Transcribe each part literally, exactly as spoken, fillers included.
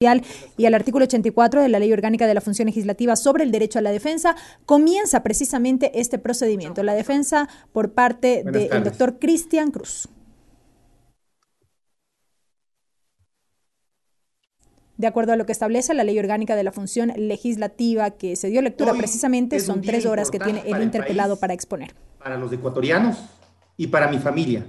y al artículo ochenta y cuatro de la Ley Orgánica de la Función Legislativa sobre el derecho a la defensa, comienza precisamente este procedimiento, la defensa por parte del doctor Cristian Cruz. De acuerdo a lo que establece la Ley Orgánica de la Función Legislativa, que se dio lectura Hoy precisamente, son tres horas que tiene el interpelado para exponer. Para los ecuatorianos y para mi familia.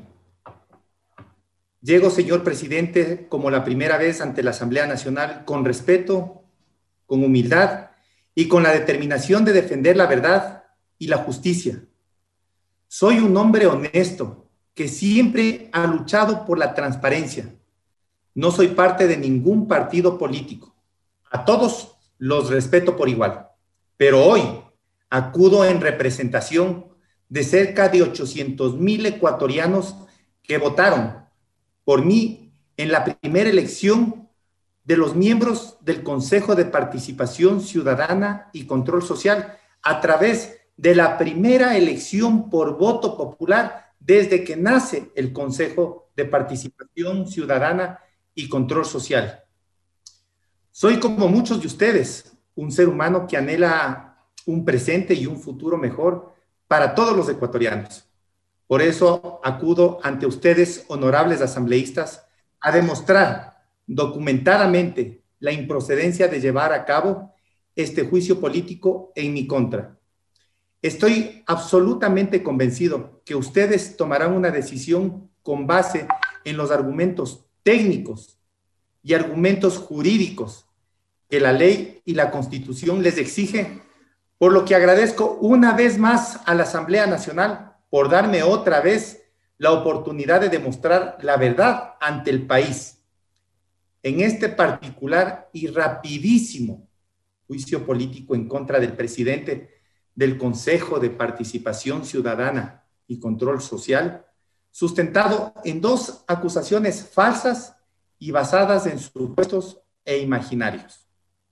Llego, señor presidente, como la primera vez ante la Asamblea Nacional, con respeto, con humildad y con la determinación de defender la verdad y la justicia. Soy un hombre honesto que siempre ha luchado por la transparencia. No soy parte de ningún partido político. A todos los respeto por igual. Pero hoy acudo en representación de cerca de ochocientos mil ecuatorianos que votaron por mí en la primera elección de los miembros del Consejo de Participación Ciudadana y Control Social a través de la primera elección por voto popular desde que nace el Consejo de Participación Ciudadana y Control Social. Soy, como muchos de ustedes, un ser humano que anhela un presente y un futuro mejor para todos los ecuatorianos. Por eso acudo ante ustedes, honorables asambleístas, a demostrar documentadamente la improcedencia de llevar a cabo este juicio político en mi contra. Estoy absolutamente convencido que ustedes tomarán una decisión con base en los argumentos técnicos y argumentos jurídicos que la ley y la Constitución les exige, por lo que agradezco una vez más a la Asamblea Nacional por darme otra vez la oportunidad de demostrar la verdad ante el país. En este particular y rapidísimo juicio político en contra del presidente del Consejo de Participación Ciudadana y Control Social, sustentado en dos acusaciones falsas y basadas en supuestos e imaginarios.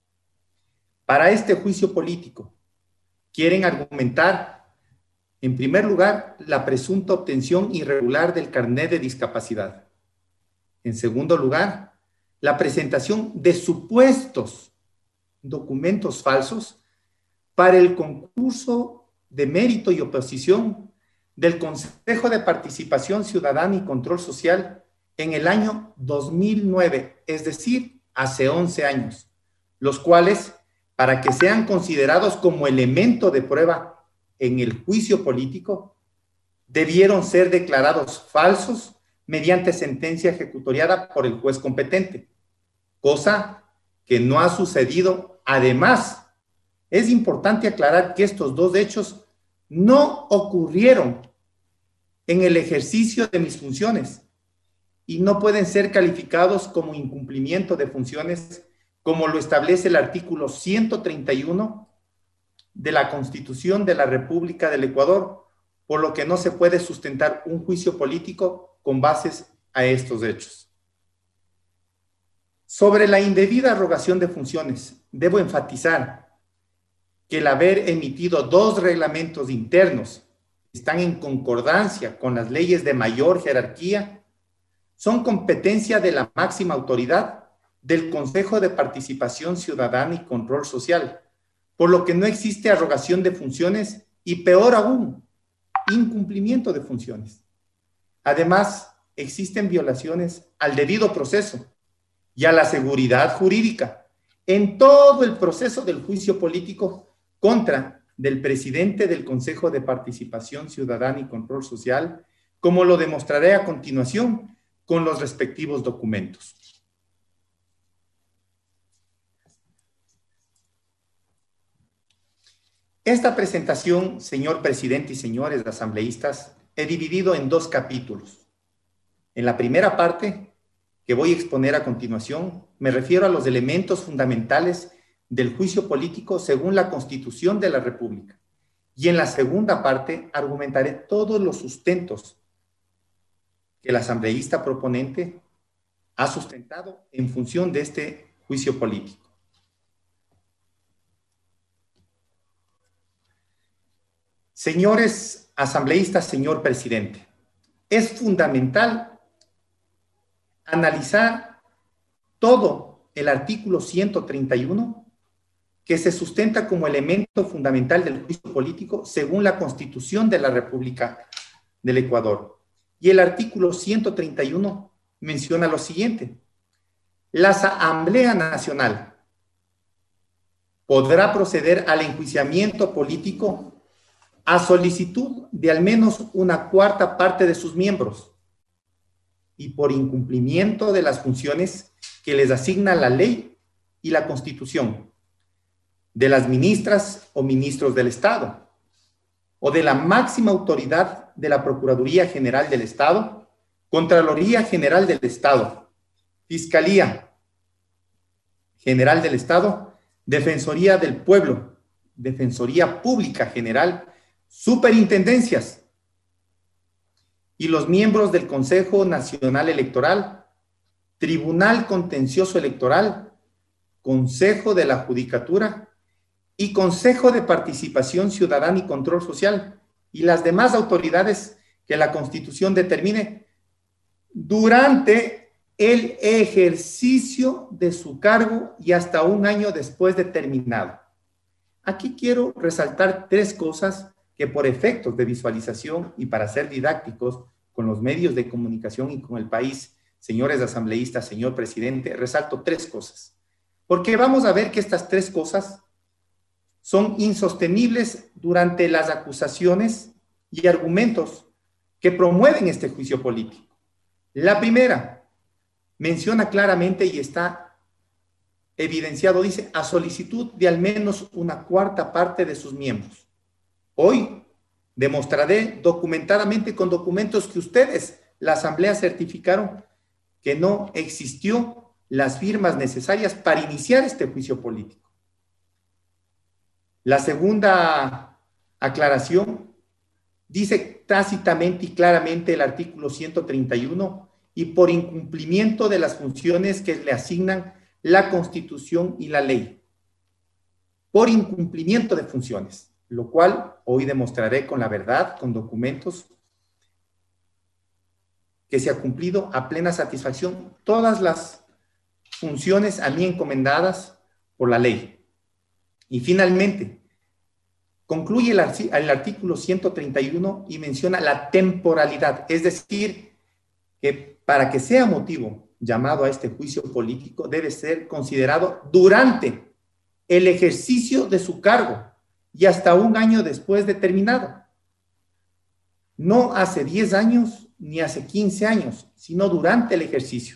Para este juicio político, quieren argumentar, en primer lugar, la presunta obtención irregular del carnet de discapacidad. En segundo lugar, la presentación de supuestos documentos falsos para el concurso de mérito y oposición del Consejo de Participación Ciudadana y Control Social en el año dos mil nueve, es decir, hace once años, los cuales, para que sean considerados como elemento de prueba en el juicio político, debieron ser declarados falsos mediante sentencia ejecutoriada por el juez competente, cosa que no ha sucedido. Además, es importante aclarar que estos dos hechos no ocurrieron en el ejercicio de mis funciones y no pueden ser calificados como incumplimiento de funciones, como lo establece el artículo ciento treinta y uno de la Constitución de la República del Ecuador, por lo que no se puede sustentar un juicio político con bases a estos hechos. Sobre la indebida arrogación de funciones, debo enfatizar que el haber emitido dos reglamentos internos que están en concordancia con las leyes de mayor jerarquía son competencia de la máxima autoridad del Consejo de Participación Ciudadana y Control Social, por lo que no existe arrogación de funciones y, peor aún, incumplimiento de funciones. Además, existen violaciones al debido proceso y a la seguridad jurídica en todo el proceso del juicio político contra del presidente del Consejo de Participación Ciudadana y Control Social, como lo demostraré a continuación con los respectivos documentos. Esta presentación, señor presidente y señores asambleístas, he dividido en dos capítulos. En la primera parte, que voy a exponer a continuación, me refiero a los elementos fundamentales del juicio político según la Constitución de la República. Y en la segunda parte, argumentaré todos los sustentos que el asambleísta proponente ha sustentado en función de este juicio político. Señores asambleístas, señor presidente, es fundamental analizar todo el artículo ciento treinta y uno, que se sustenta como elemento fundamental del juicio político según la Constitución de la República del Ecuador. Y el artículo ciento treinta y uno menciona lo siguiente: la Asamblea Nacional podrá proceder al enjuiciamiento político a solicitud de al menos una cuarta parte de sus miembros y por incumplimiento de las funciones que les asigna la ley y la Constitución, de las ministras o ministros del Estado, o de la máxima autoridad de la Procuraduría General del Estado, Contraloría General del Estado, Fiscalía General del Estado, Defensoría del Pueblo, Defensoría Pública General, superintendencias y los miembros del Consejo Nacional Electoral, Tribunal Contencioso Electoral, Consejo de la Judicatura y Consejo de Participación Ciudadana y Control Social, y las demás autoridades que la Constitución determine durante el ejercicio de su cargo y hasta un año después de terminado. Aquí quiero resaltar tres cosas que por efectos de visualización y para ser didácticos con los medios de comunicación y con el país, señores asambleístas, señor presidente, resalto tres cosas. Porque vamos a ver que estas tres cosas son insostenibles durante las acusaciones y argumentos que promueven este juicio político. La primera menciona claramente y está evidenciado, dice, a solicitud de al menos una cuarta parte de sus miembros. Hoy demostraré documentadamente con documentos que ustedes, la Asamblea, certificaron que no existió las firmas necesarias para iniciar este juicio político. La segunda aclaración dice tácitamente y claramente el artículo ciento treinta y uno, y por incumplimiento de las funciones que le asignan la Constitución y la ley. Por incumplimiento de funciones, lo cual hoy demostraré con la verdad, con documentos, que se ha cumplido a plena satisfacción todas las funciones a mí encomendadas por la ley. Y finalmente, concluye el, el artículo ciento treinta y uno y menciona la temporalidad, es decir, que para que sea motivo llamado a este juicio político debe ser considerado durante el ejercicio de su cargo y hasta un año después de terminado. No hace diez años ni hace quince años, sino durante el ejercicio.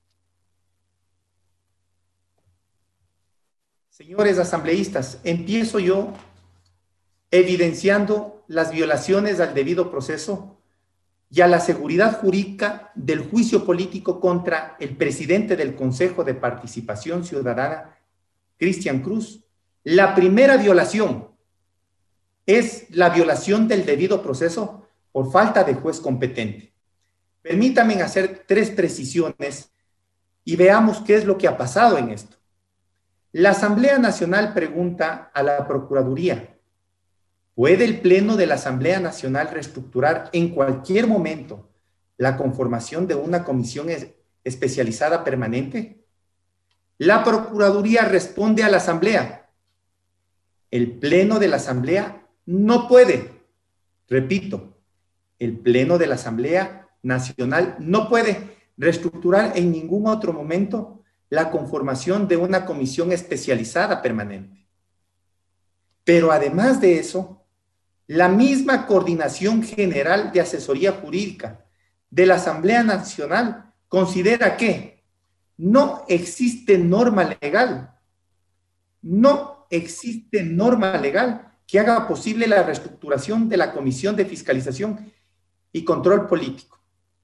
Señores asambleístas, empiezo yo evidenciando las violaciones al debido proceso y a la seguridad jurídica del juicio político contra el presidente del Consejo de Participación Ciudadana, Cristian Cruz. La primera violación es la violación del debido proceso por falta de juez competente. Permítanme hacer tres precisiones y veamos qué es lo que ha pasado en esto. La Asamblea Nacional pregunta a la Procuraduría: ¿puede el Pleno de la Asamblea Nacional reestructurar en cualquier momento la conformación de una comisión especializada permanente? La Procuraduría responde a la Asamblea: el Pleno de la Asamblea no puede. Repito, el Pleno de la Asamblea Nacional no puede reestructurar en ningún otro momento la conformación de una comisión especializada permanente. Pero además de eso, la misma Coordinación General de Asesoría Jurídica de la Asamblea Nacional considera que no existe norma legal, no existe norma legal que haga posible la reestructuración de la Comisión de Fiscalización y Control Político.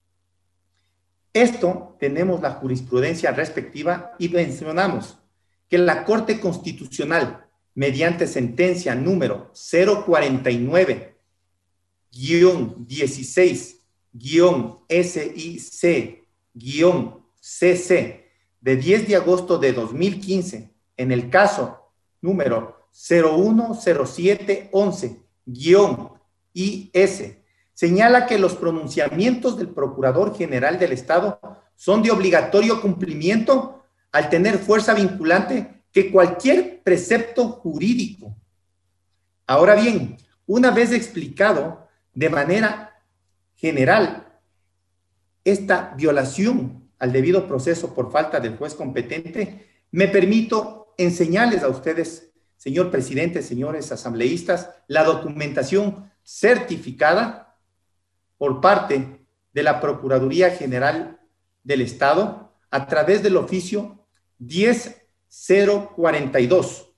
Esto tenemos la jurisprudencia respectiva y mencionamos que la Corte Constitucional, mediante sentencia número cero cuarenta y nueve guión dieciséis guión S I C guión C C de diez de agosto de dos mil quince, en el caso número cero uno cero siete once guión I S, señala que los pronunciamientos del Procurador General del Estado son de obligatorio cumplimiento al tener fuerza vinculante que cualquier precepto jurídico. Ahora bien, una vez explicado de manera general esta violación al debido proceso por falta del juez competente, me permito enseñarles a ustedes, señor presidente, señores asambleístas, la documentación certificada por parte de la Procuraduría General del Estado a través del oficio diez cero cuarenta y dos,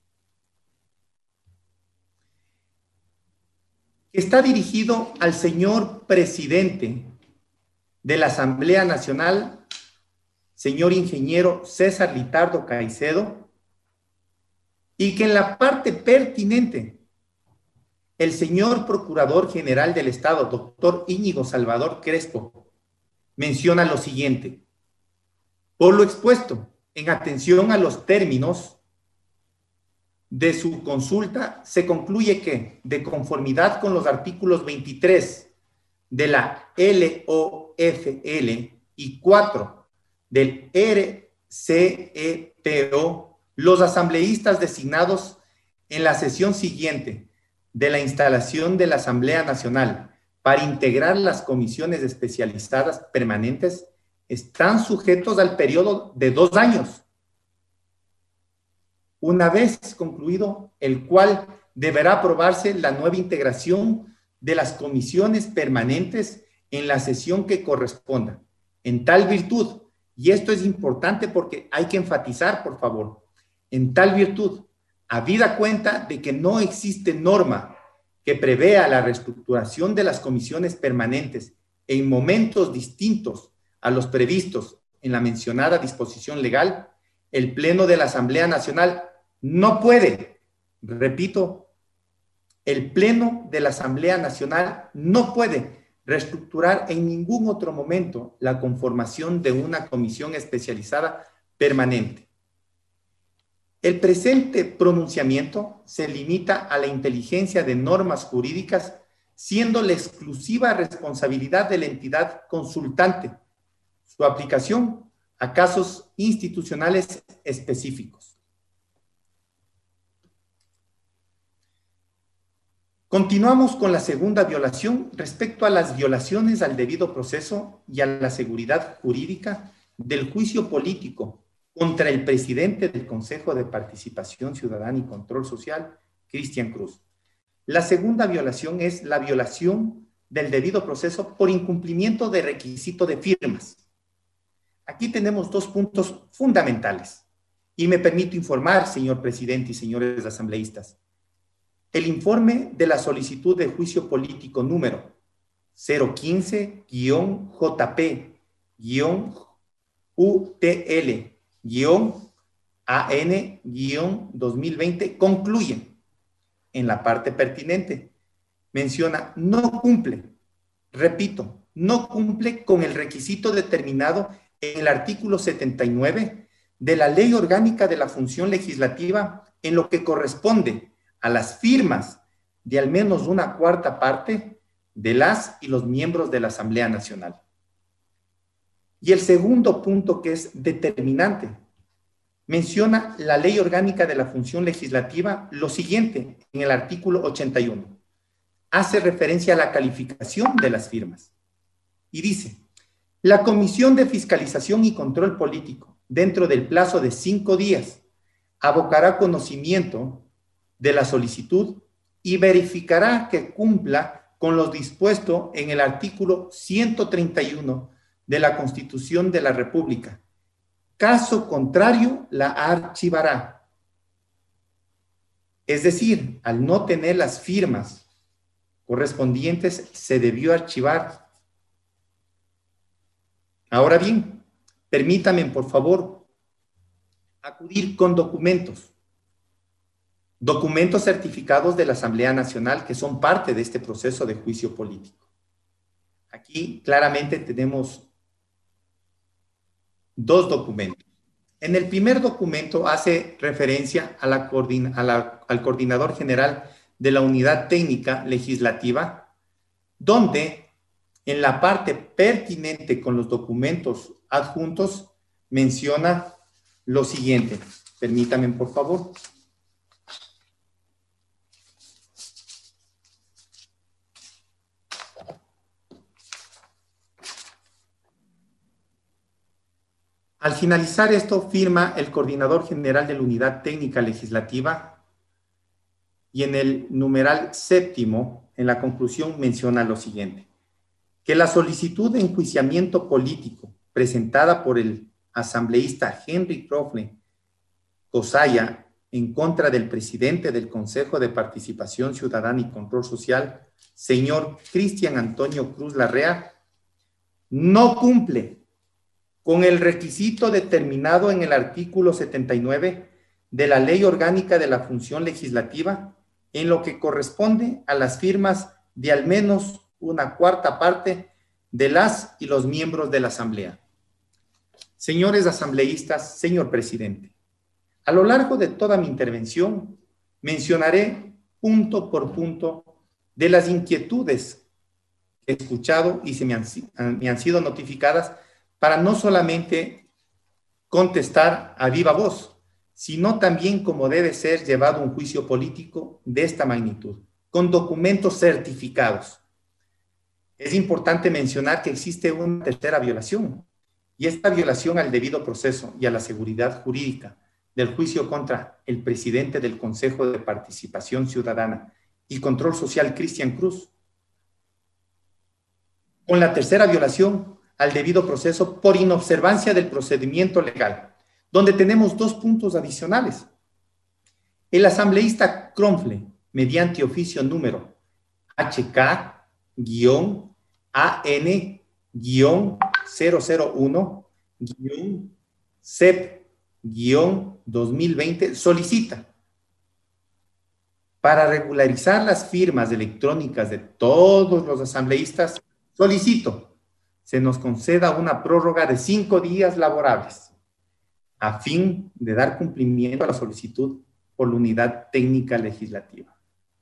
que está dirigido al señor presidente de la Asamblea Nacional, señor ingeniero César Litardo Caicedo, y que en la parte pertinente, el señor Procurador General del Estado, doctor Íñigo Salvador Crespo, menciona lo siguiente: por lo expuesto, en atención a los términos de su consulta, se concluye que, de conformidad con los artículos veintitrés de la L O F L y cuatro del R C E P O, los asambleístas designados en la sesión siguiente de la instalación de la Asamblea Nacional para integrar las comisiones especializadas permanentes están sujetos al periodo de dos años, una vez concluido el cual deberá aprobarse la nueva integración de las comisiones permanentes en la sesión que corresponda. En tal virtud, y esto es importante porque hay que enfatizar, por favor, en tal virtud, habida cuenta de que no existe norma que prevea la reestructuración de las comisiones permanentes en momentos distintos a los previstos en la mencionada disposición legal, el Pleno de la Asamblea Nacional no puede, repito, el Pleno de la Asamblea Nacional no puede reestructurar en ningún otro momento la conformación de una comisión especializada permanente. El presente pronunciamiento se limita a la inteligencia de normas jurídicas, siendo la exclusiva responsabilidad de la entidad consultante su aplicación a casos institucionales específicos. Continuamos con la segunda violación respecto a las violaciones al debido proceso y a la seguridad jurídica del juicio político contra el presidente del Consejo de Participación Ciudadana y Control Social, Cristian Cruz. La segunda violación es la violación del debido proceso por incumplimiento de requisito de firmas. Aquí tenemos dos puntos fundamentales y me permito informar, señor presidente y señores asambleístas. El informe de la solicitud de juicio político número cero quince J P U T L A N dos mil veinte concluye en la parte pertinente. Menciona, no cumple, repito, no cumple con el requisito determinado en el artículo setenta y nueve de la Ley Orgánica de la Función Legislativa en lo que corresponde a las firmas de al menos una cuarta parte de las y los miembros de la Asamblea Nacional. Y el segundo punto, que es determinante, menciona la Ley Orgánica de la Función Legislativa lo siguiente en el artículo ochenta y uno. Hace referencia a la calificación de las firmas y dice: la Comisión de Fiscalización y Control Político, dentro del plazo de cinco días, abocará conocimiento de la solicitud y verificará que cumpla con lo dispuesto en el artículo ciento treinta y uno de la Constitución de la República. Caso contrario, la archivará. Es decir, al no tener las firmas correspondientes, se debió archivar. Ahora bien, permítanme, por favor, acudir con documentos. Documentos certificados de la Asamblea Nacional que son parte de este proceso de juicio político. Aquí claramente tenemos dos documentos. En el primer documento hace referencia a la coordina, a la, al coordinador general de la Unidad Técnica Legislativa, donde en la parte pertinente con los documentos adjuntos menciona lo siguiente. Permítanme, por favor. Al finalizar esto, firma el coordinador general de la Unidad Técnica Legislativa y en el numeral séptimo, en la conclusión, menciona lo siguiente: que la solicitud de enjuiciamiento político presentada por el asambleísta Henry Crofle Cosaya en contra del presidente del Consejo de Participación Ciudadana y Control Social, señor Cristian Antonio Cruz Larrea, no cumple con el requisito determinado en el artículo setenta y nueve de la Ley Orgánica de la Función Legislativa, en lo que corresponde a las firmas de al menos una cuarta parte de las y los miembros de la Asamblea. Señores asambleístas, señor presidente, a lo largo de toda mi intervención mencionaré punto por punto de las inquietudes que he escuchado y se me han, me han sido notificadas, para no solamente contestar a viva voz, sino también como debe ser llevado un juicio político de esta magnitud, con documentos certificados. Es importante mencionar que existe una tercera violación, y esta violación al debido proceso y a la seguridad jurídica del juicio contra el presidente del Consejo de Participación Ciudadana y Control Social, Cristian Cruz, con la tercera violación al debido proceso por inobservancia del procedimiento legal, donde tenemos dos puntos adicionales. El asambleísta Crofle, mediante oficio número H K A N cero cero uno C E P dos mil veinte, solicita para regularizar las firmas electrónicas de todos los asambleístas, solicito se nos conceda una prórroga de cinco días laborables a fin de dar cumplimiento a la solicitud por la Unidad Técnica Legislativa.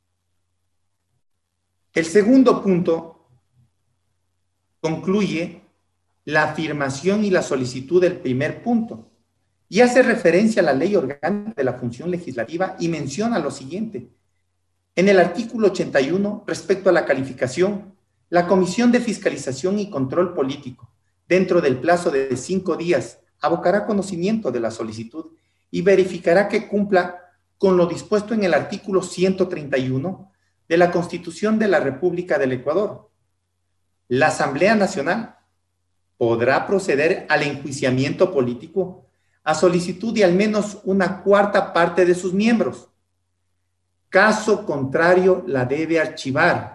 El segundo punto concluye la afirmación y la solicitud del primer punto y hace referencia a la Ley Orgánica de la Función Legislativa y menciona lo siguiente: en el artículo ochenta y uno, respecto a la calificación, la Comisión de Fiscalización y Control Político, dentro del plazo de cinco días, abocará conocimiento de la solicitud y verificará que cumpla con lo dispuesto en el artículo ciento treinta y uno de la Constitución de la República del Ecuador. La Asamblea Nacional podrá proceder al enjuiciamiento político a solicitud de al menos una cuarta parte de sus miembros. Caso contrario, la debe archivar.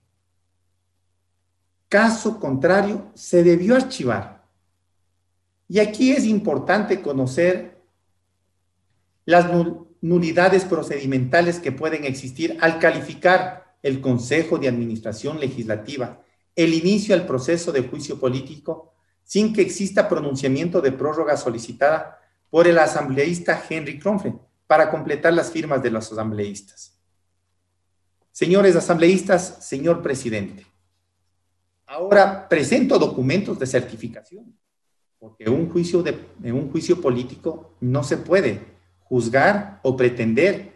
Caso contrario, se debió archivar. Y aquí es importante conocer las nulidades procedimentales que pueden existir al calificar el Consejo de Administración Legislativa el inicio al proceso de juicio político sin que exista pronunciamiento de prórroga solicitada por el asambleísta Henry Crofle para completar las firmas de los asambleístas. Señores asambleístas, señor presidente, ahora presento documentos de certificación, porque un juicio de, en un juicio político no se puede juzgar o pretender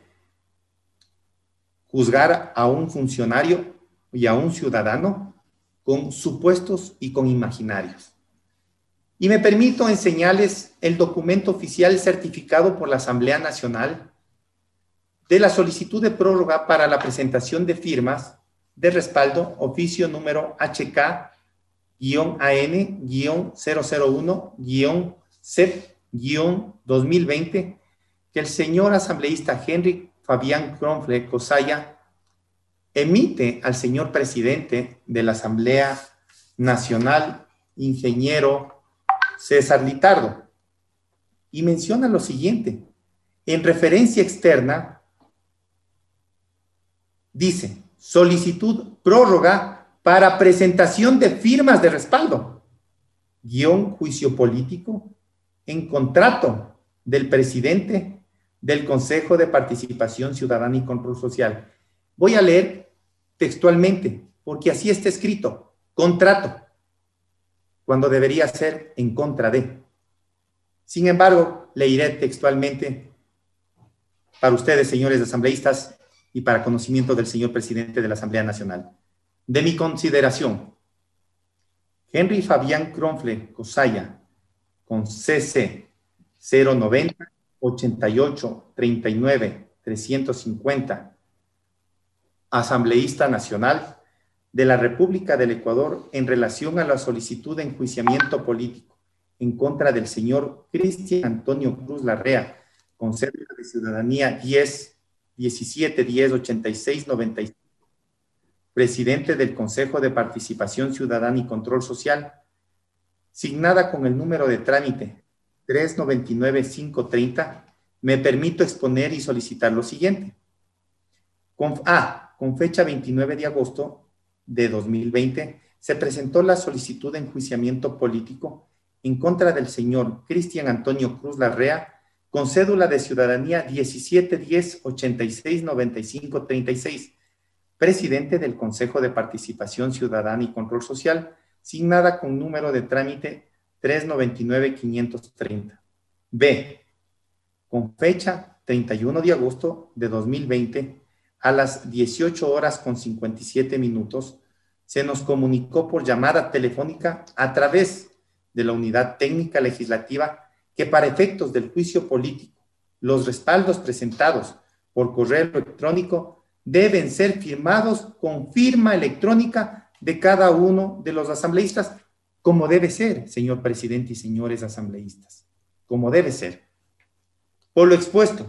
juzgar a un funcionario y a un ciudadano con supuestos y con imaginarios. Y me permito enseñarles el documento oficial certificado por la Asamblea Nacional de la solicitud de prórroga para la presentación de firmas de respaldo, oficio número H K A N cero cero uno C E P dos mil veinte, que el señor asambleísta Henry Fabián Crofle Cosaya emite al señor presidente de la Asamblea Nacional, ingeniero César Litardo, y menciona lo siguiente: en referencia externa, dice, solicitud prórroga para presentación de firmas de respaldo, guión juicio político en contrato del presidente del Consejo de Participación Ciudadana y Control Social. Voy a leer textualmente, porque así está escrito, contrato, cuando debería ser en contra de. Sin embargo, leeré textualmente para ustedes, señores asambleístas, y para conocimiento del señor presidente de la Asamblea Nacional. De mi consideración, Henry Fabián Cronfle Cosaya, con C C cero noventa ochenta y ocho treinta y nueve trescientos cincuenta, asambleísta nacional de la República del Ecuador, en relación a la solicitud de enjuiciamiento político en contra del señor Cristian Antonio Cruz Larrea, con cédula de ciudadanía diez diecisiete diez ochenta y seis noventa y cinco, presidente del Consejo de Participación Ciudadana y Control Social, signada con el número de trámite tres noventa y nueve cinco treinta, me permito exponer y solicitar lo siguiente. Con, ah, con fecha veintinueve de agosto de dos mil veinte, se presentó la solicitud de enjuiciamiento político en contra del señor Cristian Antonio Cruz Larrea, con cédula de ciudadanía diecisiete diez ochenta y seis noventa y cinco treinta y seis, presidente del Consejo de Participación Ciudadana y Control Social, signada con número de trámite tres noventa y nueve quinientos treinta. B. Con fecha treinta y uno de agosto de dos mil veinte, a las dieciocho horas con cincuenta y siete minutos, se nos comunicó por llamada telefónica a través de la Unidad Técnica Legislativa que, para efectos del juicio político, los respaldos presentados por correo electrónico deben ser firmados con firma electrónica de cada uno de los asambleístas, como debe ser, señor presidente y señores asambleístas, como debe ser. Por lo expuesto,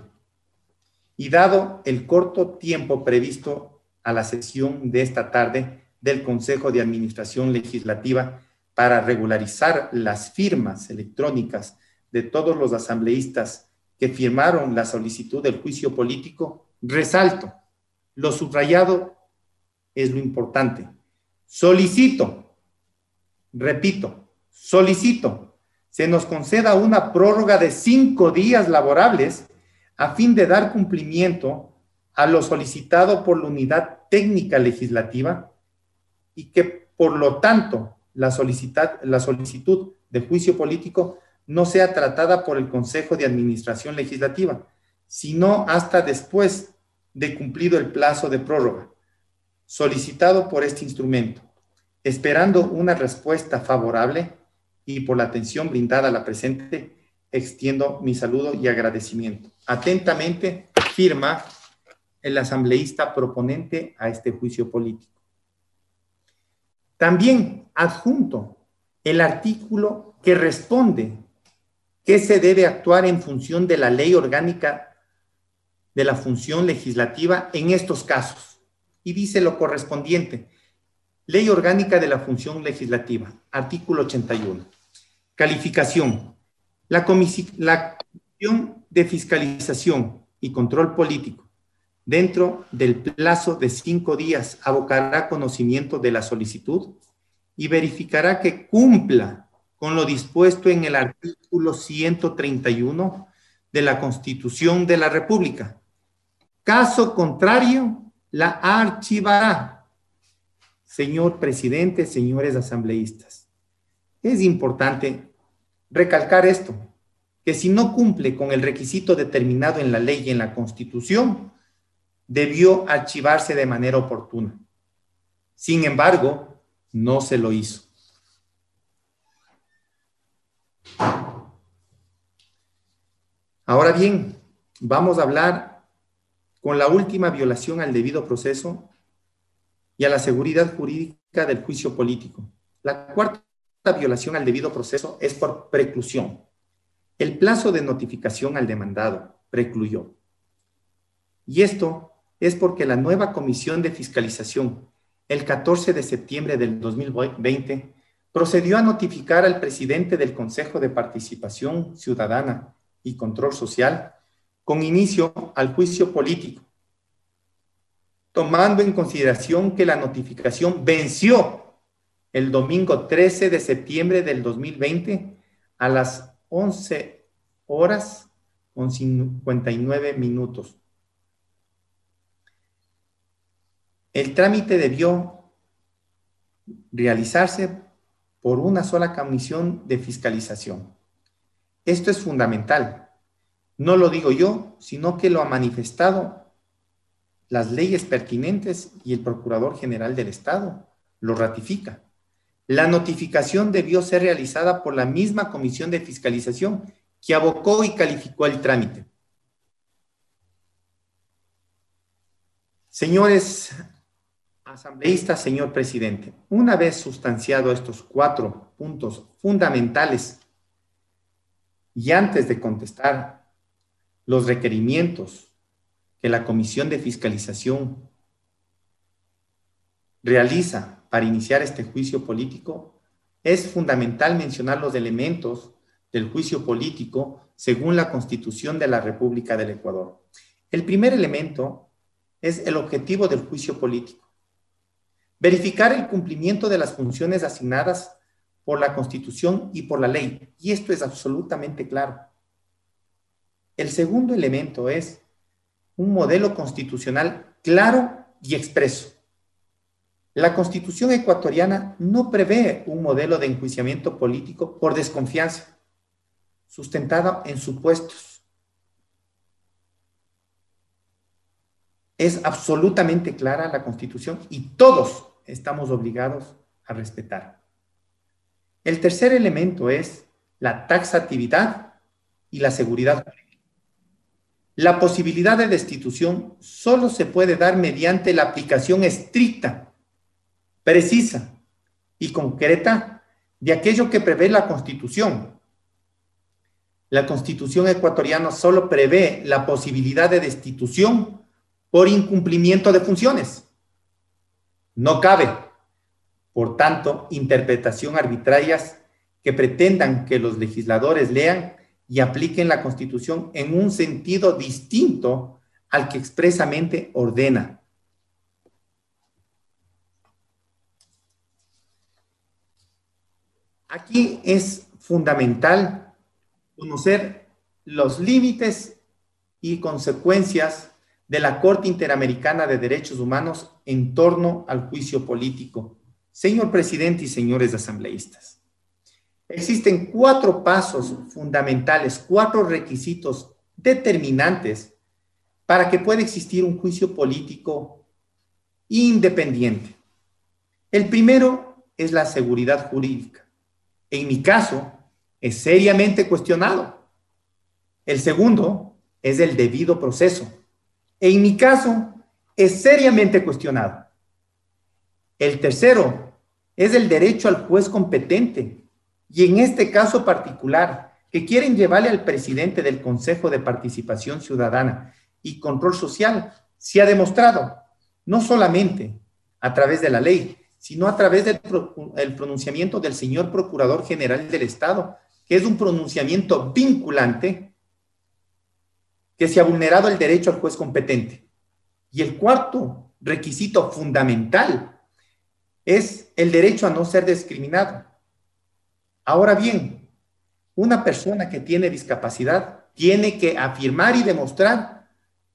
y dado el corto tiempo previsto a la sesión de esta tarde del Consejo de Administración Legislativa para regularizar las firmas electrónicas de todos los asambleístas que firmaron la solicitud del juicio político, resalto, lo subrayado es lo importante. Solicito, repito, solicito, se nos conceda una prórroga de cinco días laborables a fin de dar cumplimiento a lo solicitado por la Unidad Técnica Legislativa y que, por lo tanto, la, la solicitud de juicio político no sea tratada por el Consejo de Administración Legislativa, sino hasta después de cumplido el plazo de prórroga solicitado por este instrumento, esperando una respuesta favorable y por la atención brindada a la presente, extiendo mi saludo y agradecimiento. Atentamente, firma el asambleísta proponente a este juicio político. También adjunto el artículo que responde que se debe actuar en función de la ley orgánica de la función legislativa en estos casos. Y dice lo correspondiente. Ley orgánica de la función legislativa, artículo ochenta y uno. Calificación. La Comisión de Fiscalización y Control Político, dentro del plazo de cinco días, abocará conocimiento de la solicitud y verificará que cumpla con lo dispuesto en el artículo ciento treinta y uno de la Constitución de la República. Caso contrario, la archivará. Señor presidente, señores asambleístas, es importante recalcar esto, que si no cumple con el requisito determinado en la ley y en la Constitución, debió archivarse de manera oportuna. Sin embargo, no se lo hizo. Ahora bien, vamos a hablar con la última violación al debido proceso y a la seguridad jurídica del juicio político. La cuarta violación al debido proceso es por preclusión. El plazo de notificación al demandado precluyó. Y esto es porque la nueva Comisión de Fiscalización, el catorce de septiembre del dos mil veinte, procedió a notificar al presidente del Consejo de Participación Ciudadana y Control Social con inicio al juicio político, tomando en consideración que la notificación venció el domingo trece de septiembre del dos mil veinte a las once horas con cincuenta y nueve minutos. El trámite debió realizarse por una sola comisión de fiscalización. Esto es fundamental, No lo digo yo, sino que lo ha manifestado las leyes pertinentes y el Procurador General del Estado lo ratifica. La notificación debió ser realizada por la misma Comisión de Fiscalización que abocó y calificó el trámite. Señores asambleístas, señor presidente, una vez sustanciado estos cuatro puntos fundamentales y antes de contestar los requerimientos que la Comisión de Fiscalización realiza para iniciar este juicio político, es fundamental mencionar los elementos del juicio político según la Constitución de la República del Ecuador. El primer elemento es el objetivo del juicio político. Verificar el cumplimiento de las funciones asignadas por la Constitución y por la ley, y esto es absolutamente claro. El segundo elemento es un modelo constitucional claro y expreso. La Constitución ecuatoriana no prevé un modelo de enjuiciamiento político por desconfianza, sustentada en supuestos. Es absolutamente clara la Constitución y todos estamos obligados a respetar. El tercer elemento es la taxatividad y la seguridad jurídica. La posibilidad de destitución solo se puede dar mediante la aplicación estricta, precisa y concreta de aquello que prevé la Constitución. La Constitución ecuatoriana solo prevé la posibilidad de destitución por incumplimiento de funciones. No cabe, por tanto, interpretación arbitrarias que pretendan que los legisladores lean y apliquen la Constitución en un sentido distinto al que expresamente ordena. Aquí es fundamental conocer los límites y consecuencias de la Corte Interamericana de Derechos Humanos en torno al juicio político. Señor presidente y señores asambleístas, existen cuatro pasos fundamentales, cuatro requisitos determinantes para que pueda existir un juicio político independiente. El primero es la seguridad jurídica. En mi caso, es seriamente cuestionado. El segundo es el debido proceso. En mi caso, es seriamente cuestionado. El tercero es el derecho al juez competente. Y en este caso particular, que quieren llevarle al presidente del Consejo de Participación Ciudadana y Control Social, se ha demostrado, no solamente a través de la ley, sino a través del el pronunciamiento del señor Procurador General del Estado, que es un pronunciamiento vinculante, que se ha vulnerado el derecho al juez competente. Y el cuarto requisito fundamental es el derecho a no ser discriminado. Ahora bien, una persona que tiene discapacidad tiene que afirmar y demostrar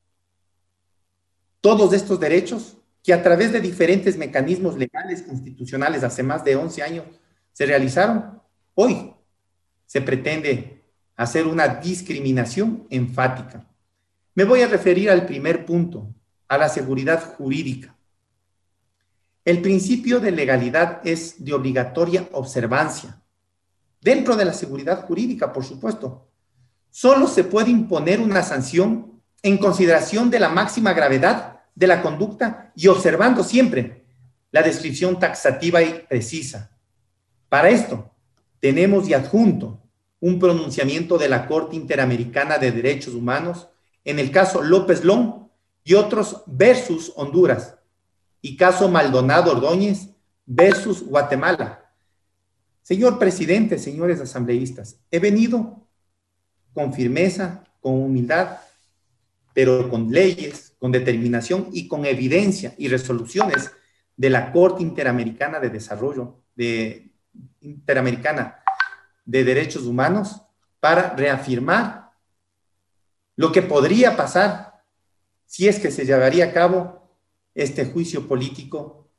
todos estos derechos que a través de diferentes mecanismos legales constitucionales hace más de once años se realizaron. Hoy se pretende hacer una discriminación enfática. Me voy a referir al primer punto, a la seguridad jurídica. El principio de legalidad es de obligatoria observancia. Dentro de la seguridad jurídica, por supuesto, solo se puede imponer una sanción en consideración de la máxima gravedad de la conducta y observando siempre la descripción taxativa y precisa. Para esto, tenemos de adjunto un pronunciamiento de la Corte Interamericana de Derechos Humanos en el caso López Long y otros versus Honduras, y caso Maldonado Ordóñez versus Guatemala. Señor presidente, señores asambleístas, he venido con firmeza, con humildad, pero con leyes, con determinación y con evidencia y resoluciones de la Corte Interamericana de Desarrollo, de, Interamericana de Derechos Humanos, para reafirmar lo que podría pasar si es que se llevaría a cabo este juicio político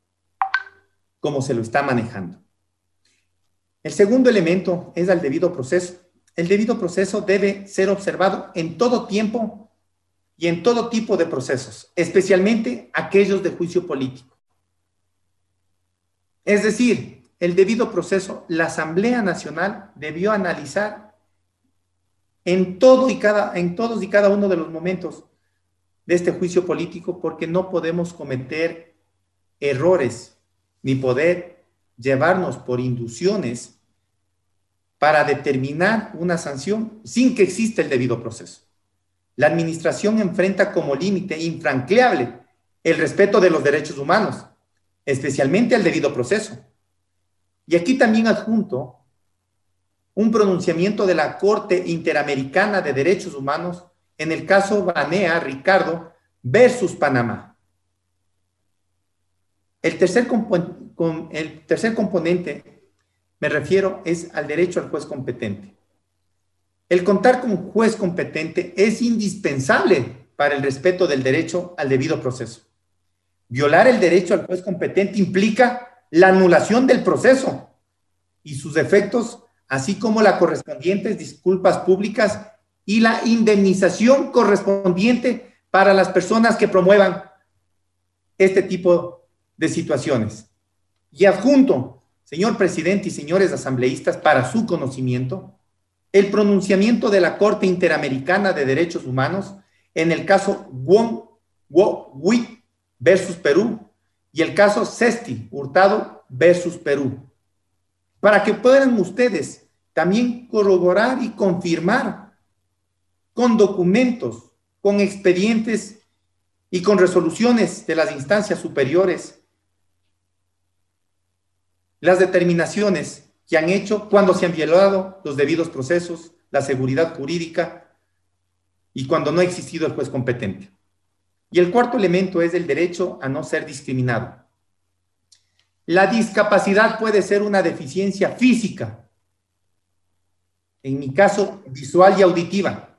como se lo está manejando. El segundo elemento es el debido proceso. el debido proceso debe ser observado en todo tiempo y en todo tipo de procesos, especialmente aquellos de juicio político. Es decir, el debido proceso, la Asamblea Nacional debió analizar en, todo y cada, en todos y cada uno de los momentos de este juicio político, porque no podemos cometer errores ni poder llevarnos por inducciones para determinar una sanción sin que exista el debido proceso. La administración enfrenta como límite infranqueable el respeto de los derechos humanos, especialmente el debido proceso. Y aquí también adjunto un pronunciamiento de la Corte Interamericana de Derechos Humanos en el caso Banea Ricardo versus Panamá. El tercer, compo- con, el tercer componente, me refiero, es al derecho al juez competente. El contar con un juez competente es indispensable para el respeto del derecho al debido proceso. Violar el derecho al juez competente implica la anulación del proceso y sus efectos, así como las correspondientes disculpas públicas y la indemnización correspondiente para las personas que promuevan este tipo de situaciones. Y adjunto, señor presidente y señores asambleístas, para su conocimiento, el pronunciamiento de la Corte Interamericana de Derechos Humanos en el caso Wong Wo Wit versus Perú y el caso Sesti Hurtado versus Perú, para que puedan ustedes también corroborar y confirmar con documentos, con expedientes y con resoluciones de las instancias superiores las determinaciones que han hecho cuando se han violado los debidos procesos, la seguridad jurídica y cuando no ha existido el juez competente. Y el cuarto elemento es el derecho a no ser discriminado. La discapacidad puede ser una deficiencia física, en mi caso visual y auditiva,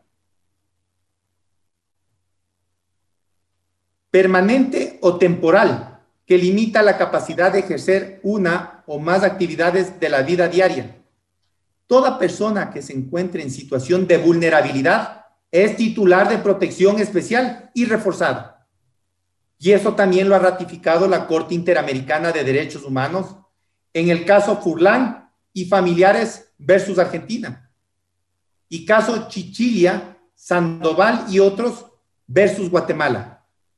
permanente o temporal, que limita la capacidad de ejercer una o más actividades de la vida diaria. Toda persona que se encuentre en situación de vulnerabilidad es titular de protección especial y reforzada. Y eso también lo ha ratificado la Corte Interamericana de Derechos Humanos en el caso Furlan y familiares versus Argentina, y caso Chichilia, Sandoval y otros versus Guatemala.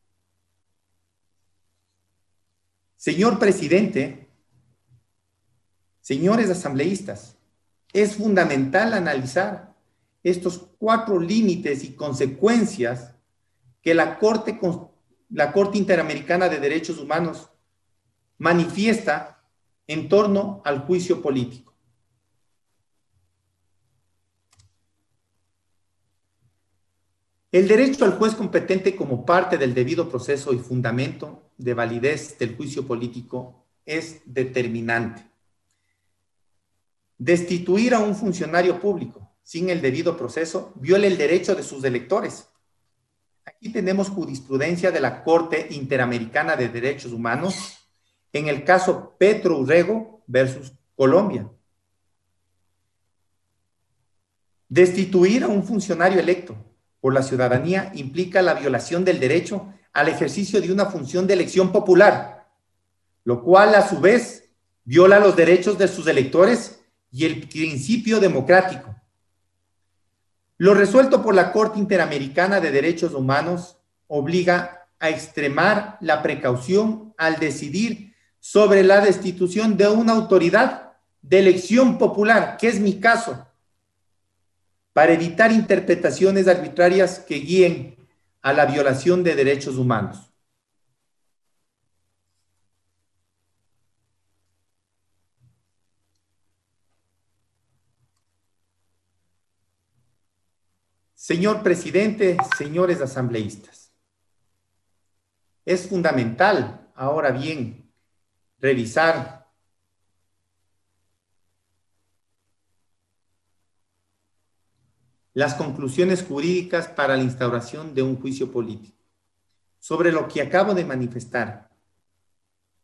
Señor presidente, señores asambleístas, es fundamental analizar estos cuatro límites y consecuencias que la Corte, la Corte Interamericana de Derechos Humanos manifiesta en torno al juicio político. El derecho al juez competente como parte del debido proceso y fundamento de validez del juicio político es determinante. Destituir a un funcionario público sin el debido proceso viola el derecho de sus electores. Aquí tenemos jurisprudencia de la Corte Interamericana de Derechos Humanos en el caso Petro Urrego versus Colombia. Destituir a un funcionario electo por la ciudadanía implica la violación del derecho al ejercicio de una función de elección popular, lo cual a su vez viola los derechos de sus electores y el principio democrático. Lo resuelto por la Corte Interamericana de Derechos Humanos obliga a extremar la precaución al decidir sobre la destitución de una autoridad de elección popular, que es mi caso, para evitar interpretaciones arbitrarias que guíen a la violación de derechos humanos. Señor presidente, señores asambleístas, es fundamental, ahora bien, revisar las conclusiones jurídicas para la instauración de un juicio político. Sobre lo que acabo de manifestar,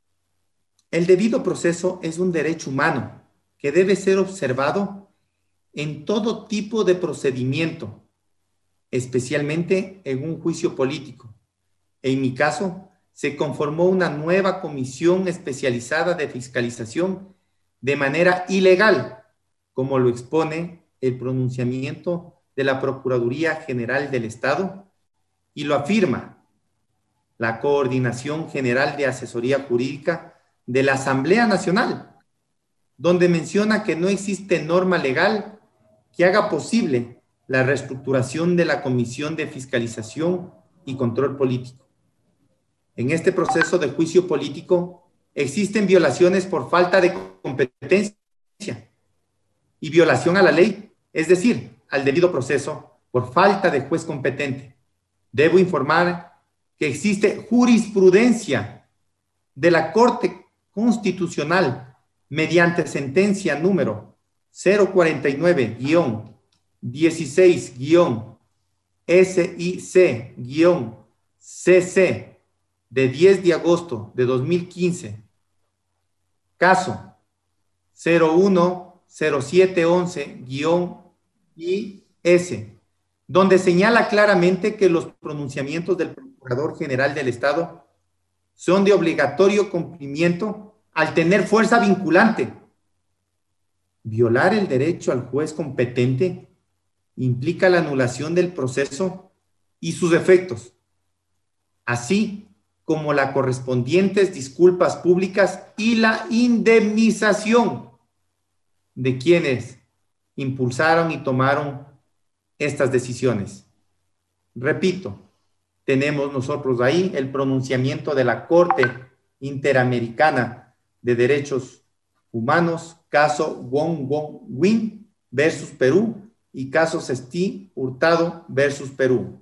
el debido proceso es un derecho humano que debe ser observado en todo tipo de procedimiento, especialmente en un juicio político. En mi caso, se conformó una nueva comisión especializada de fiscalización de manera ilegal, como lo expone el pronunciamiento de la Procuraduría General del Estado y lo afirma la Coordinación General de Asesoría Jurídica de la Asamblea Nacional, donde menciona que no existe norma legal que haga posible la reestructuración de la Comisión de Fiscalización y Control Político. En este proceso de juicio político existen violaciones por falta de competencia y violación a la ley, es decir, al debido proceso por falta de juez competente. Debo informar que existe jurisprudencia de la Corte Constitucional mediante sentencia número cero cuarenta y nueve guión dieciséis guión S I C guión C C de diez de agosto de dos mil quince, caso cero uno cero siete once guión I S, donde señala claramente que los pronunciamientos del Procurador General del Estado son de obligatorio cumplimiento al tener fuerza vinculante. Violar el derecho al juez competente implica la anulación del proceso y sus efectos, así como las correspondientes disculpas públicas y la indemnización de quienes impulsaron y tomaron estas decisiones. Repito, tenemos nosotros ahí el pronunciamiento de la Corte Interamericana de Derechos Humanos, caso Wong Wong Win versus Perú y caso Sestí Hurtado versus Perú.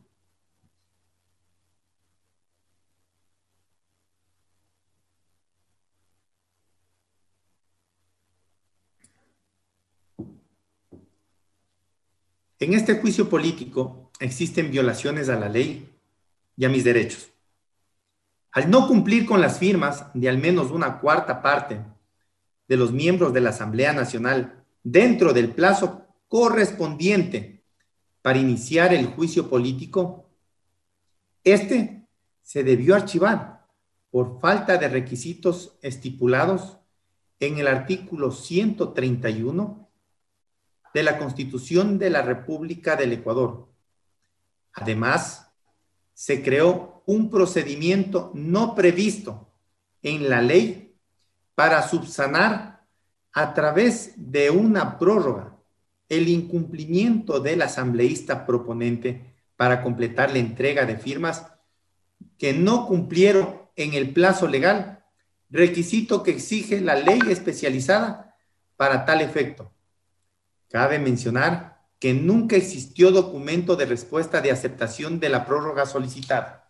En este juicio político existen violaciones a la ley y a mis derechos. Al no cumplir con las firmas de al menos una cuarta parte de los miembros de la Asamblea Nacional dentro del plazo correspondiente para iniciar el juicio político, este se debió archivar por falta de requisitos estipulados en el artículo ciento treinta y uno de la Constitución de la República del Ecuador. Además, se creó un procedimiento no previsto en la ley para subsanar a través de una prórroga el incumplimiento del asambleísta proponente para completar la entrega de firmas que no cumplieron en el plazo legal, requisito que exige la ley especializada para tal efecto. Cabe mencionar que nunca existió documento de respuesta de aceptación de la prórroga solicitada.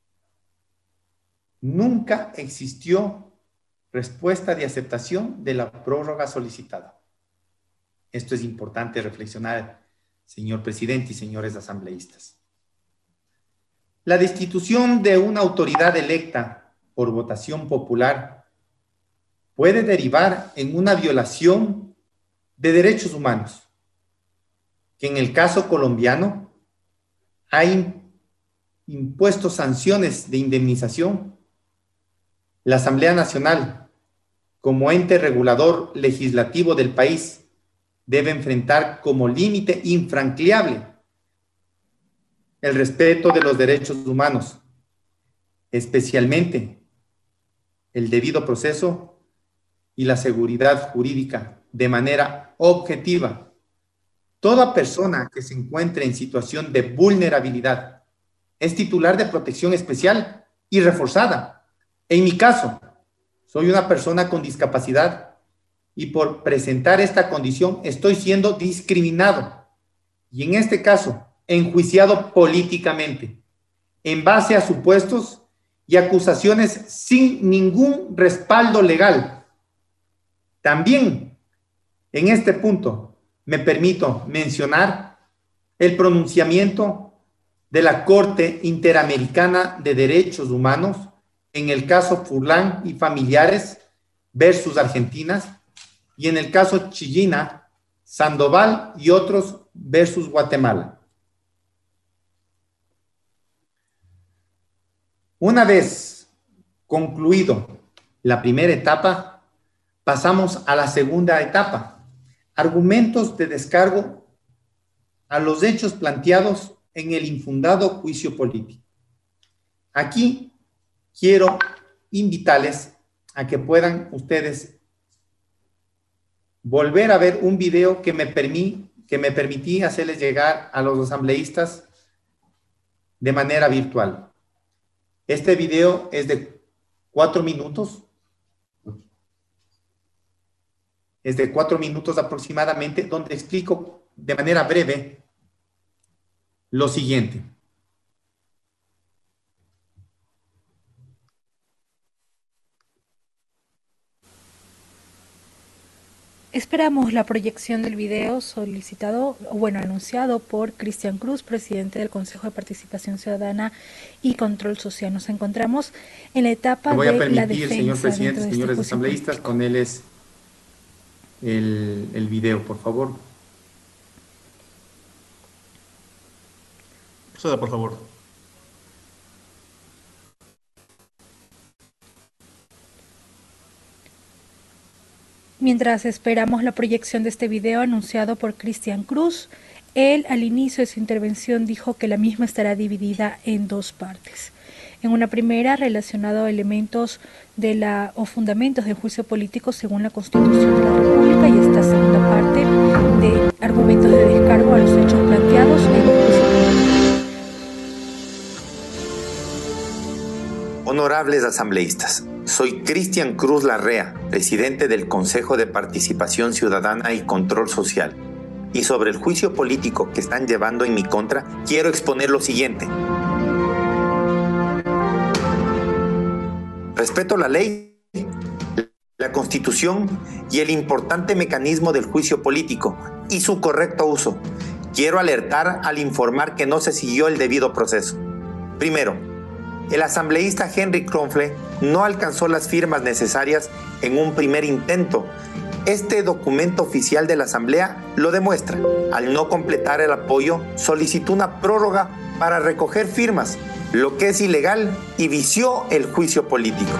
Nunca existió respuesta de aceptación de la prórroga solicitada. Esto es importante reflexionar, señor presidente y señores asambleístas. La destitución de una autoridad electa por votación popular puede derivar en una violación de derechos humanos, que en el caso colombiano ha impuesto sanciones de indemnización. La Asamblea Nacional, como ente regulador legislativo del país, debe enfrentar como límite infranqueable el respeto de los derechos humanos, especialmente el debido proceso y la seguridad jurídica de manera objetiva. Toda persona que se encuentre en situación de vulnerabilidad es titular de protección especial y reforzada. En mi caso, soy una persona con discapacidad y por presentar esta condición estoy siendo discriminado y en este caso enjuiciado políticamente en base a supuestos y acusaciones sin ningún respaldo legal. También en este punto me permito mencionar el pronunciamiento de la Corte Interamericana de Derechos Humanos en el caso Furlan y familiares versus Argentinas y en el caso Chillina Sandoval y otros versus Guatemala. Una vez concluido la primera etapa, pasamos a la segunda etapa, argumentos de descargo a los hechos planteados en el infundado juicio político. Aquí quiero invitarles a que puedan ustedes volver a ver un video que me, permí, que me permití hacerles llegar a los asambleístas de manera virtual. Este video es de cuatro minutos. Es de cuatro minutos aproximadamente, donde explico de manera breve lo siguiente. Esperamos la proyección del video solicitado, o bueno, anunciado por Cristian Cruz, presidente del Consejo de Participación Ciudadana y Control Social. Nos encontramos en la etapa de la defensa. Me voy a permitir, señor presidente, señores este asambleístas, político. Con él es el, el video, por favor. Proceda, por favor. Mientras esperamos la proyección de este video anunciado por Cristian Cruz, él al inicio de su intervención dijo que la misma estará dividida en dos partes. En una primera, relacionado a elementos de la, o fundamentos del juicio político según la Constitución de la República, y esta segunda parte de argumentos de descargo a los hechos planteados en el juicio político. Honorables asambleístas, soy Cristian Cruz Larrea, presidente del Consejo de Participación Ciudadana y Control Social. Y sobre el juicio político que están llevando en mi contra, quiero exponer lo siguiente. Respeto la ley, la Constitución y el importante mecanismo del juicio político y su correcto uso. Quiero alertar al informar que no se siguió el debido proceso. Primero, el asambleísta Henry Kronfle no alcanzó las firmas necesarias en un primer intento. Este documento oficial de la Asamblea lo demuestra. Al no completar el apoyo, solicitó una prórroga para recoger firmas, lo que es ilegal y vició el juicio político.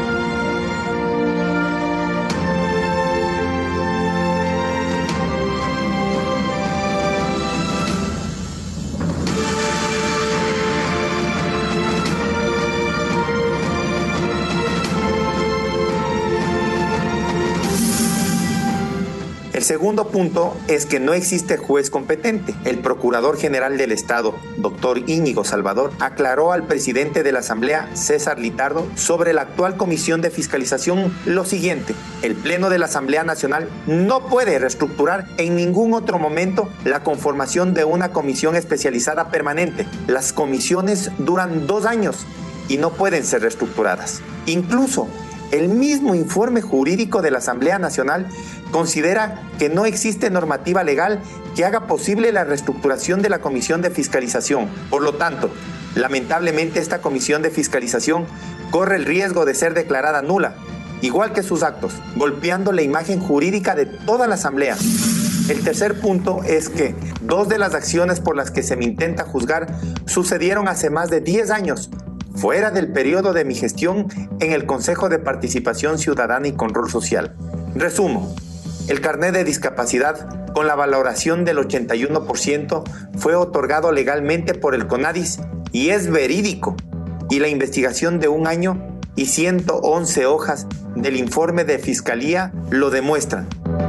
El segundo punto es que no existe juez competente. El Procurador General del Estado, doctor Íñigo Salvador, aclaró al presidente de la Asamblea, César Litardo, sobre la actual Comisión de Fiscalización lo siguiente. El Pleno de la Asamblea Nacional no puede reestructurar en ningún otro momento la conformación de una comisión especializada permanente. Las comisiones duran dos años y no pueden ser reestructuradas. Incluso, el mismo informe jurídico de la Asamblea Nacional considera que no existe normativa legal que haga posible la reestructuración de la Comisión de Fiscalización. Por lo tanto, lamentablemente esta Comisión de Fiscalización corre el riesgo de ser declarada nula, igual que sus actos, golpeando la imagen jurídica de toda la Asamblea. El tercer punto es que dos de las acciones por las que se me intenta juzgar sucedieron hace más de diez años, fuera del periodo de mi gestión en el Consejo de Participación Ciudadana y Control Social. Resumo, el carnet de discapacidad con la valoración del ochenta y uno por ciento fue otorgado legalmente por el CONADIS y es verídico, y la investigación de un año y ciento once hojas del informe de Fiscalía lo demuestran.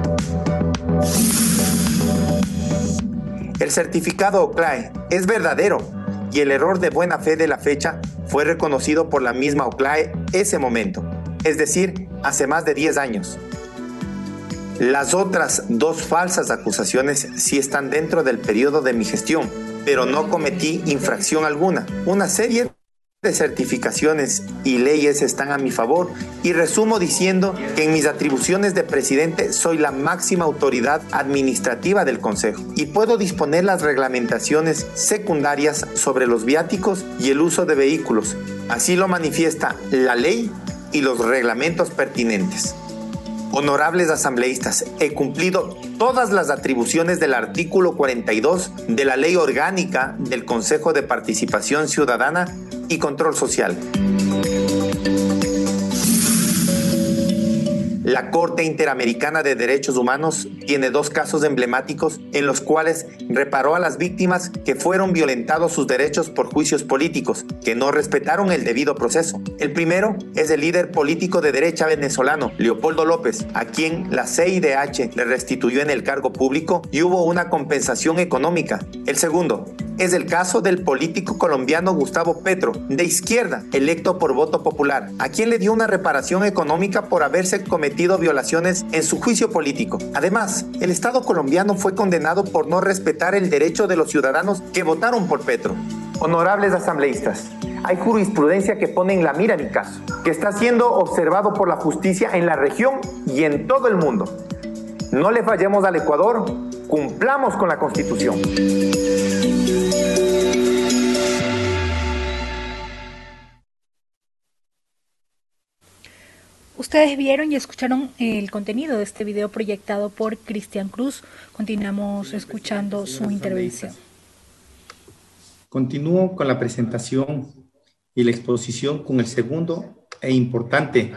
El certificado OCLAE es verdadero y el error de buena fe de la fecha fue reconocido por la misma OCLAE ese momento, es decir, hace más de diez años. Las otras dos falsas acusaciones sí están dentro del periodo de mi gestión, pero no cometí infracción alguna. Una serie de certificaciones y leyes están a mi favor y resumo diciendo que en mis atribuciones de presidente soy la máxima autoridad administrativa del Consejo y puedo disponer las reglamentaciones secundarias sobre los viáticos y el uso de vehículos. Así lo manifiesta la ley y los reglamentos pertinentes. Honorables asambleístas, he cumplido todas las atribuciones del artículo cuarenta y dos de la Ley Orgánica del Consejo de Participación Ciudadana y Control Social. La Corte Interamericana de Derechos Humanos tiene dos casos emblemáticos en los cuales reparó a las víctimas que fueron violentados sus derechos por juicios políticos, que no respetaron el debido proceso. El primero es el líder político de derecha venezolano, Leopoldo López, a quien la C I D H le restituyó en el cargo público y hubo una compensación económica. El segundo es el caso del político colombiano Gustavo Petro, de izquierda, electo por voto popular, a quien le dio una reparación económica por haberse cometido violaciones en su juicio político. Además, el Estado colombiano fue condenado por no respetar el derecho de los ciudadanos que votaron por Petro. Honorables asambleístas, hay jurisprudencia que pone en la mira mi caso, que está siendo observado por la justicia en la región y en todo el mundo. No le fallemos al Ecuador, cumplamos con la Constitución. Ustedes vieron y escucharon el contenido de este video proyectado por Cristian Cruz. Continuamos escuchando su intervención. Continúo con la presentación y la exposición con el segundo e importante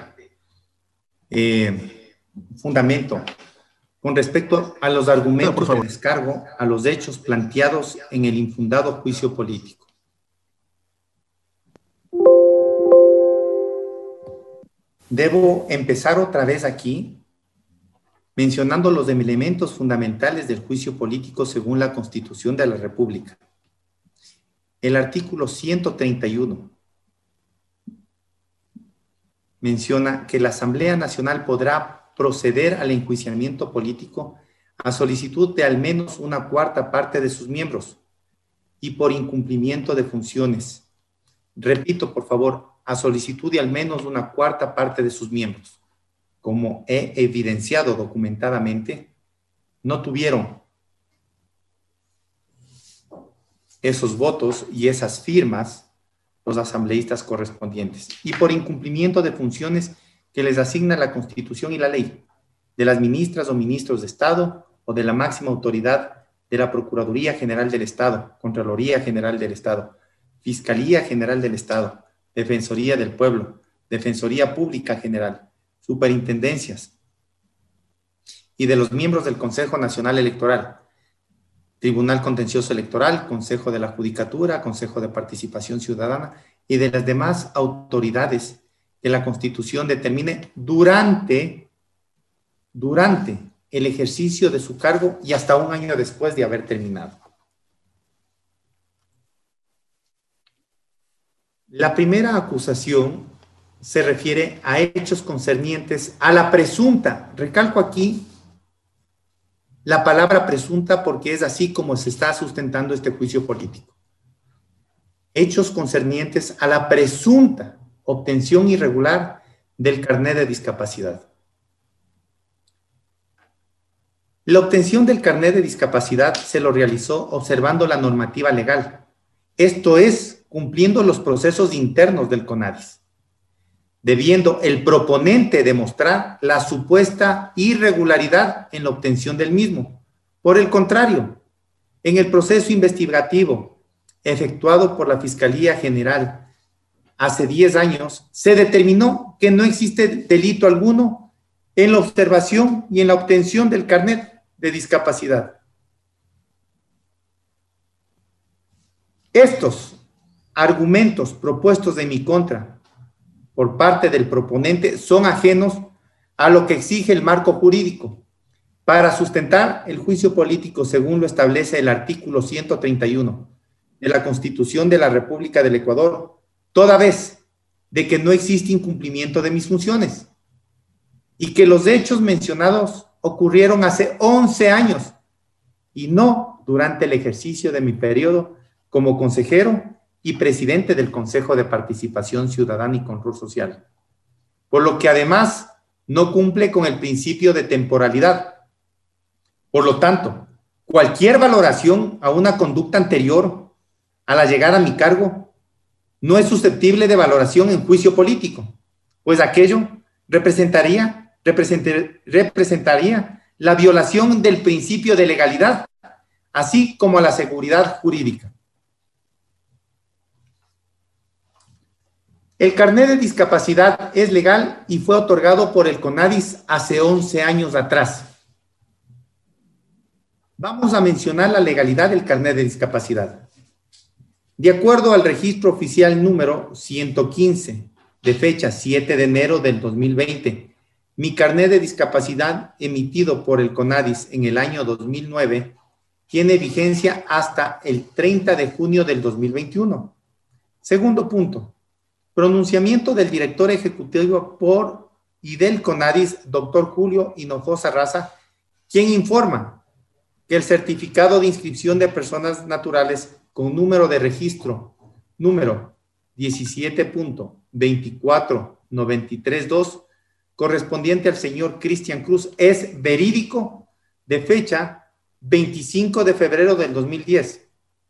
eh, fundamento con respecto a los argumentos de descargo a los hechos planteados en el infundado juicio político. Debo empezar otra vez aquí mencionando los elementos fundamentales del juicio político según la Constitución de la República. El artículo ciento treinta y uno menciona que la Asamblea Nacional podrá proceder al enjuiciamiento político a solicitud de al menos una cuarta parte de sus miembros y por incumplimiento de funciones. Repito, por favor, a solicitud de al menos una cuarta parte de sus miembros. Como he evidenciado documentadamente, no tuvieron esos votos y esas firmas los asambleístas correspondientes, y por incumplimiento de funciones que les asigna la Constitución y la ley, de las ministras o ministros de Estado o de la máxima autoridad de la Procuraduría General del Estado, Contraloría General del Estado, Fiscalía General del Estado, Defensoría del Pueblo, Defensoría Pública General, superintendencias, y de los miembros del Consejo Nacional Electoral, Tribunal Contencioso Electoral, Consejo de la Judicatura, Consejo de Participación Ciudadana y de las demás autoridades que la Constitución determine durante, durante el ejercicio de su cargo y hasta un año después de haber terminado. La primera acusación se refiere a hechos concernientes a la presunta, recalco aquí la palabra presunta porque es así como se está sustentando este juicio político. Hechos concernientes a la presunta obtención irregular del carnet de discapacidad. La obtención del carnet de discapacidad se lo realizó observando la normativa legal, esto es, cumpliendo los procesos internos del CONADIS, debiendo el proponente demostrar la supuesta irregularidad en la obtención del mismo. Por el contrario, en el proceso investigativo efectuado por la Fiscalía General hace diez años, se determinó que no existe delito alguno en la observación y en la obtención del carnet de discapacidad. Estos argumentos propuestos de mi contra por parte del proponente son ajenos a lo que exige el marco jurídico para sustentar el juicio político según lo establece el artículo ciento treinta y uno de la Constitución de la República del Ecuador, toda vez de que no existe incumplimiento de mis funciones y que los hechos mencionados ocurrieron hace once años y no durante el ejercicio de mi periodo como consejero y presidente del Consejo de Participación Ciudadana y Control Social, por lo que además no cumple con el principio de temporalidad. Por lo tanto, cualquier valoración a una conducta anterior a la llegada a mi cargo no es susceptible de valoración en juicio político, pues aquello representaría representaría la violación del principio de legalidad, así como la seguridad jurídica. El carnet de discapacidad es legal y fue otorgado por el CONADIS hace once años atrás. Vamos a mencionar la legalidad del carnet de discapacidad. De acuerdo al registro oficial número ciento quince, de fecha siete de enero del dos mil veinte, mi carnet de discapacidad emitido por el CONADIS en el año dos mil nueve tiene vigencia hasta el treinta de junio del dos mil veintiuno. Segundo punto, pronunciamiento del director ejecutivo por y del CONADIS, doctor Julio Hinojosa Raza, quien informa que el certificado de inscripción de personas naturales con número de registro número diecisiete punto veinticuatro noventa y tres dos correspondiente al señor Cristian Cruz es verídico de fecha veinticinco de febrero del dos mil diez.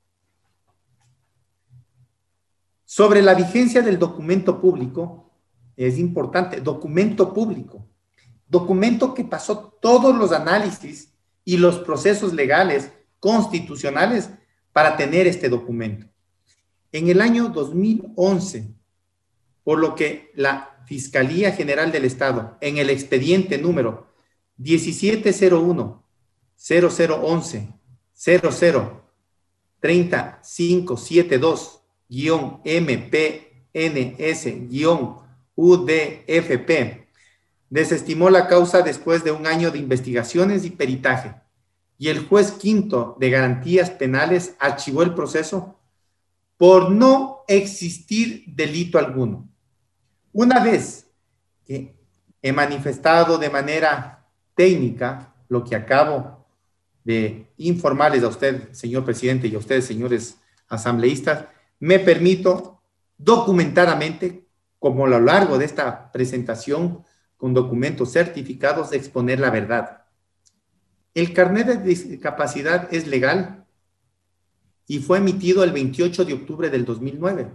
Sobre la vigencia del documento público, es importante, documento público, documento que pasó todos los análisis y los procesos legales constitucionales para tener este documento. En el año dos mil once, por lo que la Fiscalía General del Estado, en el expediente número diecisiete cero uno cero cero once cero cero treinta cinco setenta y dos guión M P N S guión U D F P, desestimó la causa después de un año de investigaciones y peritaje, y el juez quinto de garantías penales archivó el proceso por no existir delito alguno. Una vez que he manifestado de manera técnica lo que acabo de informarles a usted, señor presidente, y a ustedes, señores asambleístas, me permito documentadamente, como a lo largo de esta presentación, con documentos certificados, de exponer la verdad. El carnet de discapacidad es legal y fue emitido el veintiocho de octubre del dos mil nueve,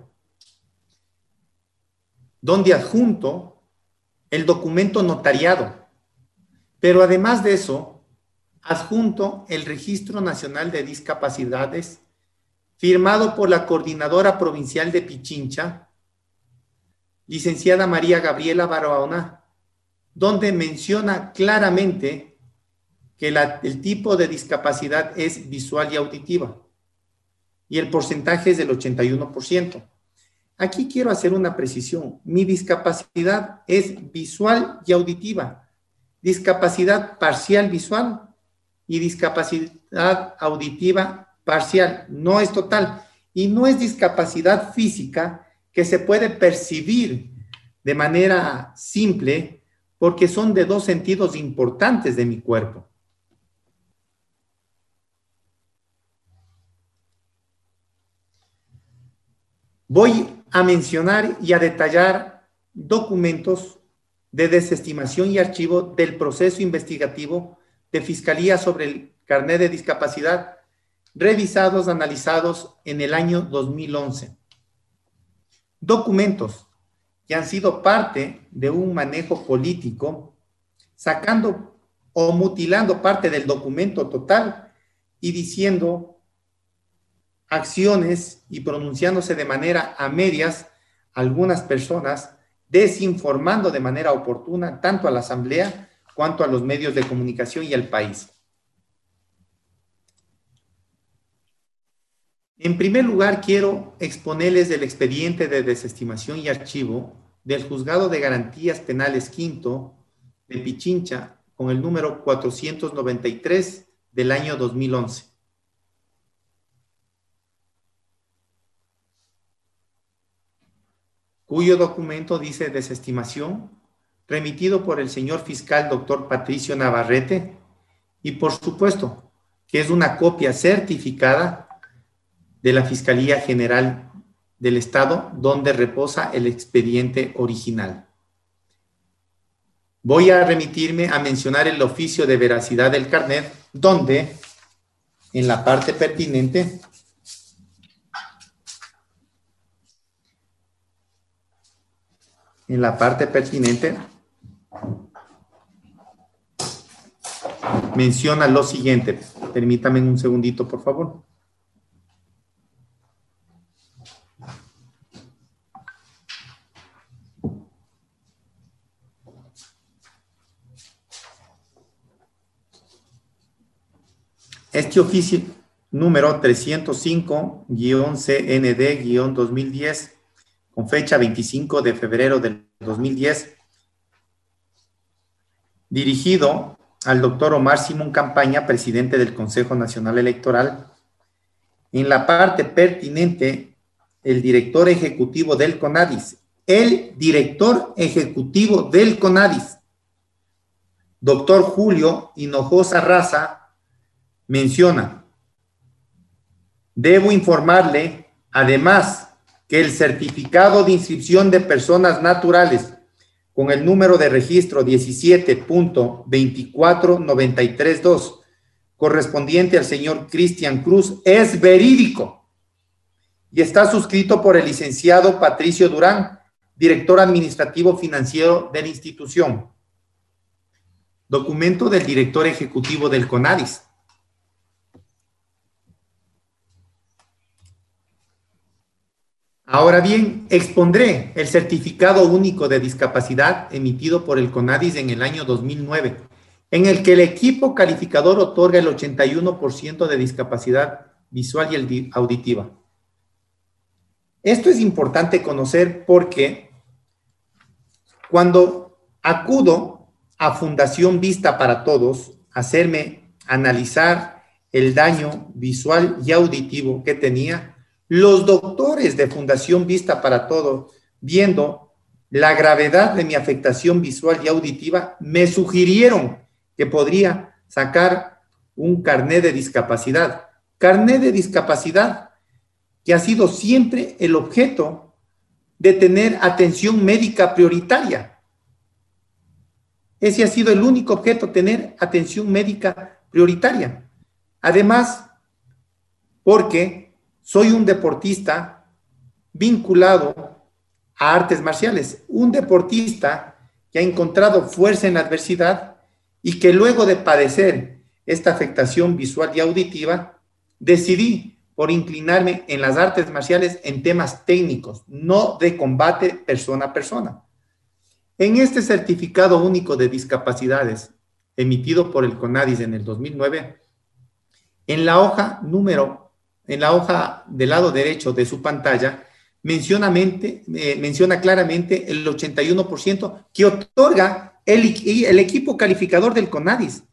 donde adjunto el documento notariado, pero además de eso, adjunto el Registro Nacional de Discapacidades firmado por la Coordinadora Provincial de Pichincha, licenciada María Gabriela Barahona, donde menciona claramente que la, el tipo de discapacidad es visual y auditiva, y el porcentaje es del ochenta y uno por ciento. Aquí quiero hacer una precisión. Mi discapacidad es visual y auditiva, discapacidad parcial visual y discapacidad auditiva parcial, no es total, y no es discapacidad física que se puede percibir de manera simple porque son de dos sentidos importantes de mi cuerpo. Voy a mencionar y a detallar documentos de desestimación y archivo del proceso investigativo de Fiscalía sobre el carnet de discapacidad, revisados, analizados en el año dos mil once. Documentos que han sido parte de un manejo político, sacando o mutilando parte del documento total y diciendo acciones y pronunciándose de manera a medias algunas personas, desinformando de manera oportuna tanto a la Asamblea cuanto a los medios de comunicación y al país. En primer lugar, quiero exponerles el expediente de desestimación y archivo del Juzgado de Garantías Penales Quinto de Pichincha con el número cuatrocientos noventa y tres del año dos mil once. Cuyo documento dice desestimación, remitido por el señor fiscal doctor Patricio Navarrete, y por supuesto que es una copia certificada de la Fiscalía General del Estado, donde reposa el expediente original. Voy a remitirme a mencionar el oficio de veracidad del carnet, donde en la parte pertinente en la parte pertinente menciona lo siguiente. Permítame un segundito, por favor. Este oficio número trescientos cinco guión C N D guión dos mil diez, con fecha veinticinco de febrero del dos mil diez, dirigido al doctor Omar Simón Campaña, presidente del Consejo Nacional Electoral. En la parte pertinente, el director ejecutivo del CONADIS, el director ejecutivo del CONADIS, doctor Julio Hinojosa Raza, menciona: debo informarle, además, que el certificado de inscripción de personas naturales con el número de registro diecisiete punto veinticuatro noventa y tres dos, correspondiente al señor Cristian Cruz, es verídico y está suscrito por el licenciado Patricio Durán, director administrativo financiero de la institución. Documento del director ejecutivo del CONADIS. Ahora bien, expondré el certificado único de discapacidad emitido por el CONADIS en el año dos mil nueve, en el que el equipo calificador otorga el ochenta y uno por ciento de discapacidad visual y auditiva. Esto es importante conocer porque cuando acudo a Fundación Vista para Todos a hacerme analizar el daño visual y auditivo que tenía, los doctores de Fundación Vista para Todos, viendo la gravedad de mi afectación visual y auditiva, me sugirieron que podría sacar un carnet de discapacidad. Carnet de discapacidad que ha sido siempre el objeto de tener atención médica prioritaria. Ese ha sido el único objeto, tener atención médica prioritaria. Además, porque soy un deportista vinculado a artes marciales, un deportista que ha encontrado fuerza en la adversidad y que luego de padecer esta afectación visual y auditiva, decidí por inclinarme en las artes marciales en temas técnicos, no de combate persona a persona. En este certificado único de discapacidades emitido por el CONADIS en el dos mil nueve, en la hoja número En la hoja del lado derecho de su pantalla, menciona, mente, eh, menciona claramente el ochenta y uno por ciento que otorga el, el equipo calificador del CONADIS.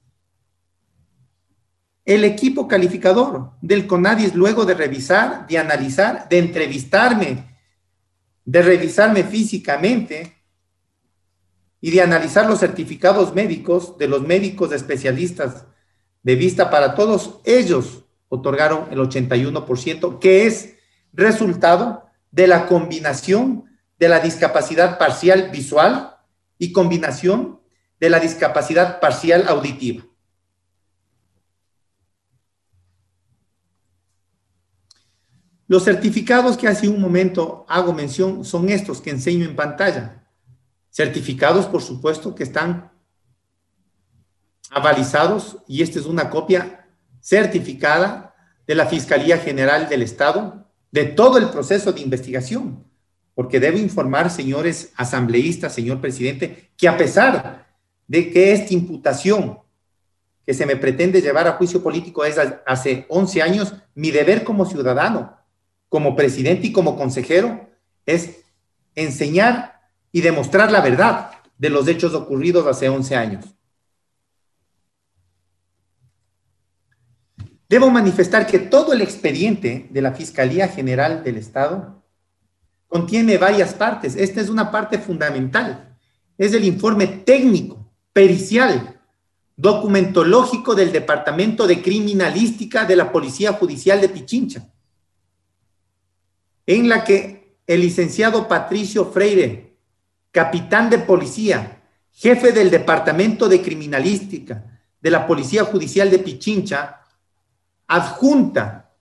El equipo calificador del CONADIS, luego de revisar, de analizar, de entrevistarme, de revisarme físicamente y de analizar los certificados médicos de los médicos especialistas de Vista para Todos, ellos otorgaron el ochenta y uno por ciento, que es resultado de la combinación de la discapacidad parcial visual y combinación de la discapacidad parcial auditiva. Los certificados que hace un momento hago mención son estos que enseño en pantalla. Certificados, por supuesto, que están avalizados, y esta es una copia certificada de la Fiscalía General del Estado, de todo el proceso de investigación, porque debo informar, señores asambleístas, señor presidente, que a pesar de que esta imputación que se me pretende llevar a juicio político es hace once años, mi deber como ciudadano, como presidente y como consejero, es enseñar y demostrar la verdad de los hechos ocurridos hace once años. Debo manifestar que todo el expediente de la Fiscalía General del Estado contiene varias partes. Esta es una parte fundamental. Es el informe técnico, pericial, documentológico del Departamento de Criminalística de la Policía Judicial de Pichincha, en la que el licenciado Patricio Freire, capitán de policía, jefe del Departamento de Criminalística de la Policía Judicial de Pichincha, adjunta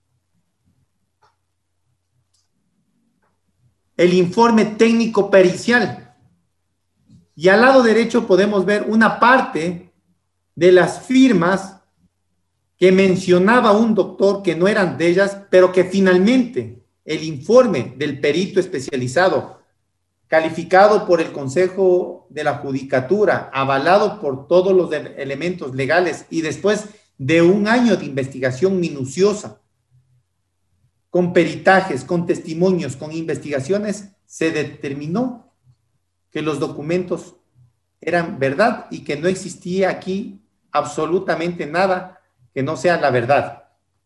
el informe técnico pericial. Y al lado derecho podemos ver una parte de las firmas que mencionaba un doctor que no eran de ellas, pero que finalmente el informe del perito especializado, calificado por el Consejo de la Judicatura, avalado por todos los elementos legales y después de un año de investigación minuciosa, con peritajes, con testimonios, con investigaciones, se determinó que los documentos eran verdad y que no existía aquí absolutamente nada que no sea la verdad.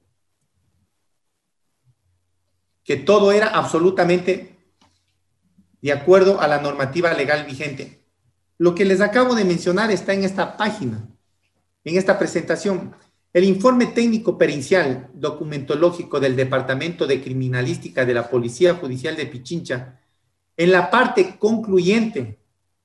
Que todo era absolutamente de acuerdo a la normativa legal vigente. Lo que les acabo de mencionar está en esta página, en esta presentación. El informe técnico pericial documentológico del Departamento de Criminalística de la Policía Judicial de Pichincha, en la parte concluyente,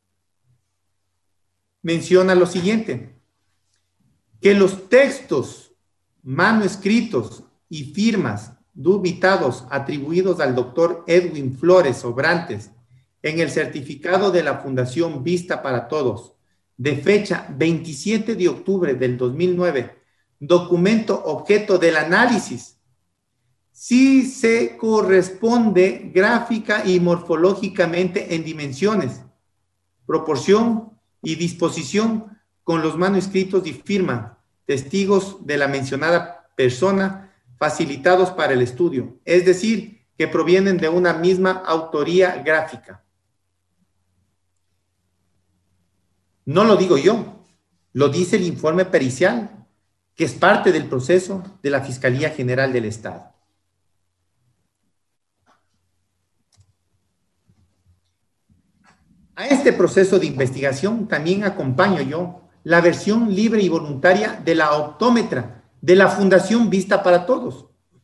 menciona lo siguiente: que los textos manuscritos y firmas dubitados atribuidos al doctor Edwin Flores Sobrantes en el certificado de la Fundación Vista para Todos, de fecha veintisiete de octubre del dos mil nueve, documento objeto del análisis, sí se corresponde gráfica y morfológicamente en dimensiones, proporción y disposición con los manuscritos y firma, testigos de la mencionada persona, facilitados para el estudio, es decir, que provienen de una misma autoría gráfica. No lo digo yo, lo dice el informe pericial, que es parte del proceso de la Fiscalía General del Estado. A este proceso de investigación también acompaño yo la versión libre y voluntaria de la optómetra de la Fundación Vista para Todos,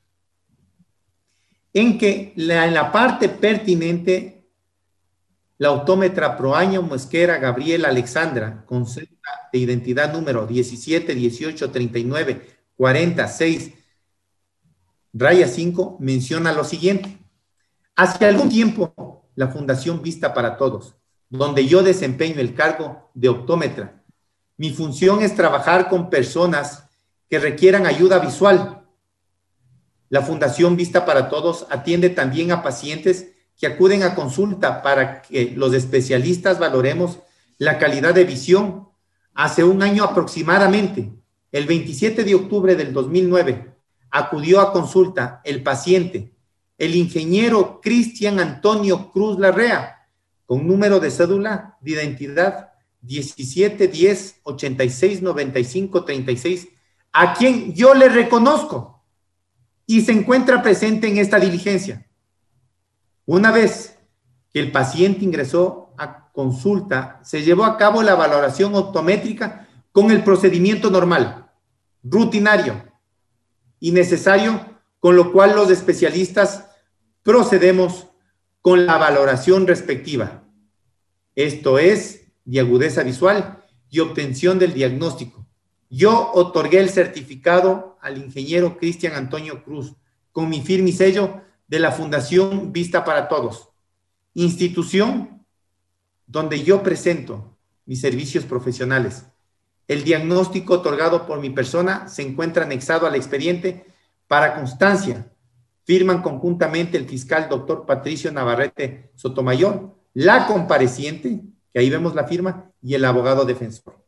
en que la, en la parte pertinente, la optómetra Proaño Mosquera Gabriela Alexandra, con cédula de identidad número diecisiete dieciocho treinta y nueve cuarenta seis, raya cinco, menciona lo siguiente: hace algún tiempo la Fundación Vista para Todos, donde yo desempeño el cargo de optómetra, mi función es trabajar con personas que requieran ayuda visual. La Fundación Vista para Todos atiende también a pacientes que acuden a consulta para que los especialistas valoremos la calidad de visión. Hace un año aproximadamente, el veintisiete de octubre del dos mil nueve, acudió a consulta el paciente, el ingeniero Cristian Antonio Cruz Larrea, con número de cédula de identidad diecisiete diez ochenta y seis noventa y cinco treinta y seis, a quien yo le reconozco y se encuentra presente en esta diligencia. Una vez que el paciente ingresó a consulta, se llevó a cabo la valoración optométrica con el procedimiento normal, rutinario y necesario, con lo cual los especialistas procedemos con la valoración respectiva. Esto es, de agudeza visual y obtención del diagnóstico. Yo otorgué el certificado al ingeniero Cristian Antonio Cruz con mi firma y sello de la Fundación Vista para Todos, institución donde yo presento mis servicios profesionales. El diagnóstico otorgado por mi persona se encuentra anexado al expediente para constancia. Firman conjuntamente el fiscal doctor Patricio Navarrete Sotomayor, la compareciente, que ahí vemos la firma, y el abogado defensor.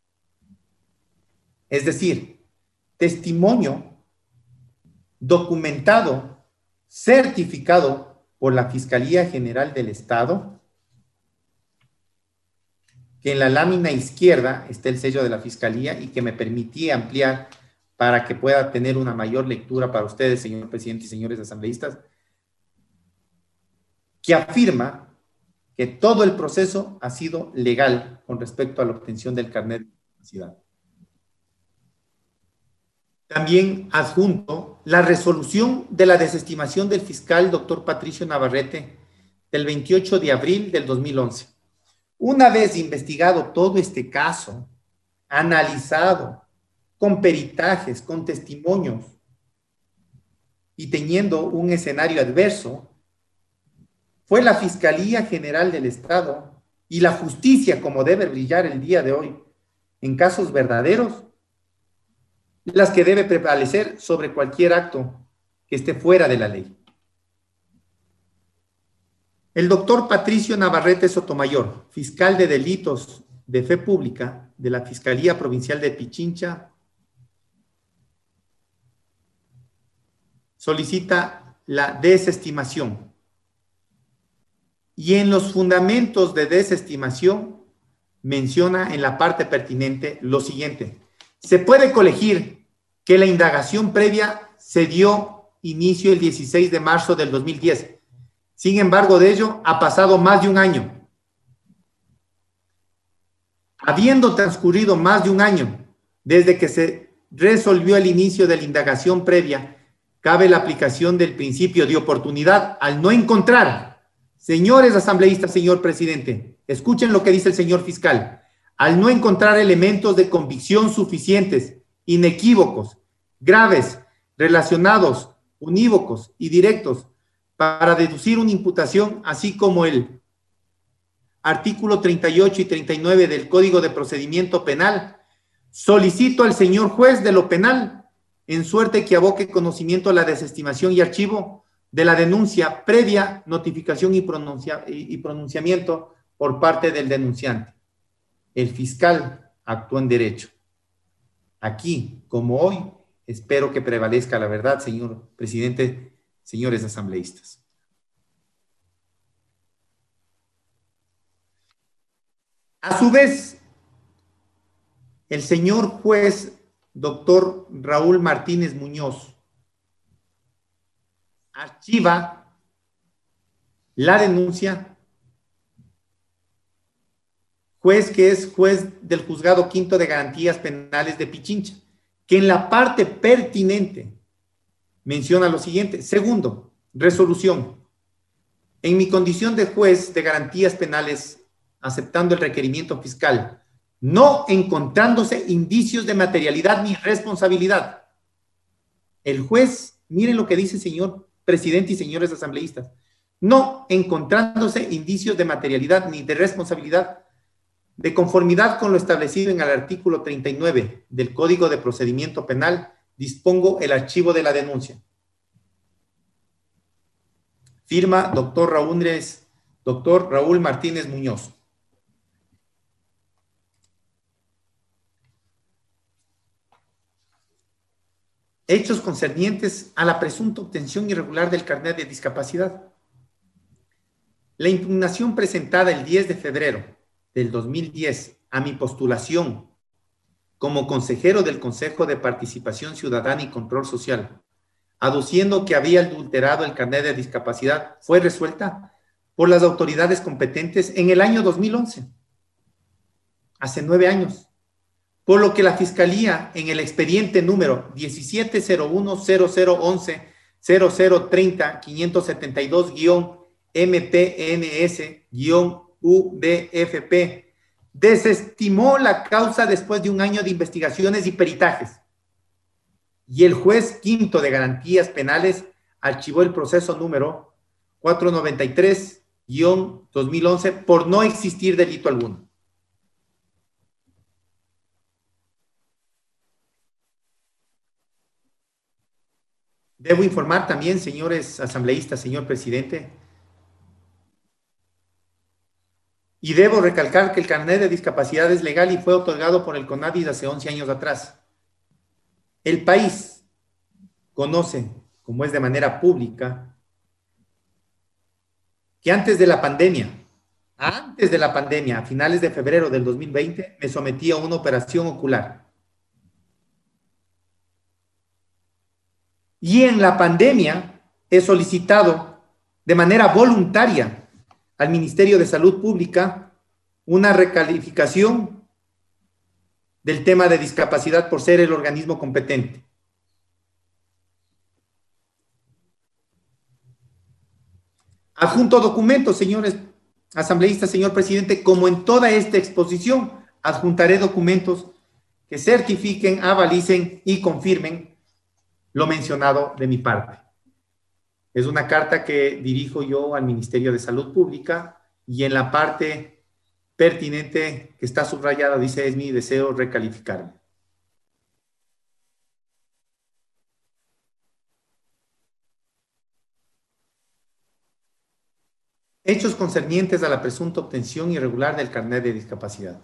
Es decir, testimonio documentado, certificado por la Fiscalía General del Estado, que en la lámina izquierda está el sello de la Fiscalía y que me permití ampliar para que pueda tener una mayor lectura para ustedes, señor presidente y señores asambleístas, que afirma que todo el proceso ha sido legal con respecto a la obtención del carnet de discapacidad. También adjunto la resolución de la desestimación del fiscal doctor Patricio Navarrete del veintiocho de abril del dos mil once. Una vez investigado todo este caso, analizado con peritajes, con testimonios y teniendo un escenario adverso, fue la Fiscalía General del Estado y la justicia, como debe brillar el día de hoy, en casos verdaderos, las que debe prevalecer sobre cualquier acto que esté fuera de la ley. El doctor Patricio Navarrete Sotomayor, fiscal de delitos de fe pública de la Fiscalía Provincial de Pichincha, solicita la desestimación. Y en los fundamentos de desestimación menciona en la parte pertinente lo siguiente: se puede colegir que la indagación previa se dio inicio el dieciséis de marzo del dos mil diez. Sin embargo, de ello ha pasado más de un año. Habiendo transcurrido más de un año desde que se resolvió el inicio de la indagación previa, cabe la aplicación del principio de oportunidad al no encontrar, señores asambleístas, señor presidente, escuchen lo que dice el señor fiscal, al no encontrar elementos de convicción suficientes, inequívocos, graves, relacionados, unívocos y directos para deducir una imputación, así como el artículo treinta y ocho y treinta y nueve del Código de Procedimiento Penal, solicito al señor juez de lo penal, en suerte que aboque conocimiento a la desestimación y archivo de la denuncia previa notificación y, pronuncia, y pronunciamiento por parte del denunciante. El fiscal actuó en derecho. Aquí, como hoy, espero que prevalezca la verdad, señor presidente, señores asambleístas. A su vez, el señor juez doctor Raúl Martínez Muñoz archiva la denuncia, juez que es juez del Juzgado Quinto de Garantías Penales de Pichincha, que en la parte pertinente menciona lo siguiente: segundo, resolución. En mi condición de juez de garantías penales, aceptando el requerimiento fiscal, no encontrándose indicios de materialidad ni responsabilidad. El juez, miren lo que dice, señor presidente y señores asambleístas, no encontrándose indicios de materialidad ni de responsabilidad, de conformidad con lo establecido en el artículo treinta y nueve del Código de Procedimiento Penal, dispongo el archivo de la denuncia. Firma doctor Raúl, doctor Raúl Martínez Muñoz. Hechos concernientes a la presunta obtención irregular del carnet de discapacidad. La impugnación presentada el diez de febrero del dos mil diez a mi postulación como consejero del Consejo de Participación Ciudadana y Control Social, aduciendo que había adulterado el carnet de discapacidad, fue resuelta por las autoridades competentes en el año dos mil once, hace nueve años. Por lo que la Fiscalía, en el expediente número diecisiete cero uno cero cero once cero cero treinta quinientos setenta y dos M P N S U D F P, desestimó la causa después de un año de investigaciones y peritajes. Y el juez quinto de garantías penales archivó el proceso número cuatrocientos noventa y tres dos mil once por no existir delito alguno. Debo informar también, señores asambleístas, señor presidente, y debo recalcar que el carnet de discapacidad es legal y fue otorgado por el CONADIS hace once años atrás. El país conoce, como es de manera pública, que antes de la pandemia, antes de la pandemia, a finales de febrero del dos mil veinte, me sometí a una operación ocular. Y en la pandemia he solicitado de manera voluntaria al Ministerio de Salud Pública una recalificación del tema de discapacidad por ser el organismo competente. Adjunto documentos, señores asambleístas, señor presidente, como en toda esta exposición, adjuntaré documentos que certifiquen, avalicen y confirmen lo mencionado de mi parte. Es una carta que dirijo yo al Ministerio de Salud Pública y en la parte pertinente que está subrayada, dice, es mi deseo recalificarme. Hechos concernientes a la presunta obtención irregular del carnet de discapacidad.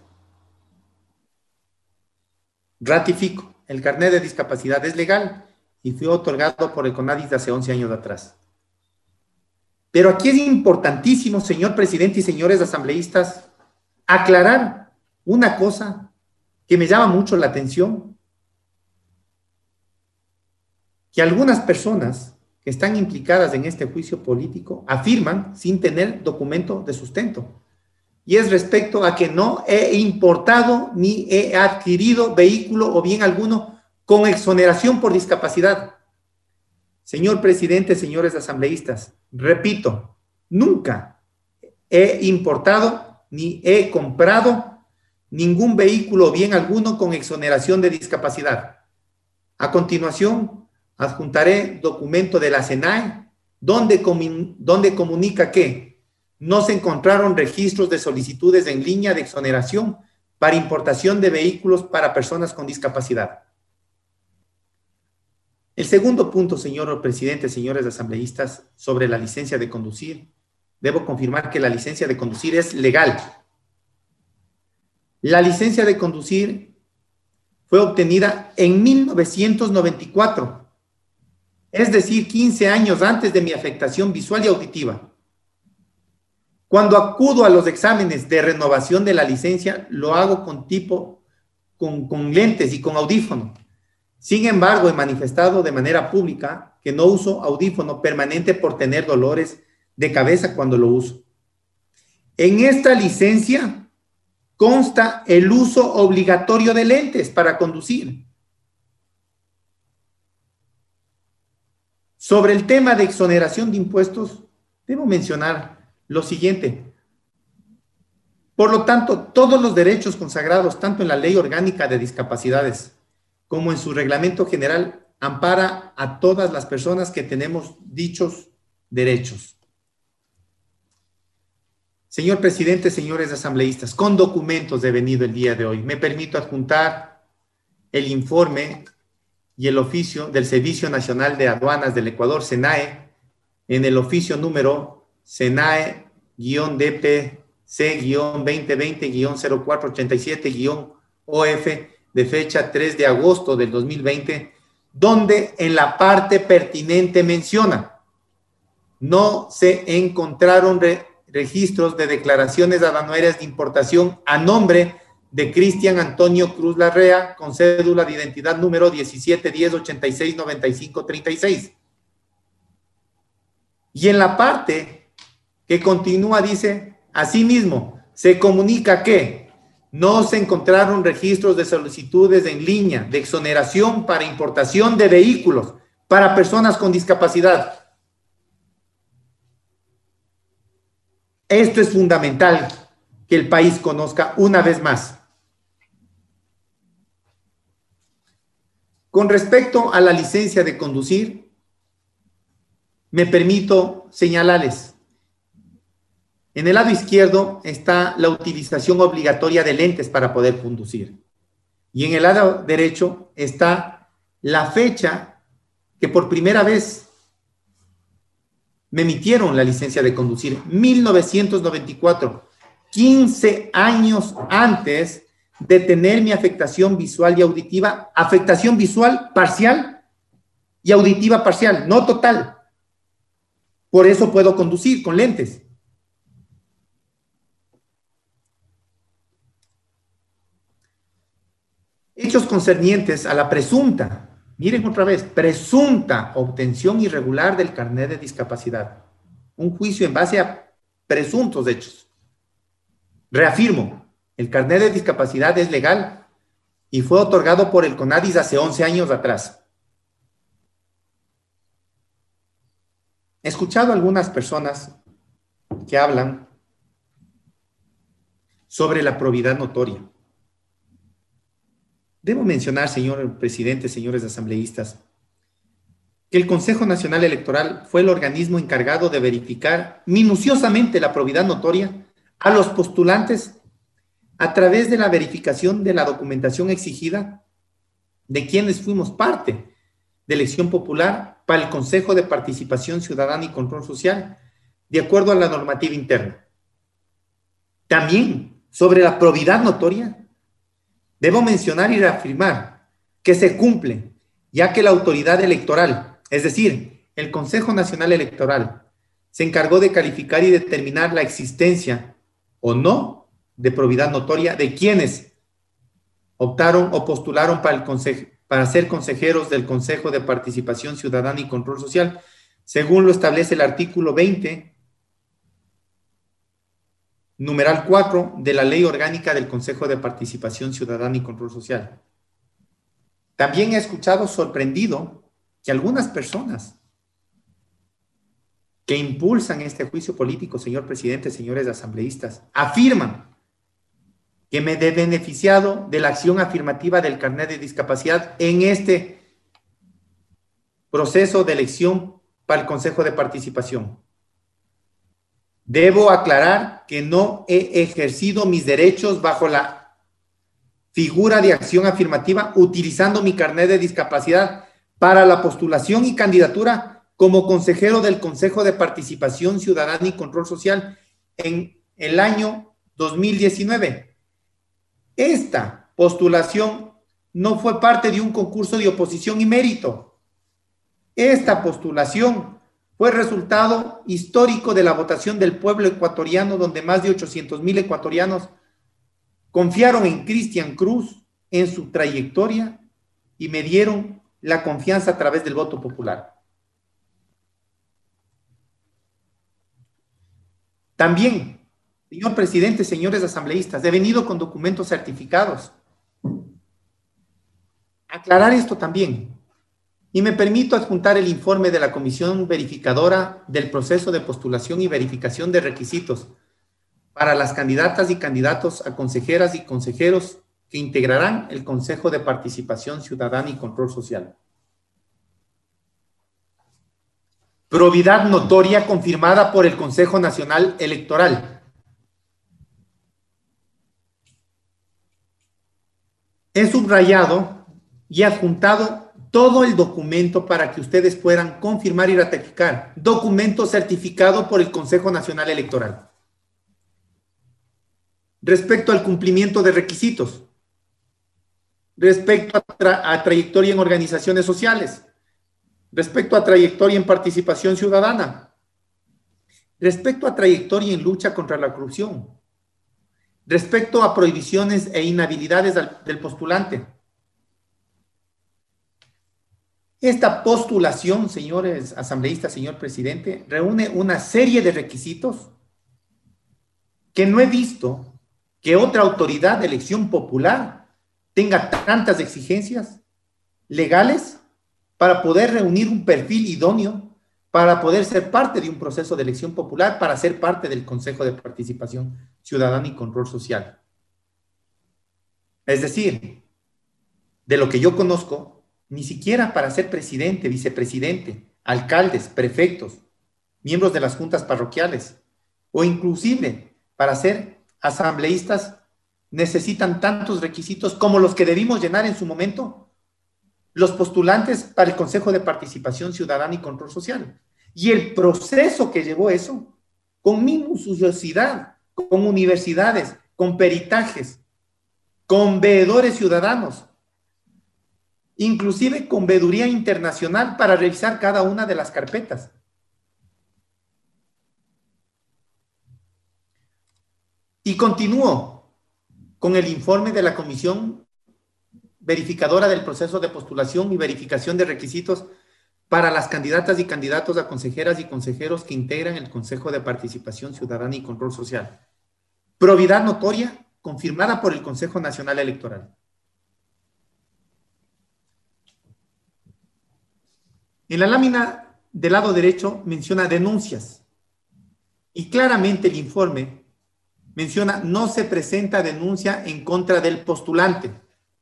Ratifico, el carnet de discapacidad es legal y fue otorgado por el CONADIS de hace once años atrás. Pero aquí es importantísimo, señor presidente y señores asambleístas, aclarar una cosa que me llama mucho la atención, que algunas personas que están implicadas en este juicio político afirman sin tener documento de sustento. Y es respecto a que no he importado ni he adquirido vehículo o bien alguno con exoneración por discapacidad. Señor presidente, señores asambleístas, repito, nunca he importado ni he comprado ningún vehículo o bien alguno con exoneración de discapacidad. A continuación, adjuntaré documento de la SENAE donde, donde comunica que no se encontraron registros de solicitudes en línea de exoneración para importación de vehículos para personas con discapacidad. El segundo punto, señor presidente, señores asambleístas, sobre la licencia de conducir, debo confirmar que la licencia de conducir es legal. La licencia de conducir fue obtenida en mil novecientos noventa y cuatro, es decir, quince años antes de mi afectación visual y auditiva. Cuando acudo a los exámenes de renovación de la licencia, lo hago con tipo, con, con lentes y con audífono. Sin embargo, he manifestado de manera pública que no uso audífono permanente por tener dolores de cabeza cuando lo uso. En esta licencia consta el uso obligatorio de lentes para conducir. Sobre el tema de exoneración de impuestos, debo mencionar lo siguiente. Por lo tanto, todos los derechos consagrados, tanto en la Ley Orgánica de Discapacidades como en su reglamento general, ampara a todas las personas que tenemos dichos derechos. Señor presidente, señores asambleístas, con documentos he venido el día de hoy. Me permito adjuntar el informe y el oficio del Servicio Nacional de Aduanas del Ecuador, SENAE, en el oficio número SENAE-D P C-veinte veinte-cero cuatro ochenta y siete-O F de fecha tres de agosto del dos mil veinte, donde en la parte pertinente menciona: no se encontraron re registros de declaraciones aduaneras de importación a nombre de Cristian Antonio Cruz Larrea, con cédula de identidad número diecisiete diez ochenta y seis noventa y cinco treinta y seis. Y en la parte que continúa dice: asimismo, se comunica que no se encontraron registros de solicitudes en línea de exoneración para importación de vehículos para personas con discapacidad. Esto es fundamental que el país conozca una vez más. Con respecto a la licencia de conducir, me permito señalarles. En el lado izquierdo está la utilización obligatoria de lentes para poder conducir. Y en el lado derecho está la fecha que por primera vez me emitieron la licencia de conducir, mil novecientos noventa y cuatro, quince años antes de tener mi afectación visual y auditiva, afectación visual parcial y auditiva parcial, no total. Por eso puedo conducir con lentes. Hechos concernientes a la presunta, miren otra vez, presunta obtención irregular del carnet de discapacidad. Un juicio en base a presuntos hechos. Reafirmo, el carnet de discapacidad es legal y fue otorgado por el CONADIS hace once años atrás. He escuchado a algunas personas que hablan sobre la probidad notoria. Debo mencionar, señor presidente, señores asambleístas, que el Consejo Nacional Electoral fue el organismo encargado de verificar minuciosamente la probidad notoria a los postulantes a través de la verificación de la documentación exigida de quienes fuimos parte de elección popular para el Consejo de Participación Ciudadana y Control Social, de acuerdo a la normativa interna. También, sobre la probidad notoria, debo mencionar y reafirmar que se cumple, ya que la autoridad electoral, es decir, el Consejo Nacional Electoral, se encargó de calificar y determinar la existencia o no de probidad notoria de quienes optaron o postularon para, el consejo, para ser consejeros del Consejo de Participación Ciudadana y Control Social, según lo establece el artículo veinte, numeral cuatro de la Ley Orgánica del Consejo de Participación Ciudadana y Control Social. También he escuchado sorprendido que algunas personas que impulsan este juicio político, señor presidente, señores asambleístas, afirman que me he beneficiado de la acción afirmativa del carnet de discapacidad en este proceso de elección para el Consejo de Participación. Debo aclarar que no he ejercido mis derechos bajo la figura de acción afirmativa utilizando mi carnet de discapacidad para la postulación y candidatura como consejero del Consejo de Participación Ciudadana y Control Social en el año dos mil diecinueve. Esta postulación no fue parte de un concurso de oposición y mérito. Esta postulación fue resultado histórico de la votación del pueblo ecuatoriano, donde más de ochocientos mil ecuatorianos confiaron en Cristian Cruz, en su trayectoria, y me dieron la confianza a través del voto popular. También, señor presidente, señores asambleístas, he venido con documentos certificados. Aclarar esto también. Y me permito adjuntar el informe de la Comisión Verificadora del Proceso de Postulación y Verificación de Requisitos para las candidatas y candidatos a consejeras y consejeros que integrarán el Consejo de Participación Ciudadana y Control Social. Probidad notoria confirmada por el Consejo Nacional Electoral. He subrayado y adjuntado todo el documento para que ustedes puedan confirmar y ratificar. Documento certificado por el Consejo Nacional Electoral. Respecto al cumplimiento de requisitos. Respecto a, tra a trayectoria en organizaciones sociales. Respecto a trayectoria en participación ciudadana. Respecto a trayectoria en lucha contra la corrupción. Respecto a prohibiciones e inhabilidades del, del postulante. Esta postulación, señores asambleístas, señor presidente, reúne una serie de requisitos que no he visto que otra autoridad de elección popular tenga tantas exigencias legales para poder reunir un perfil idóneo, para poder ser parte de un proceso de elección popular, para ser parte del Consejo de Participación Ciudadana y Control Social. Es decir, de lo que yo conozco, ni siquiera para ser presidente, vicepresidente, alcaldes, prefectos, miembros de las juntas parroquiales, o inclusive para ser asambleístas, necesitan tantos requisitos como los que debimos llenar en su momento los postulantes para el Consejo de Participación Ciudadana y Control Social. Y el proceso que llevó eso, con minuciosidad, con universidades, con peritajes, con veedores ciudadanos, inclusive con veeduría internacional para revisar cada una de las carpetas. Y continúo con el informe de la Comisión Verificadora del Proceso de Postulación y Verificación de Requisitos para las candidatas y candidatos a consejeras y consejeros que integran el Consejo de Participación Ciudadana y Control Social. Probidad notoria confirmada por el Consejo Nacional Electoral. En la lámina del lado derecho menciona denuncias y claramente el informe menciona no se presenta denuncia en contra del postulante.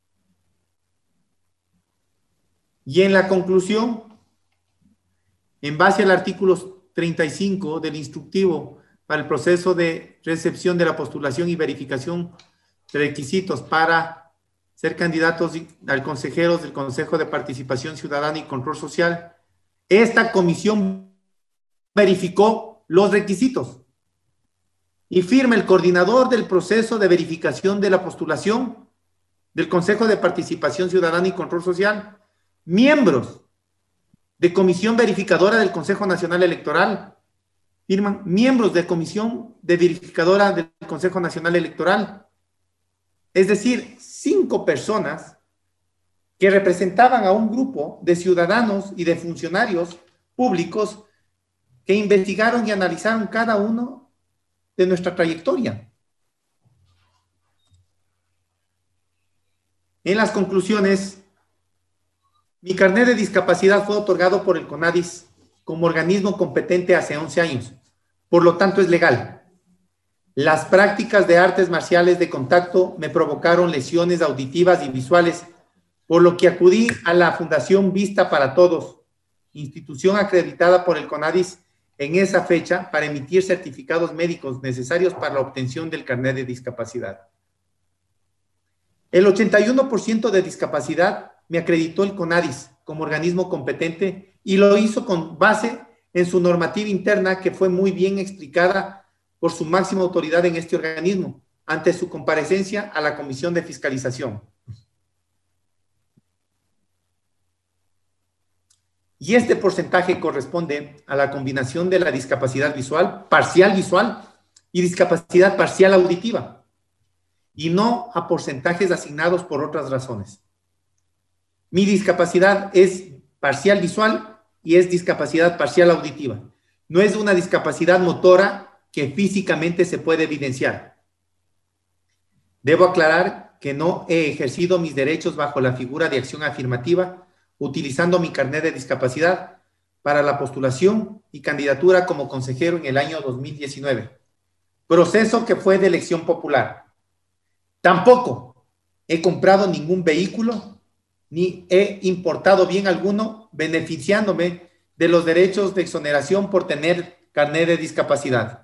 Y en la conclusión, en base al artículo treinta y cinco del instructivo para el proceso de recepción de la postulación y verificación requisitos para ser candidatos a consejeros del Consejo de Participación Ciudadana y Control Social, esta comisión verificó los requisitos y firma el coordinador del proceso de verificación de la postulación del Consejo de Participación Ciudadana y Control Social, miembros de comisión verificadora del Consejo Nacional Electoral, firman miembros de comisión de verificadora del Consejo Nacional Electoral, es decir, cinco personas que representaban a un grupo de ciudadanos y de funcionarios públicos que investigaron y analizaron cada uno de nuestra trayectoria. En las conclusiones, mi carnet de discapacidad fue otorgado por el CONADIS como organismo competente hace once años, por lo tanto es legal. Las prácticas de artes marciales de contacto me provocaron lesiones auditivas y visuales, por lo que acudí a la Fundación Vista para Todos, institución acreditada por el CONADIS en esa fecha para emitir certificados médicos necesarios para la obtención del carnet de discapacidad. El ochenta y uno por ciento de discapacidad me acreditó el CONADIS como organismo competente y lo hizo con base en su normativa interna, que fue muy bien explicada por su máxima autoridad en este organismo ante su comparecencia a la Comisión de Fiscalización. Y este porcentaje corresponde a la combinación de la discapacidad visual, parcial visual y discapacidad parcial auditiva, y no a porcentajes asignados por otras razones. Mi discapacidad es parcial visual y es discapacidad parcial auditiva. No es una discapacidad motora que físicamente se puede evidenciar. Debo aclarar que no he ejercido mis derechos bajo la figura de acción afirmativa, utilizando mi carnet de discapacidad para la postulación y candidatura como consejero en el año dos mil diecinueve, proceso que fue de elección popular. Tampoco he comprado ningún vehículo ni he importado bien alguno beneficiándome de los derechos de exoneración por tener carnet de discapacidad.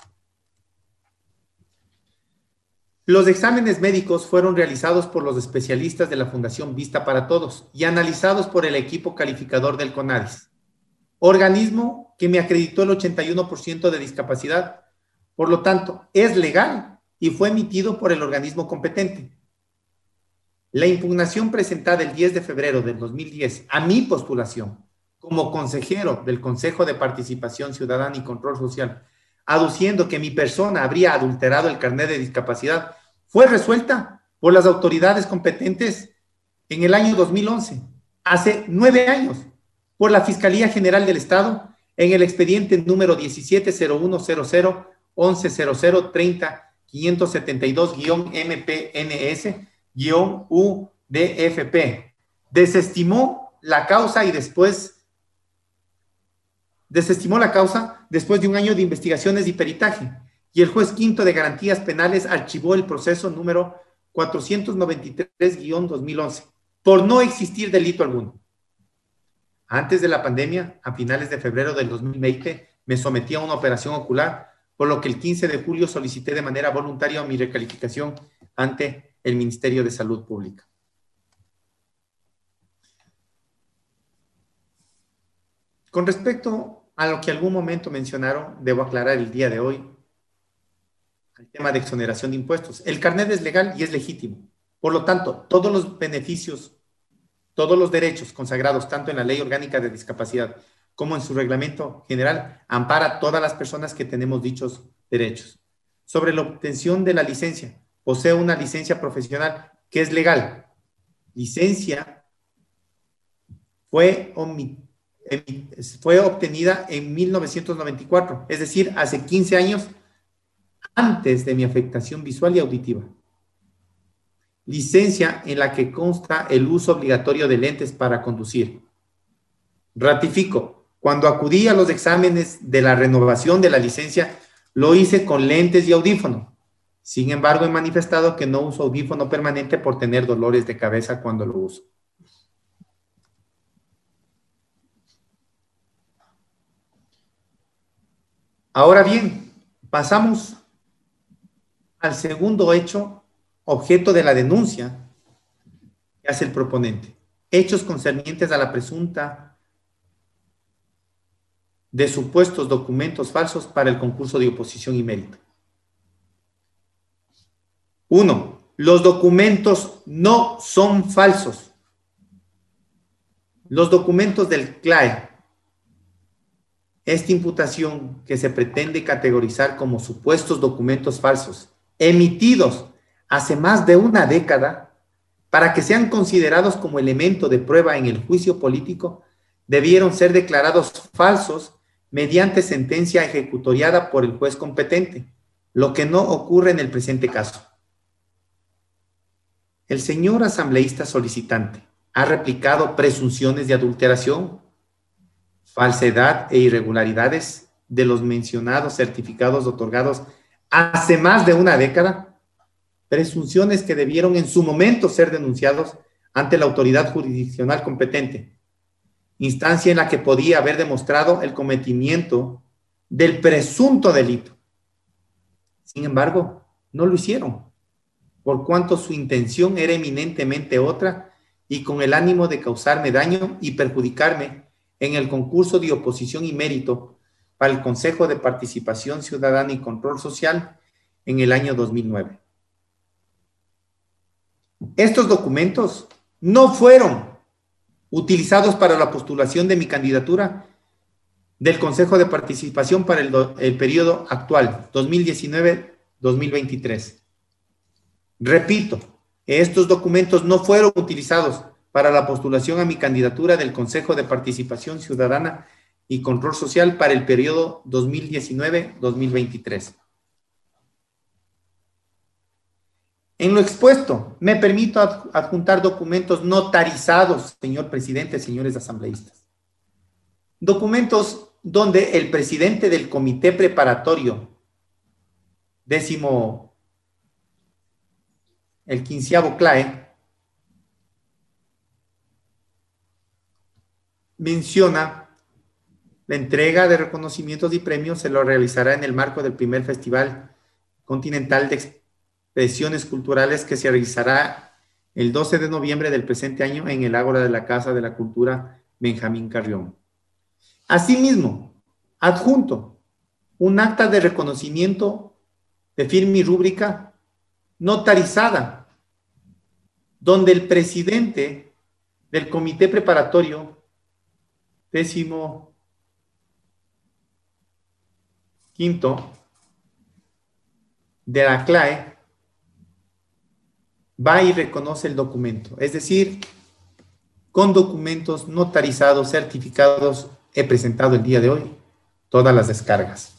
Los exámenes médicos fueron realizados por los especialistas de la Fundación Vista para Todos y analizados por el equipo calificador del CONADIS, organismo que me acreditó el ochenta y uno por ciento de discapacidad. Por lo tanto, es legal y fue emitido por el organismo competente. La impugnación presentada el diez de febrero del dos mil diez a mi postulación como consejero del Consejo de Participación Ciudadana y Control Social, aduciendo que mi persona habría adulterado el carnet de discapacidad, fue resuelta por las autoridades competentes en el año dos mil once, hace nueve años, por la Fiscalía General del Estado en el expediente número diecisiete cero uno cero cero once cero cero treinta quinientos setenta y dos M P N S U D F P. Desestimó la causa y después desestimó la causa después de un año de investigaciones y peritaje, y el juez quinto de Garantías Penales archivó el proceso número cuatrocientos noventa y tres guión dos mil once por no existir delito alguno. Antes de la pandemia, a finales de febrero del dos mil veinte, me sometí a una operación ocular, por lo que el quince de julio solicité de manera voluntaria mi recalificación ante el Ministerio de Salud Pública. Con respecto a lo que algún momento mencionaron, debo aclarar el día de hoy el tema de exoneración de impuestos. El carnet es legal y es legítimo. Por lo tanto, todos los beneficios, todos los derechos consagrados tanto en la Ley Orgánica de Discapacidad como en su reglamento general, ampara a todas las personas que tenemos dichos derechos. Sobre la obtención de la licencia, poseo una licencia profesional que es legal. Licencia fue omitida. Fue obtenida en mil novecientos noventa y cuatro, es decir, hace quince años antes de mi afectación visual y auditiva. Licencia en la que consta el uso obligatorio de lentes para conducir. Ratifico, cuando acudí a los exámenes de la renovación de la licencia, lo hice con lentes y audífono. Sin embargo, he manifestado que no uso audífono permanente por tener dolores de cabeza cuando lo uso. Ahora bien, pasamos al segundo hecho objeto de la denuncia que hace el proponente. Hechos concernientes a la presunta de supuestos documentos falsos para el concurso de oposición y mérito. Uno, los documentos no son falsos. Los documentos del C L A E, esta imputación que se pretende categorizar como supuestos documentos falsos, emitidos hace más de una década, para que sean considerados como elemento de prueba en el juicio político, debieron ser declarados falsos mediante sentencia ejecutoriada por el juez competente, lo que no ocurre en el presente caso. El señor asambleísta solicitante ha replicado presunciones de adulteración, falsedad e irregularidades de los mencionados certificados otorgados hace más de una década, presunciones que debieron en su momento ser denunciados ante la autoridad jurisdiccional competente, instancia en la que podía haber demostrado el cometimiento del presunto delito. Sin embargo, no lo hicieron, por cuanto su intención era eminentemente otra y con el ánimo de causarme daño y perjudicarme en el concurso de oposición y mérito para el Consejo de Participación Ciudadana y Control Social en el año dos mil nueve. Estos documentos no fueron utilizados para la postulación de mi candidatura del Consejo de Participación para el, do, el periodo actual, dos mil diecinueve a dos mil veintitrés. Repito, estos documentos no fueron utilizados para la postulación a mi candidatura del Consejo de Participación Ciudadana y Control Social para el periodo dos mil diecinueve a dos mil veintitrés. En lo expuesto, me permito adjuntar documentos notarizados, señor presidente, señores asambleístas. Documentos donde el presidente del comité preparatorio, décimo, el quinceavo C L A E, menciona la entrega de reconocimientos y premios se lo realizará en el marco del primer Festival Continental de Expresiones Culturales que se realizará el doce de noviembre del presente año en el Ágora de la Casa de la Cultura Benjamín Carrión. Asimismo, adjunto un acta de reconocimiento de firma y rúbrica notarizada, donde el presidente del comité preparatorio décimo quinto de la C L A E va y reconoce el documento, es decir, con documentos notarizados, certificados, he presentado el día de hoy todas las descargas.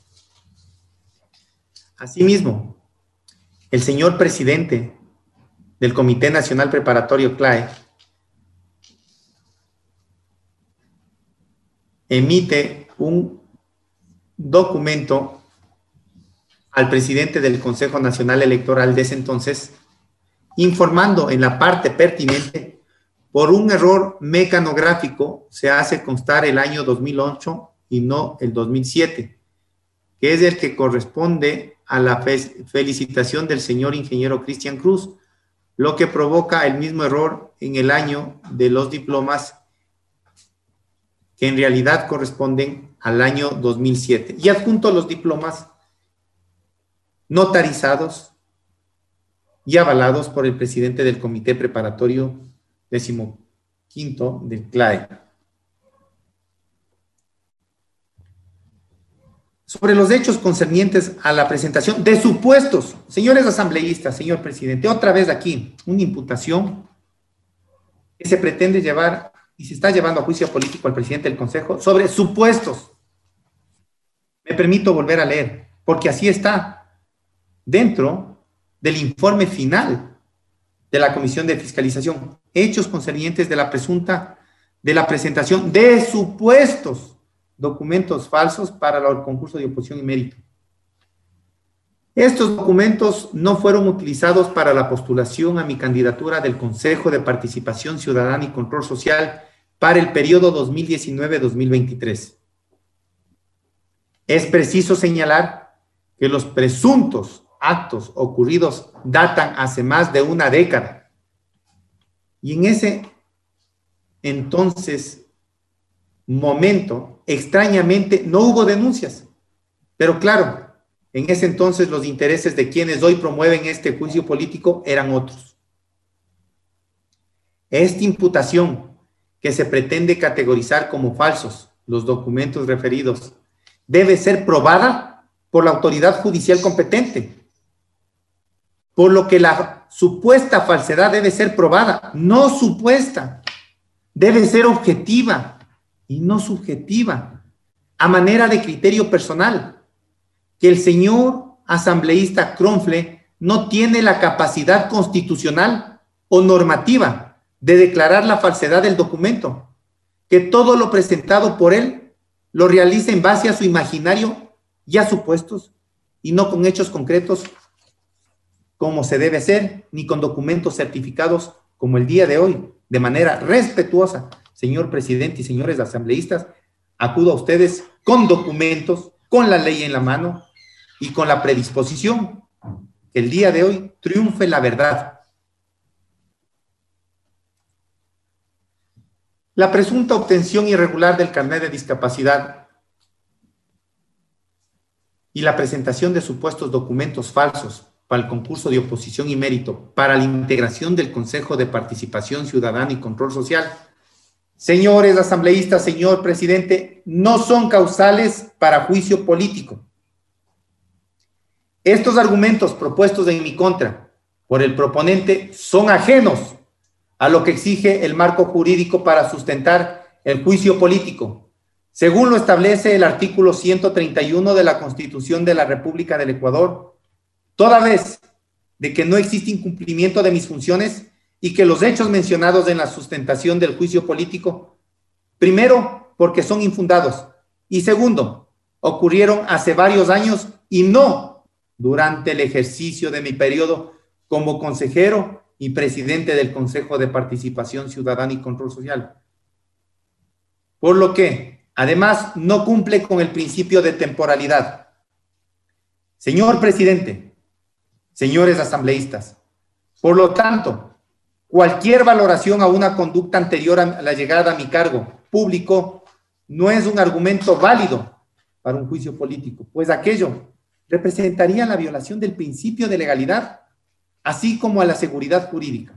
Asimismo, el señor presidente del Comité Nacional Preparatorio C L A E emite un documento al presidente del Consejo Nacional Electoral de ese entonces, informando en la parte pertinente, por un error mecanográfico se hace constar el año dos mil ocho y no el dos mil siete, que es el que corresponde a la fe- felicitación del señor ingeniero Cristian Cruz, lo que provoca el mismo error en el año de los diplomas que en realidad corresponden al año dos mil siete. Y adjunto los diplomas notarizados y avalados por el presidente del Comité Preparatorio décimo quinto del C L A E. Sobre los hechos concernientes a la presentación de supuestos, señores asambleístas, señor presidente, otra vez aquí, una imputación que se pretende llevar y se está llevando a juicio político al presidente del Consejo sobre supuestos. Me permito volver a leer, porque así está dentro del informe final de la Comisión de Fiscalización, hechos concernientes de la presunta, de la presentación de supuestos documentos falsos para el concurso de oposición y mérito. Estos documentos no fueron utilizados para la postulación a mi candidatura del Consejo de Participación Ciudadana y Control Social para el periodo dos mil diecinueve a dos mil veintitrés. Es preciso señalar que los presuntos actos ocurridos datan hace más de una década. Y en ese entonces momento, extrañamente, no hubo denuncias. Pero claro, en ese entonces los intereses de quienes hoy promueven este juicio político eran otros. Esta imputación que se pretende categorizar como falsos los documentos referidos debe ser probada por la autoridad judicial competente, por lo que la supuesta falsedad debe ser probada, no supuesta, debe ser objetiva y no subjetiva, a manera de criterio personal, que el señor asambleísta Kronfle no tiene la capacidad constitucional o normativa de declarar la falsedad del documento, que todo lo presentado por él lo realiza en base a su imaginario ya supuestos y no con hechos concretos como se debe hacer, ni con documentos certificados como el día de hoy, de manera respetuosa. Señor presidente y señores asambleístas, acudo a ustedes con documentos, con la ley en la mano y con la predisposición que el día de hoy triunfe la verdad. La presunta obtención irregular del carnet de discapacidad y la presentación de supuestos documentos falsos para el concurso de oposición y mérito para la integración del Consejo de Participación Ciudadana y Control Social, señores asambleístas, señor presidente, no son causales para juicio político. Estos argumentos propuestos en mi contra por el proponente son ajenos a lo que exige el marco jurídico para sustentar el juicio político, según lo establece el artículo ciento treinta y uno de la Constitución de la República del Ecuador, toda vez de que no existe incumplimiento de mis funciones y que los hechos mencionados en la sustentación del juicio político, primero, porque son infundados, y segundo, ocurrieron hace varios años y no durante el ejercicio de mi periodo como consejero y presidente del Consejo de Participación Ciudadana y Control Social. Por lo que, además, no cumple con el principio de temporalidad. Señor presidente, señores asambleístas, por lo tanto, cualquier valoración a una conducta anterior a la llegada a mi cargo público no es un argumento válido para un juicio político, pues aquello representaría la violación del principio de legalidad, así como a la seguridad jurídica.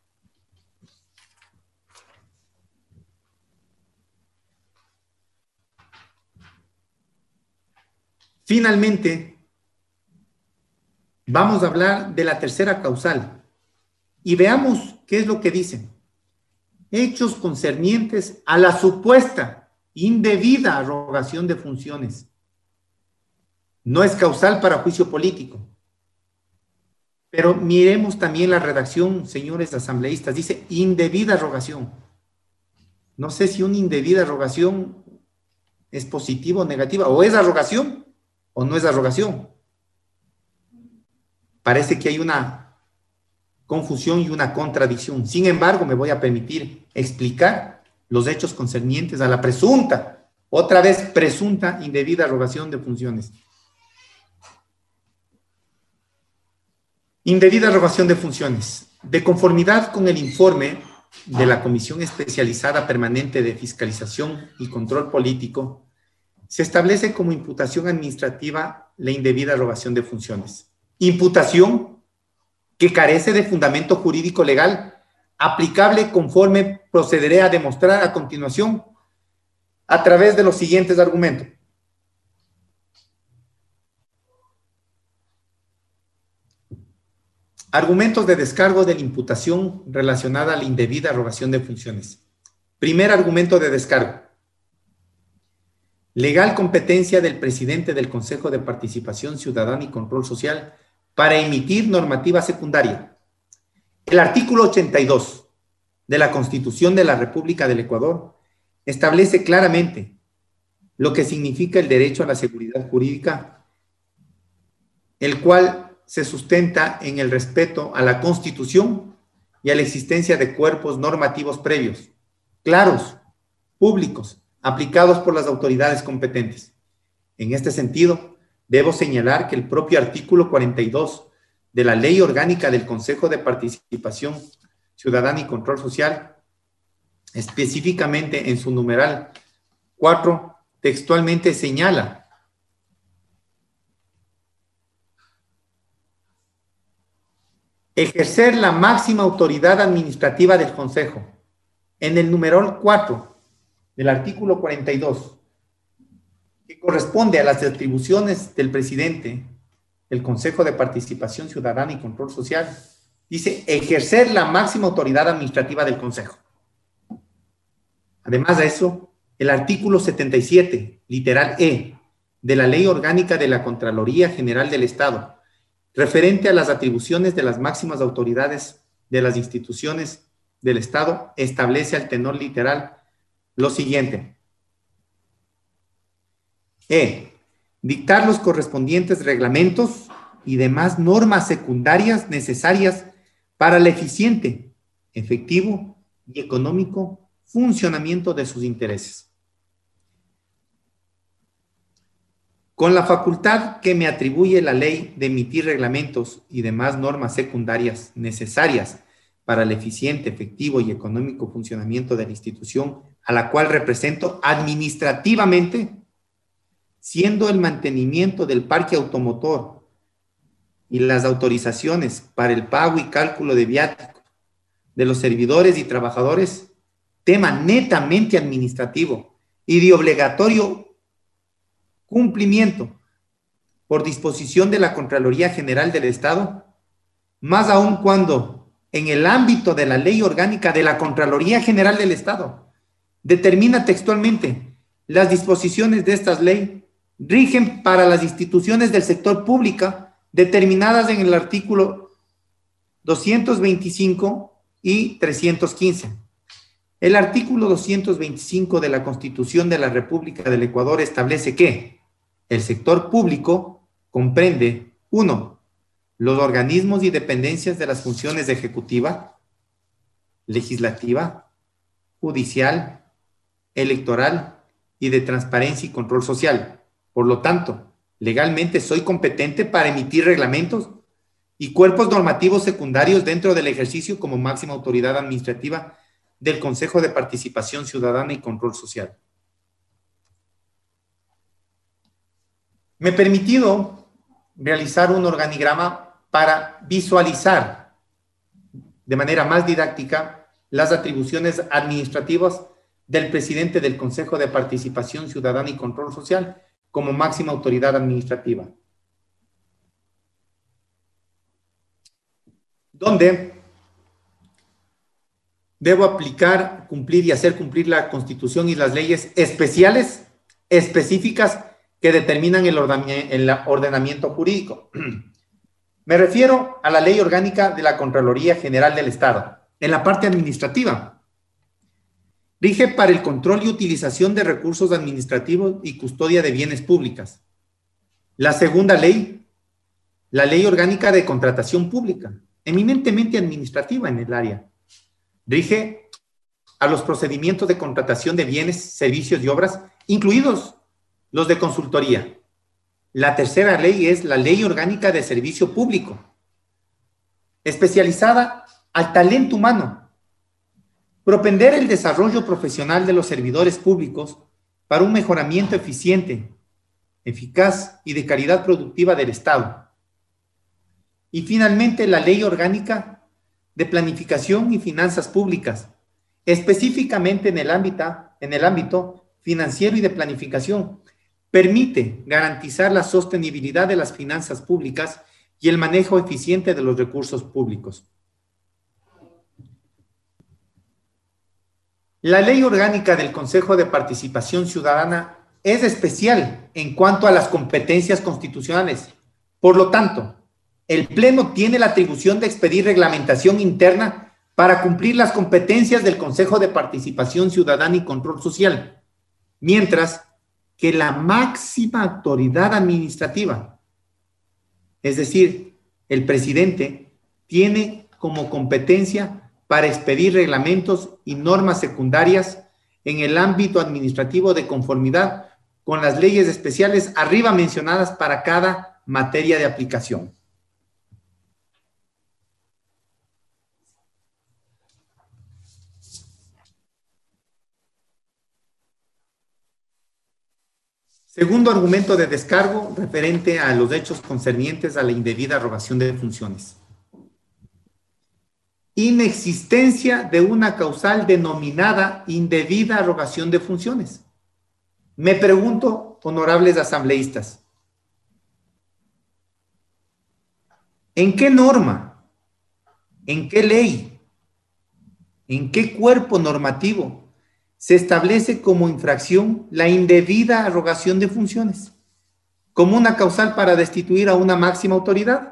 Finalmente, vamos a hablar de la tercera causal y veamos qué es lo que dicen. Hechos concernientes a la supuesta indebida arrogación de funciones. No es causal para juicio político. Pero miremos también la redacción, señores asambleístas, dice indebida arrogación. No sé si una indebida arrogación es positiva o negativa, o es arrogación o no es arrogación. Parece que hay una confusión y una contradicción. Sin embargo, me voy a permitir explicar los hechos concernientes a la presunta, otra vez presunta indebida arrogación de funciones. Indebida arrogación de funciones. De conformidad con el informe de la Comisión Especializada Permanente de Fiscalización y Control Político, se establece como imputación administrativa la indebida arrogación de funciones. Imputación que carece de fundamento jurídico legal aplicable conforme procederé a demostrar a continuación a través de los siguientes argumentos. Argumentos de descargo de la imputación relacionada a la indebida arrogación de funciones. Primer argumento de descargo. Legal competencia del presidente del Consejo de Participación Ciudadana y Control Social para emitir normativa secundaria. El artículo ochenta y dos de la Constitución de la República del Ecuador establece claramente lo que significa el derecho a la seguridad jurídica, el cual se sustenta en el respeto a la Constitución y a la existencia de cuerpos normativos previos, claros, públicos, aplicados por las autoridades competentes. En este sentido, debo señalar que el propio artículo cuarenta y dos de la Ley Orgánica del Consejo de Participación Ciudadana y Control Social, específicamente en su numeral cuatro, textualmente señala: ejercer la máxima autoridad administrativa del Consejo. En el numeral cuatro del artículo cuarenta y dos, que corresponde a las atribuciones del presidente del Consejo de Participación Ciudadana y Control Social, dice ejercer la máxima autoridad administrativa del Consejo. Además de eso, el artículo setenta y siete, literal E, de la Ley Orgánica de la Contraloría General del Estado, referente a las atribuciones de las máximas autoridades de las instituciones del Estado, establece al tenor literal lo siguiente. E. Dictar los correspondientes reglamentos y demás normas secundarias necesarias para el eficiente, efectivo y económico funcionamiento de sus intereses. Con la facultad que me atribuye la ley de emitir reglamentos y demás normas secundarias necesarias para el eficiente, efectivo y económico funcionamiento de la institución a la cual represento administrativamente, siendo el mantenimiento del parque automotor y las autorizaciones para el pago y cálculo de viáticos de los servidores y trabajadores tema netamente administrativo y de obligatorio cumplimiento por disposición de la Contraloría General del Estado, más aún cuando en el ámbito de la Ley Orgánica de la Contraloría General del Estado determina textualmente las disposiciones de estas leyes rigen para las instituciones del sector público determinadas en el artículo doscientos veinticinco y trescientos quince. El artículo doscientos veinticinco de la Constitución de la República del Ecuador establece que el sector público comprende, uno, los organismos y dependencias de las funciones ejecutiva, legislativa, judicial, electoral y de transparencia y control social. Por lo tanto, legalmente soy competente para emitir reglamentos y cuerpos normativos secundarios dentro del ejercicio como máxima autoridad administrativa del Consejo de Participación Ciudadana y Control Social. Me he permitido realizar un organigrama para visualizar de manera más didáctica las atribuciones administrativas del presidente del Consejo de Participación Ciudadana y Control Social como máxima autoridad administrativa, donde debo aplicar, cumplir y hacer cumplir la Constitución y las leyes especiales, específicas, que determinan el ordenamiento jurídico. Me refiero a la Ley Orgánica de la Contraloría General del Estado. En la parte administrativa, rige para el control y utilización de recursos administrativos y custodia de bienes públicos. La segunda ley, la Ley Orgánica de Contratación Pública, eminentemente administrativa en el área. Rige a los procedimientos de contratación de bienes, servicios y obras, incluidos los de consultoría. La tercera ley es la Ley Orgánica de Servicio Público, especializada al talento humano, propender el desarrollo profesional de los servidores públicos para un mejoramiento eficiente, eficaz y de calidad productiva del Estado. Y finalmente, la Ley Orgánica de Planificación y Finanzas Públicas, específicamente en el ámbito, en el ámbito financiero y de planificación, permite garantizar la sostenibilidad de las finanzas públicas y el manejo eficiente de los recursos públicos. La Ley Orgánica del Consejo de Participación Ciudadana es especial en cuanto a las competencias constitucionales. Por lo tanto, el Pleno tiene la atribución de expedir reglamentación interna para cumplir las competencias del Consejo de Participación Ciudadana y Control Social, mientras que la máxima autoridad administrativa, es decir, el presidente, tiene como competencia para expedir reglamentos y normas secundarias en el ámbito administrativo de conformidad con las leyes especiales arriba mencionadas para cada materia de aplicación. Segundo argumento de descargo referente a los hechos concernientes a la indebida rogación de funciones. Inexistencia de una causal denominada indebida rogación de funciones. Me pregunto, honorables asambleístas, ¿en qué norma, en qué ley, en qué cuerpo normativo se establece como infracción la indebida rogación de funciones como una causal para destituir a una máxima autoridad?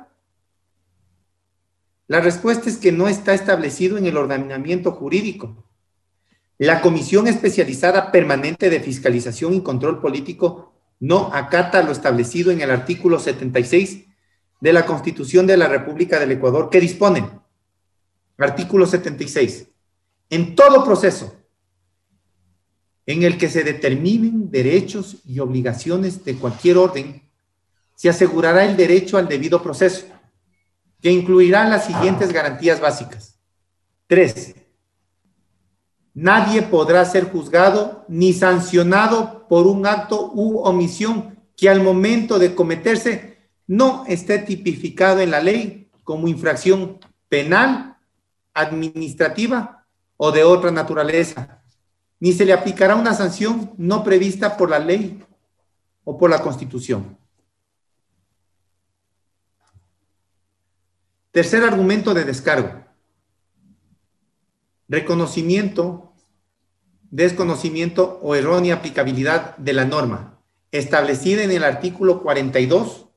La respuesta es que no está establecido en el ordenamiento jurídico. La Comisión Especializada Permanente de Fiscalización y Control Político no acata lo establecido en el artículo setenta y seis de la Constitución de la República del Ecuador, que dispone, artículo setenta y seis, en todo proceso en el que se determinen derechos y obligaciones de cualquier orden, se asegurará el derecho al debido proceso, que incluirá las siguientes garantías básicas. Tres, nadie podrá ser juzgado ni sancionado por un acto u omisión que al momento de cometerse no esté tipificado en la ley como infracción penal, administrativa o de otra naturaleza, ni se le aplicará una sanción no prevista por la ley o por la Constitución. Tercer argumento de descargo. Reconocimiento, desconocimiento o errónea aplicabilidad de la norma establecida en el artículo cuarenta y dos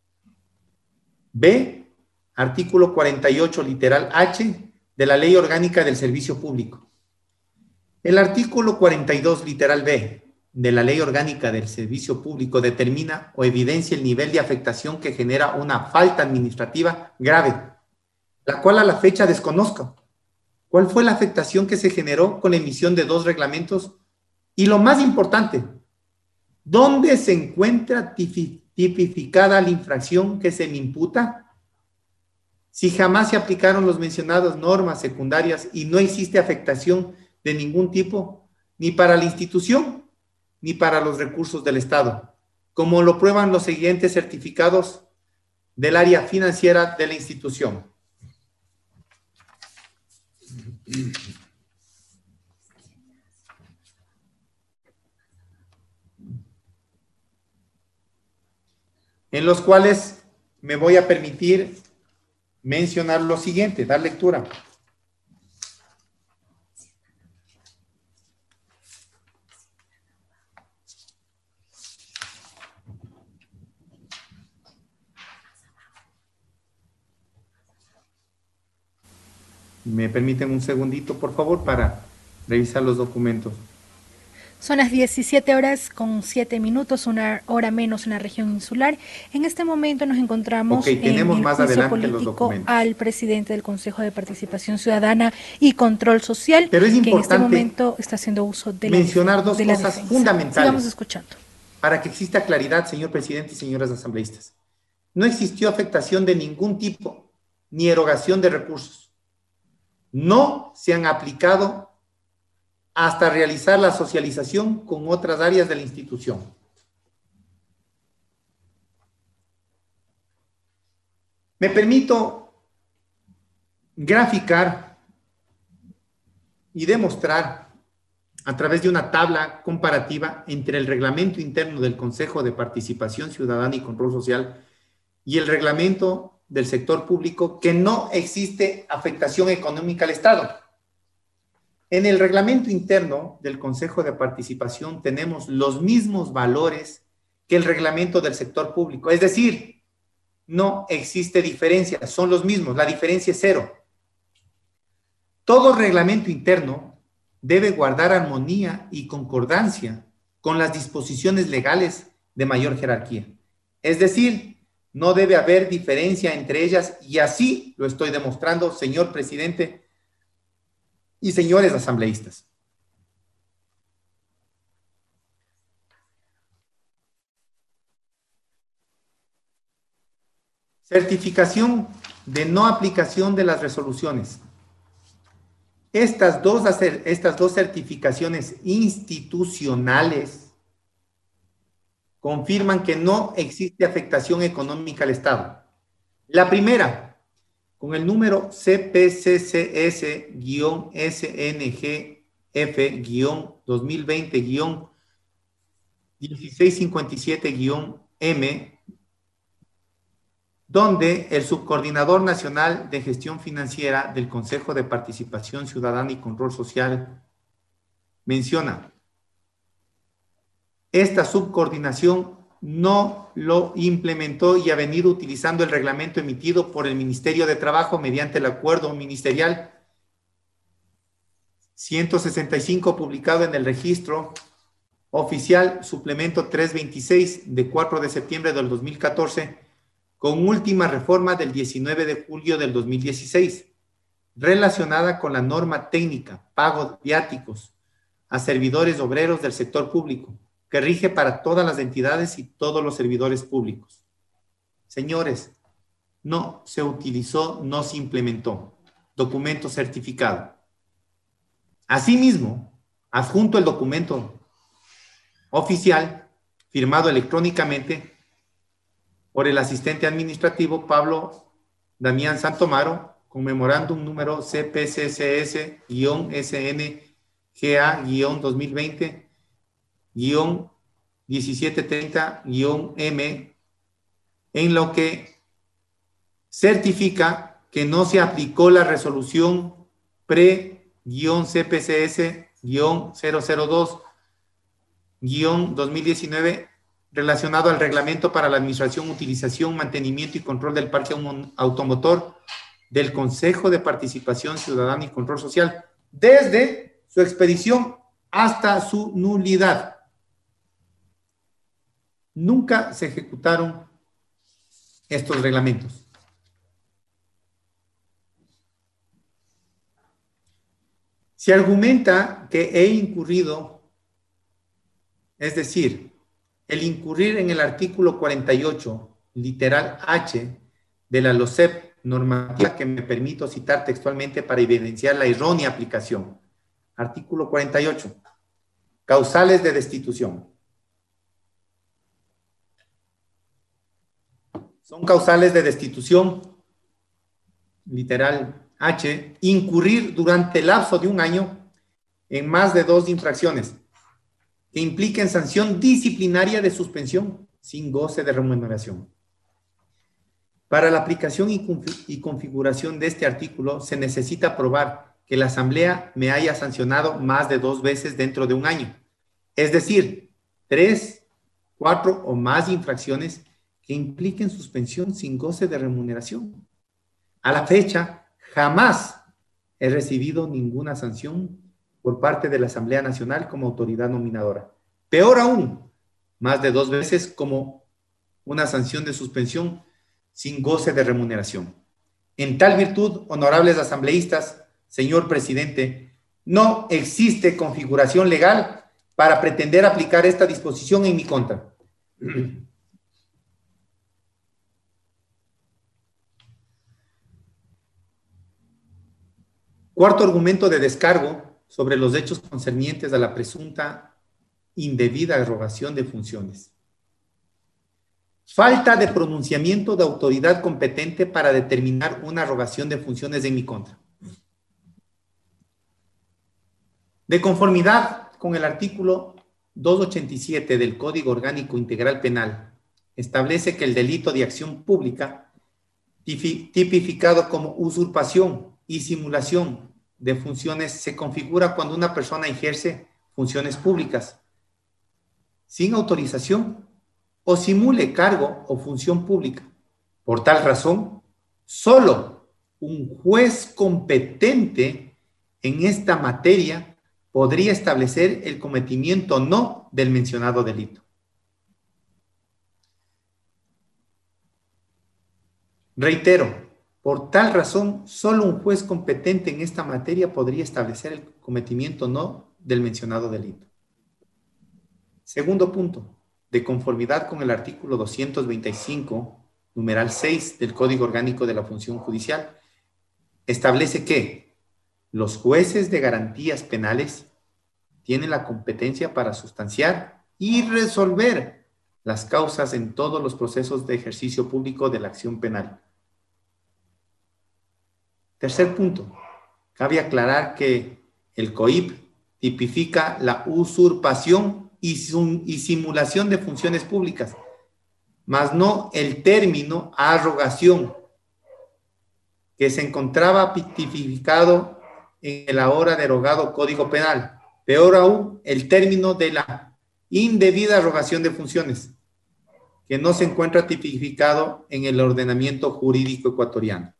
B, artículo cuarenta y ocho literal H de la Ley Orgánica del Servicio Público. El artículo cuarenta y dos literal B de la Ley Orgánica del Servicio Público determina o evidencia el nivel de afectación que genera una falta administrativa grave, la cual a la fecha desconozco. ¿Cuál fue la afectación que se generó con la emisión de dos reglamentos? Y lo más importante, ¿dónde se encuentra tipificada la infracción que se me imputa? Si jamás se aplicaron los mencionados normas secundarias y no existe afectación de ningún tipo, ni para la institución, ni para los recursos del Estado, como lo prueban los siguientes certificados del área financiera de la institución. En los cuales me voy a permitir mencionar lo siguiente, dar lectura. ¿Me permiten un segundito, por favor, para revisar los documentos? Son las diecisiete horas con siete minutos, una hora menos en la región insular. En este momento nos encontramos okay, tenemos en el más juicio político al presidente del Consejo de Participación Ciudadana y Control Social, Pero es que en este momento está haciendo uso de mencionar la, dos de cosas la fundamentales. Sigamos escuchando. Para que exista claridad, señor presidente y señoras asambleístas. No existió afectación de ningún tipo, ni erogación de recursos. No se han aplicado hasta realizar la socialización con otras áreas de la institución. Me permito graficar y demostrar a través de una tabla comparativa entre el reglamento interno del Consejo de Participación Ciudadana y Control Social y el reglamento del sector público que no existe afectación económica al Estado. En el reglamento interno del Consejo de Participación tenemos los mismos valores que el reglamento del sector público, es decir, no existe diferencia, son los mismos, la diferencia es cero. Todo reglamento interno debe guardar armonía y concordancia con las disposiciones legales de mayor jerarquía, es decir, no debe haber diferencia entre ellas y así lo estoy demostrando, señor presidente y señores asambleístas. Certificación de no aplicación de las resoluciones. Estas dos, estas dos certificaciones institucionales confirman que no existe afectación económica al Estado. La primera, con el número C P C C S S N G F dos mil veinte dieciséis cincuenta y siete M, donde el Subcoordinador Nacional de Gestión Financiera del Consejo de Participación Ciudadana y Control Social menciona: esta subcoordinación no lo implementó y ha venido utilizando el reglamento emitido por el Ministerio de Trabajo mediante el Acuerdo Ministerial ciento sesenta y cinco, publicado en el Registro Oficial Suplemento trescientos veintiséis de cuatro de septiembre del dos mil catorce, con última reforma del diecinueve de julio del dos mil dieciséis, relacionada con la norma técnica, pago viáticos a servidores obreros del sector público, que rige para todas las entidades y todos los servidores públicos. Señores, no se utilizó, no se implementó. Documento certificado. Asimismo, adjunto el documento oficial, firmado electrónicamente por el asistente administrativo Pablo Damián Santomaro, con memorándum número C P C C S S N G A dos mil veinte diecisiete treinta M, en lo que certifica que no se aplicó la resolución pre-C P C S cero cero dos dos mil diecinueve relacionado al reglamento para la administración, utilización, mantenimiento y control del parque automotor del Consejo de Participación Ciudadana y Control Social, desde su expedición hasta su nulidad. Nunca se ejecutaron estos reglamentos. Se argumenta que he incurrido, es decir, el incurrir en el artículo cuarenta y ocho, literal H, de la LOCEP, normativa que me permito citar textualmente para evidenciar la errónea aplicación. Artículo cuarenta y ocho. Causales de destitución. Son causales de destitución, literal H, incurrir durante el lapso de un año en más de dos infracciones que impliquen sanción disciplinaria de suspensión sin goce de remuneración. Para la aplicación y configuración de este artículo se necesita probar que la Asamblea me haya sancionado más de dos veces dentro de un año, es decir, tres, cuatro o más infracciones que impliquen suspensión sin goce de remuneración. A la fecha, jamás he recibido ninguna sanción por parte de la Asamblea Nacional como autoridad nominadora. Peor aún, más de dos veces como una sanción de suspensión sin goce de remuneración. En tal virtud, honorables asambleístas, señor presidente, no existe configuración legal para pretender aplicar esta disposición en mi contra. Cuarto argumento de descargo sobre los hechos concernientes a la presunta indebida erogación de funciones. Falta de pronunciamiento de autoridad competente para determinar una erogación de funciones en mi contra. De conformidad con el artículo doscientos ochenta y siete del Código Orgánico Integral Penal, establece que el delito de acción pública, tipificado como usurpación y simulación de funciones, se configura cuando una persona ejerce funciones públicas sin autorización o simule cargo o función pública. Por tal razón, solo un juez competente en esta materia podría establecer el cometimiento o no del mencionado delito. Reitero, por tal razón, solo un juez competente en esta materia podría establecer el cometimiento o no del mencionado delito. Segundo punto, de conformidad con el artículo doscientos veinticinco numeral seis del Código Orgánico de la Función Judicial, establece que los jueces de garantías penales tienen la competencia para sustanciar y resolver las causas en todos los procesos de ejercicio público de la acción penal. Tercer punto, cabe aclarar que el C O I P tipifica la usurpación y, y simulación de funciones públicas, mas no el término arrogación, que se encontraba tipificado en el ahora derogado Código Penal. Peor aún, el término de la indebida arrogación de funciones, que no se encuentra tipificado en el ordenamiento jurídico ecuatoriano.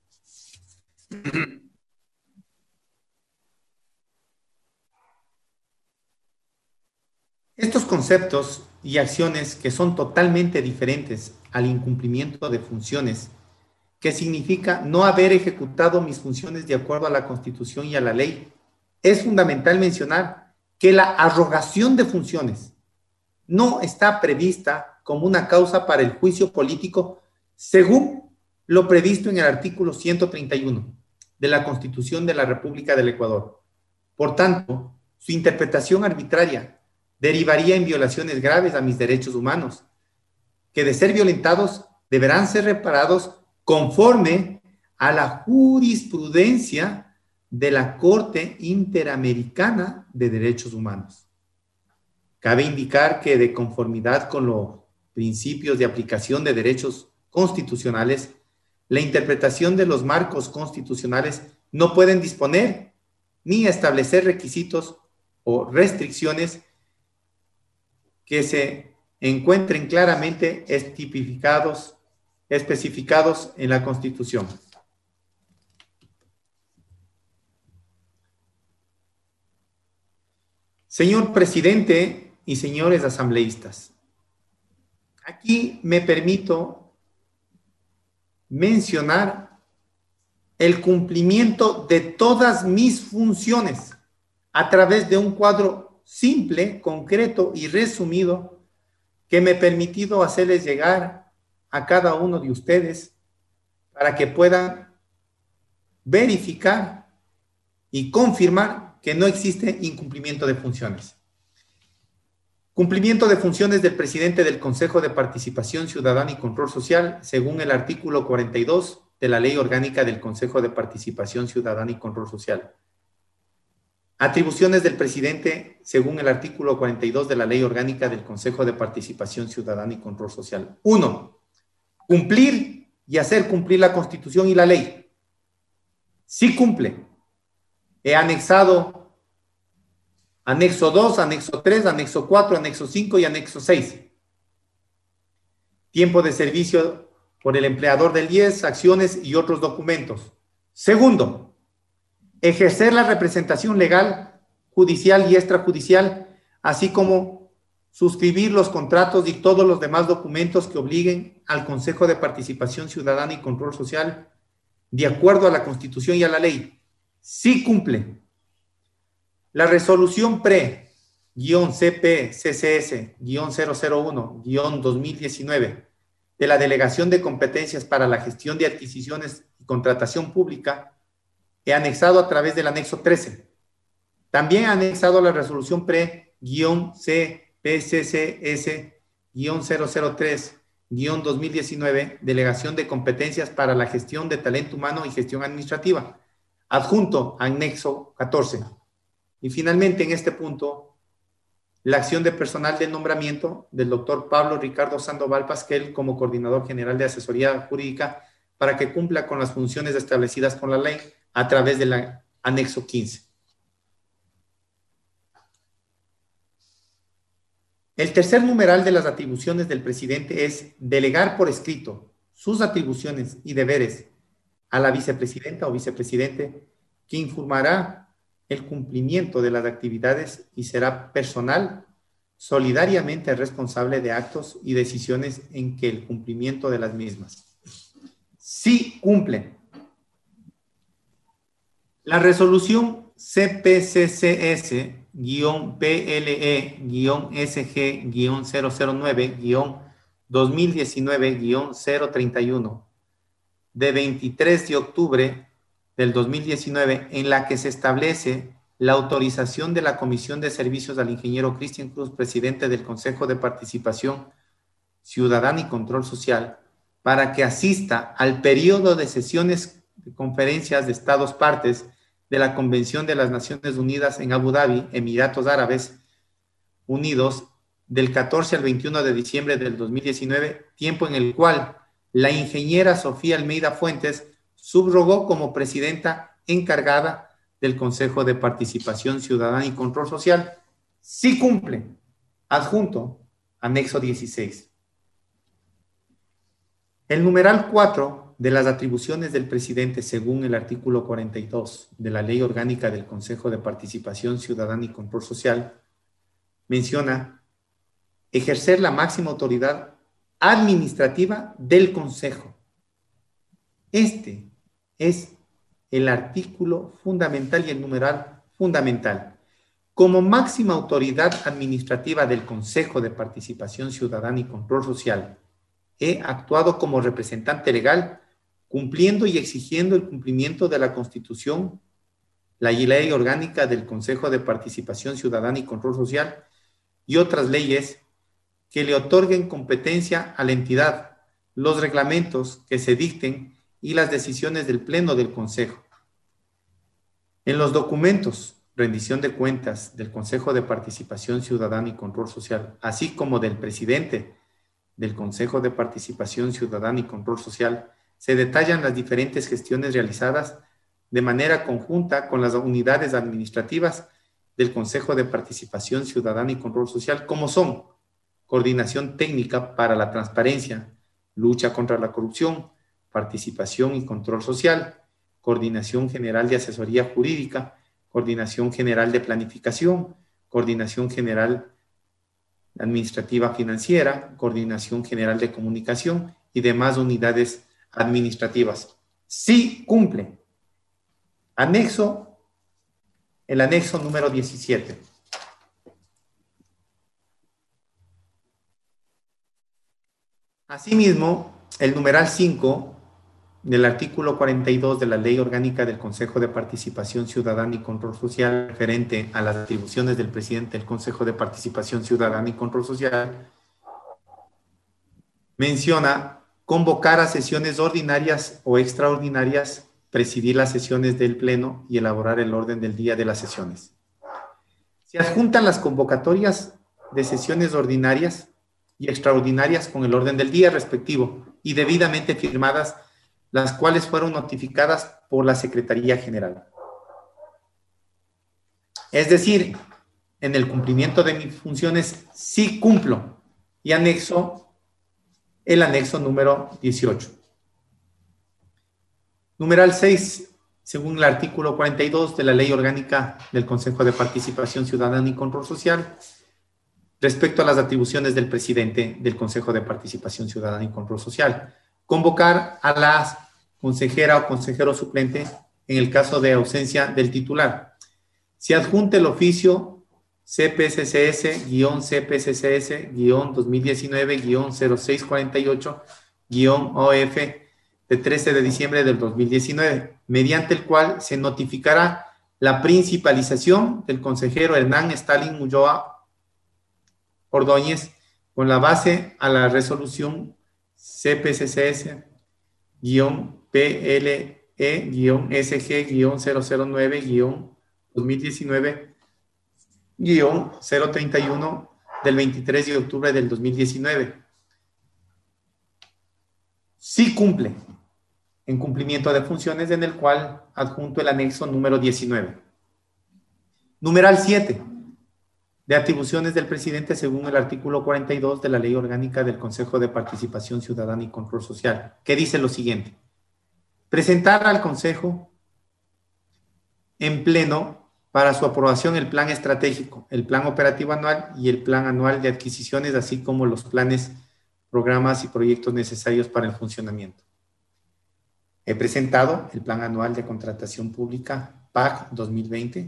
Estos conceptos y acciones que son totalmente diferentes al incumplimiento de funciones, que significa no haber ejecutado mis funciones de acuerdo a la Constitución y a la ley, es fundamental mencionar que la arrogación de funciones no está prevista como una causa para el juicio político según lo previsto en el artículo ciento treinta y uno de la Constitución de la República del Ecuador. Por tanto, su interpretación arbitraria derivaría en violaciones graves a mis derechos humanos, que de ser violentados deberán ser reparados conforme a la jurisprudencia de la Corte Interamericana de Derechos Humanos. Cabe indicar que, de conformidad con los principios de aplicación de derechos constitucionales, la interpretación de los marcos constitucionales no pueden disponer ni establecer requisitos o restricciones que se encuentren claramente tipificados, especificados en la Constitución. Señor presidente y señores asambleístas, aquí me permito mencionar el cumplimiento de todas mis funciones a través de un cuadro simple, concreto y resumido que me he permitido hacerles llegar a cada uno de ustedes para que puedan verificar y confirmar que no existe incumplimiento de funciones. Cumplimiento de funciones del presidente del Consejo de Participación Ciudadana y Control Social, según el artículo cuarenta y dos de la Ley Orgánica del Consejo de Participación Ciudadana y Control Social. Atribuciones del presidente, según el artículo cuarenta y dos de la Ley Orgánica del Consejo de Participación Ciudadana y Control Social. Uno, cumplir y hacer cumplir la Constitución y la ley. Sí cumple. He anexado anexo dos, anexo tres, anexo cuatro, anexo cinco y anexo seis. Tiempo de servicio por el empleador del I E S, acciones y otros documentos. Segundo, ejercer la representación legal, judicial y extrajudicial, así como suscribir los contratos y todos los demás documentos que obliguen al Consejo de Participación Ciudadana y Control Social de acuerdo a la Constitución y a la ley. Sí cumple. La resolución pre-C P C C S cero cero uno dos mil diecinueve de la Delegación de Competencias para la Gestión de Adquisiciones y Contratación Pública he anexado a través del anexo trece. También he anexado la resolución pre-C P C C S cero cero tres dos mil diecinueve, Delegación de Competencias para la Gestión de Talento Humano y Gestión Administrativa, adjunto anexo catorce. Y finalmente, en este punto, la acción de personal de nombramiento del doctor Pablo Ricardo Sandoval Pasquel como Coordinador General de Asesoría Jurídica para que cumpla con las funciones establecidas con la ley a través del anexo quince. El tercer numeral de las atribuciones del presidente es delegar por escrito sus atribuciones y deberes a la vicepresidenta o vicepresidente, que informará el cumplimiento de las actividades y será personal solidariamente responsable de actos y decisiones en que el cumplimiento de las mismas. Sí cumplen. La resolución C P C C S P L E S G cero cero nueve dos mil diecinueve guión cero treinta y uno de veintitrés de octubre del dos mil diecinueve, en la que se establece la autorización de la Comisión de Servicios al ingeniero Cristian Cruz, presidente del Consejo de Participación Ciudadana y Control Social, para que asista al periodo de sesiones de conferencias de Estados partes de la Convención de las Naciones Unidas en Abu Dhabi, Emiratos Árabes Unidos, del catorce al veintiuno de diciembre del dos mil diecinueve, tiempo en el cual la ingeniera Sofía Almeida Fuentes subrogó como presidenta encargada del Consejo de Participación Ciudadana y Control Social. Sí cumple. Adjunto, anexo dieciséis. El numeral cuatro de las atribuciones del presidente, según el artículo cuarenta y dos de la Ley Orgánica del Consejo de Participación Ciudadana y Control Social, menciona ejercer la máxima autoridad administrativa del Consejo. Este es el artículo fundamental y el numeral fundamental. Como máxima autoridad administrativa del Consejo de Participación Ciudadana y Control Social, he actuado como representante legal, cumpliendo y exigiendo el cumplimiento de la Constitución, la Ley Orgánica del Consejo de Participación Ciudadana y Control Social y otras leyes que le otorguen competencia a la entidad, los reglamentos que se dicten y las decisiones del Pleno del Consejo. En los documentos, rendición de cuentas del Consejo de Participación Ciudadana y Control Social, así como del presidente del Consejo de Participación Ciudadana y Control Social, se detallan las diferentes gestiones realizadas de manera conjunta con las unidades administrativas del Consejo de Participación Ciudadana y Control Social, como son coordinación técnica para la transparencia, lucha contra la corrupción, participación y control social, coordinación general de asesoría jurídica, coordinación general de planificación, coordinación general administrativa financiera, coordinación general de comunicación y demás unidades administrativas. Sí cumple. Anexo, el anexo número diecisiete. Asimismo, el numeral cinco del artículo cuarenta y dos de la Ley Orgánica del Consejo de Participación Ciudadana y Control Social, referente a las atribuciones del presidente del Consejo de Participación Ciudadana y Control Social, menciona convocar a sesiones ordinarias o extraordinarias, presidir las sesiones del Pleno y elaborar el orden del día de las sesiones. Se adjuntan las convocatorias de sesiones ordinarias y extraordinarias con el orden del día respectivo y debidamente firmadas, las cuales fueron notificadas por la Secretaría General. Es decir, en el cumplimiento de mis funciones sí cumplo y anexo el anexo número dieciocho. Numeral seis, según el artículo cuarenta y dos de la Ley Orgánica del Consejo de Participación Ciudadana y Control Social, respecto a las atribuciones del presidente del Consejo de Participación Ciudadana y Control Social, convocar a la consejera o consejero suplente en el caso de ausencia del titular. Se adjunte el oficio C P C C S-C P C C S-dos mil diecinueve-cero seis cuarenta y ocho-O F de trece de diciembre del dos mil diecinueve, mediante el cual se notificará la principalización del consejero Hernán Stalin Ulloa Ordóñez con la base a la resolución C P C C S-P L E-S G-cero cero nueve-dos mil diecinueve-cero treinta y uno del veintitrés de octubre del dos mil diecinueve. Sí cumple en cumplimiento de funciones, en el cual adjunto el anexo número diecinueve. Numeral siete. De atribuciones del presidente según el artículo cuarenta y dos de la Ley Orgánica del Consejo de Participación Ciudadana y Control Social, que dice lo siguiente: presentar al Consejo en pleno para su aprobación el plan estratégico, el plan operativo anual y el plan anual de adquisiciones, así como los planes, programas y proyectos necesarios para el funcionamiento. He presentado el plan anual de contratación pública P A C dos mil veinte,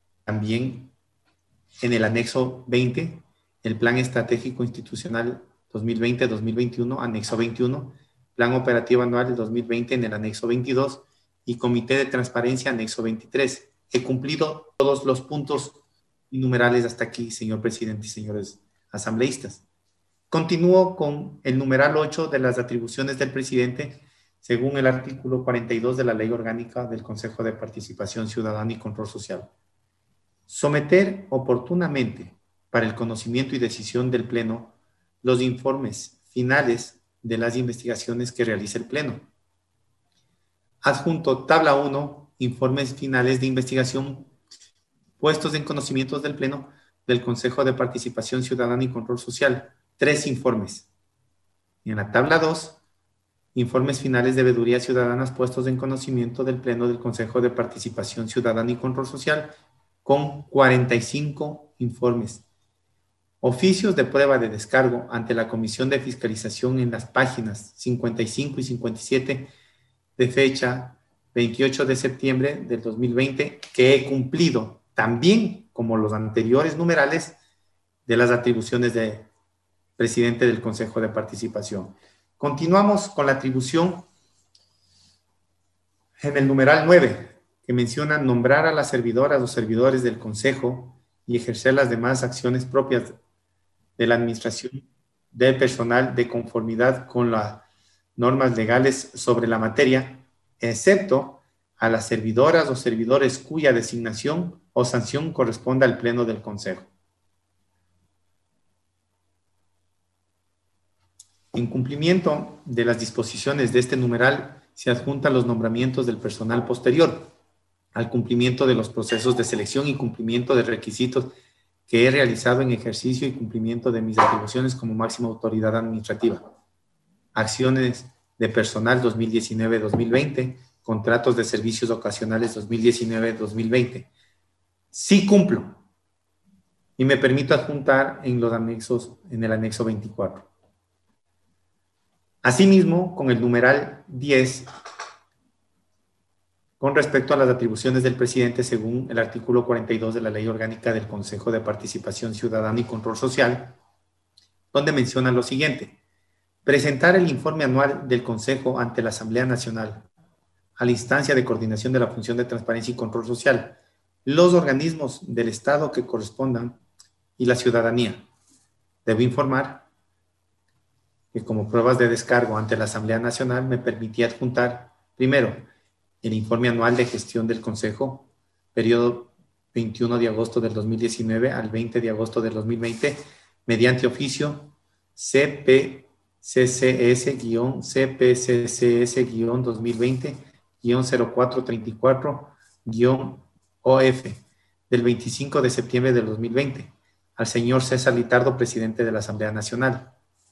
también en el anexo veinte, el plan estratégico institucional dos mil veinte a dos mil veintiuno, anexo veintiuno, Plan Operativo Anual del dos mil veinte en el anexo veintidós y Comité de Transparencia, anexo veintitrés. He cumplido todos los puntos y numerales hasta aquí, señor presidente y señores asambleístas. Continúo con el numeral ocho de las atribuciones del presidente, según el artículo cuarenta y dos de la Ley Orgánica del Consejo de Participación Ciudadana y Control Social. Someter oportunamente para el conocimiento y decisión del Pleno los informes finales de las investigaciones que realice el Pleno. Adjunto, tabla uno, informes finales de investigación puestos en conocimientos del Pleno del Consejo de Participación Ciudadana y Control Social. Tres informes. Y en la tabla dos, informes finales de veedurías ciudadanas puestos en conocimiento del Pleno del Consejo de Participación Ciudadana y Control Social, con cuarenta y cinco informes. Oficios de prueba de descargo ante la Comisión de Fiscalización en las páginas cincuenta y cinco y cincuenta y siete de fecha veintiocho de septiembre del dos mil veinte, que he cumplido también, como los anteriores numerales, de las atribuciones de presidente del Consejo de Participación. Continuamos con la atribución en el numeral nueve, que menciona nombrar a las servidoras o servidores del Consejo y ejercer las demás acciones propias de la administración del personal de conformidad con las normas legales sobre la materia, excepto a las servidoras o servidores cuya designación o sanción corresponda al Pleno del Consejo. En cumplimiento de las disposiciones de este numeral, se adjuntan los nombramientos del personal posterior al cumplimiento de los procesos de selección y cumplimiento de requisitos que he realizado en ejercicio y cumplimiento de mis atribuciones como máxima autoridad administrativa. Acciones de personal dos mil diecinueve a dos mil veinte, contratos de servicios ocasionales dos mil diecinueve a dos mil veinte. Sí cumplo y me permito adjuntar en los anexos, en el anexo veinticuatro. Asimismo, con el numeral diez, con respecto a las atribuciones del presidente según el artículo cuarenta y dos de la Ley Orgánica del Consejo de Participación Ciudadana y Control Social, donde menciona lo siguiente: presentar el informe anual del Consejo ante la Asamblea Nacional, a la instancia de coordinación de la función de transparencia y control social, los organismos del Estado que correspondan y la ciudadanía. Debo informar que como pruebas de descargo ante la Asamblea Nacional me permití adjuntar, primero, el informe anual de gestión del Consejo, periodo veintiuno de agosto del dos mil diecinueve al veinte de agosto del dos mil veinte, mediante oficio C P C C S C P C C S dos mil veinte cero cuatro treinta y cuatro O F del veinticinco de septiembre del dos mil veinte, al señor César Litardo, presidente de la Asamblea Nacional.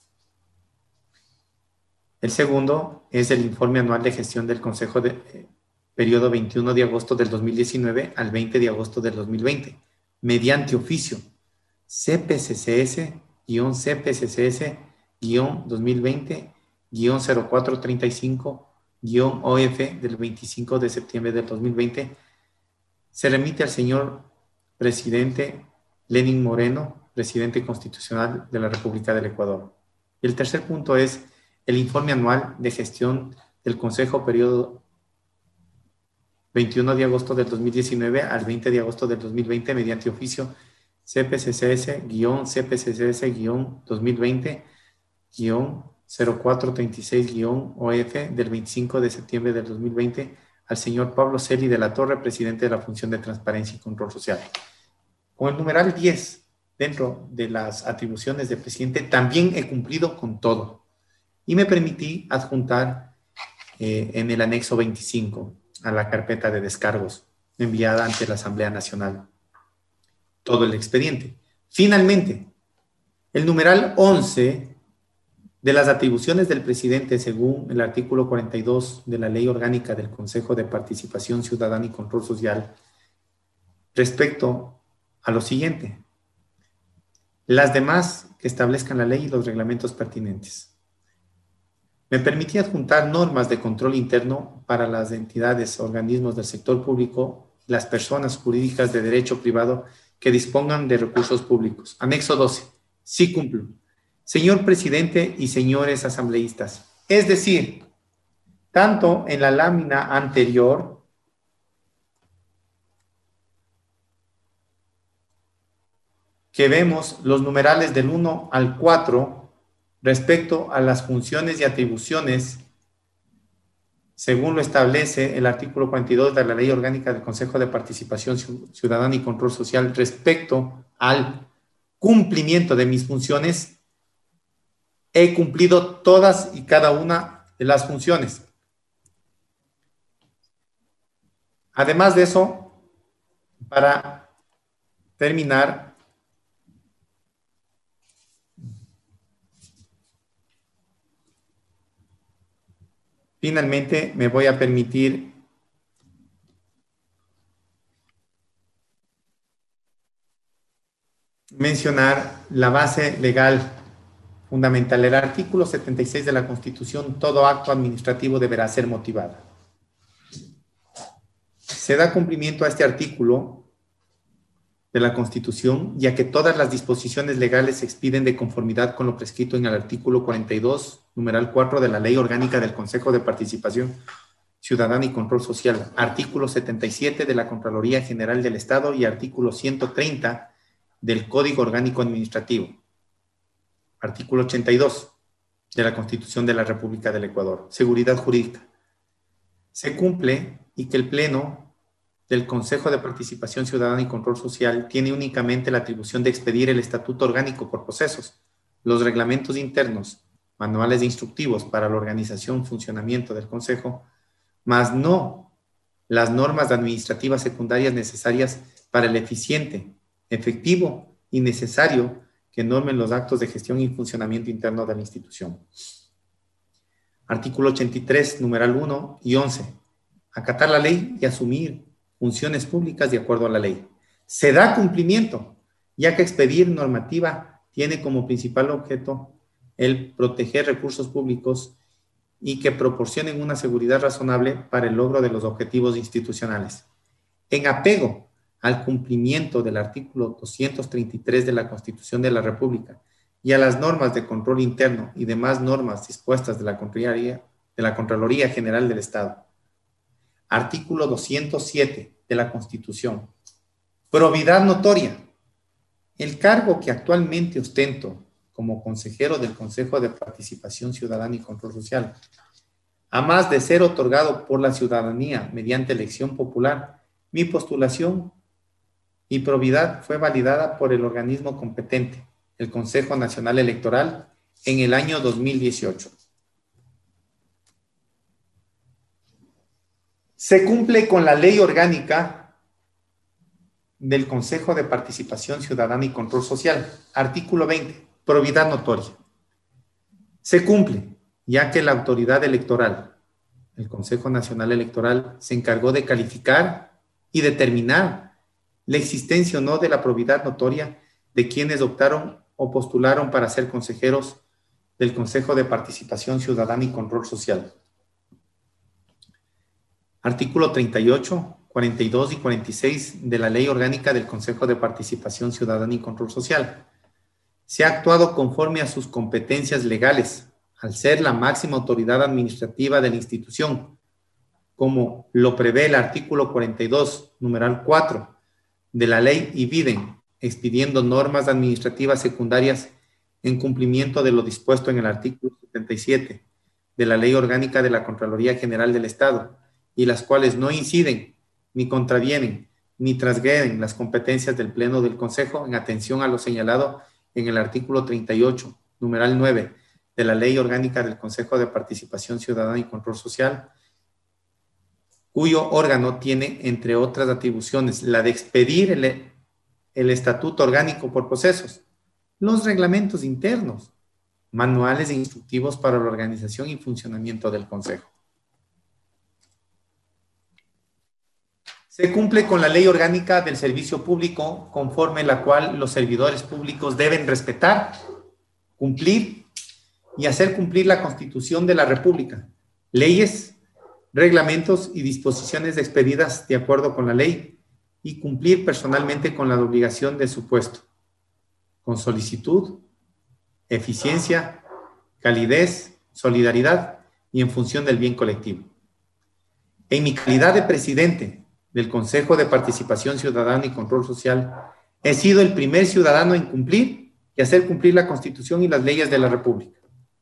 El segundo es el informe anual de gestión del Consejo de eh, periodo veintiuno de agosto del dos mil diecinueve al veinte de agosto del dos mil veinte, mediante oficio C P C C S C P C C S dos mil veinte cero cuatro treinta y cinco O F del veinticinco de septiembre del dos mil veinte. Se remite al señor presidente Lenín Moreno, presidente constitucional de la República del Ecuador. Y el tercer punto es el informe anual de gestión del Consejo periodo veintiuno de agosto del dos mil diecinueve al veinte de agosto del dos mil veinte mediante oficio C P C C S C P C C S dos mil veinte cero cuatro treinta y seis O F del veinticinco de septiembre del dos mil veinte al señor Pablo Celi de la Torre, presidente de la Función de Transparencia y Control Social. Con el numeral diez, dentro de las atribuciones del presidente, también he cumplido con todo. Y me permití adjuntar eh, en el anexo veinticinco a la carpeta de descargos enviada ante la Asamblea Nacional todo el expediente. Finalmente, el numeral once de las atribuciones del presidente según el artículo cuarenta y dos de la Ley Orgánica del Consejo de Participación Ciudadana y Control Social respecto a lo siguiente: las demás que establezcan la ley y los reglamentos pertinentes. Me permití adjuntar normas de control interno para las entidades, organismos del sector público y las personas jurídicas de derecho privado que dispongan de recursos públicos. Anexo doce. Sí cumplo. Señor presidente y señores asambleístas, es decir, tanto en la lámina anterior que vemos los numerales del uno al cuatro respecto a las funciones y atribuciones según lo establece el artículo cuarenta y dos de la Ley Orgánica del Consejo de Participación Ciudadana y Control Social respecto al cumplimiento de mis funciones, he cumplido todas y cada una de las funciones. Además de eso, para terminar, finalmente me voy a permitir mencionar la base legal fundamental. El artículo setenta y seis de la Constitución: todo acto administrativo deberá ser motivado. Se da cumplimiento a este artículo de la Constitución, ya que todas las disposiciones legales se expiden de conformidad con lo prescrito en el artículo cuarenta y dos, numeral cuatro de la Ley Orgánica del Consejo de Participación Ciudadana y Control Social, artículo setenta y siete de la Contraloría General del Estado y artículo ciento treinta del Código Orgánico Administrativo, artículo ochenta y dos de la Constitución de la República del Ecuador, seguridad jurídica. Se cumple y que el Pleno del Consejo de Participación Ciudadana y Control Social tiene únicamente la atribución de expedir el estatuto orgánico por procesos, los reglamentos internos, manuales instructivos para la organización y funcionamiento del Consejo, mas no las normas administrativas secundarias necesarias para el eficiente, efectivo y necesario que normen los actos de gestión y funcionamiento interno de la institución. Artículo ochenta y tres, numeral uno y once. Acatar la ley y asumir funciones públicas de acuerdo a la ley. Se da cumplimiento, ya que expedir normativa tiene como principal objeto el proteger recursos públicos y que proporcionen una seguridad razonable para el logro de los objetivos institucionales. En apego al cumplimiento del artículo doscientos treinta y tres de la Constitución de la República y a las normas de control interno y demás normas dispuestas de la Contraloría, de la Contraloría General del Estado. Artículo doscientos siete de la Constitución. Probidad notoria. El cargo que actualmente ostento como consejero del Consejo de Participación Ciudadana y Control Social, a más de ser otorgado por la ciudadanía mediante elección popular, mi postulación y probidad fue validada por el organismo competente, el Consejo Nacional Electoral, en el año dos mil dieciocho. Se cumple con la Ley Orgánica del Consejo de Participación Ciudadana y Control Social, artículo veinte, probidad notoria. Se cumple, ya que la autoridad electoral, el Consejo Nacional Electoral, se encargó de calificar y determinar la existencia o no de la probidad notoria de quienes optaron o postularon para ser consejeros del Consejo de Participación Ciudadana y Control Social. Artículo treinta y ocho, cuarenta y dos y cuarenta y seis de la Ley Orgánica del Consejo de Participación Ciudadana y Control Social. Se ha actuado conforme a sus competencias legales, al ser la máxima autoridad administrativa de la institución, como lo prevé el artículo cuarenta y dos, numeral cuatro, de la Ley IBIDEN, expidiendo normas administrativas secundarias en cumplimiento de lo dispuesto en el artículo setenta y siete de la Ley Orgánica de la Contraloría General del Estado, y las cuales no inciden, ni contravienen, ni transgreden las competencias del Pleno del Consejo en atención a lo señalado en el artículo treinta y ocho, numeral nueve, de la Ley Orgánica del Consejo de Participación Ciudadana y Control Social, cuyo órgano tiene, entre otras atribuciones, la de expedir el, el estatuto orgánico por procesos, los reglamentos internos, manuales e instructivos para la organización y funcionamiento del Consejo. Se cumple con la Ley Orgánica del Servicio Público, conforme la cual los servidores públicos deben respetar, cumplir y hacer cumplir la Constitución de la República, leyes, reglamentos y disposiciones expedidas de acuerdo con la ley y cumplir personalmente con la obligación de su puesto, con solicitud, eficiencia, calidez, solidaridad y en función del bien colectivo. En mi calidad de presidente del Consejo de Participación Ciudadana y Control Social, he sido el primer ciudadano en cumplir y hacer cumplir la Constitución y las leyes de la República.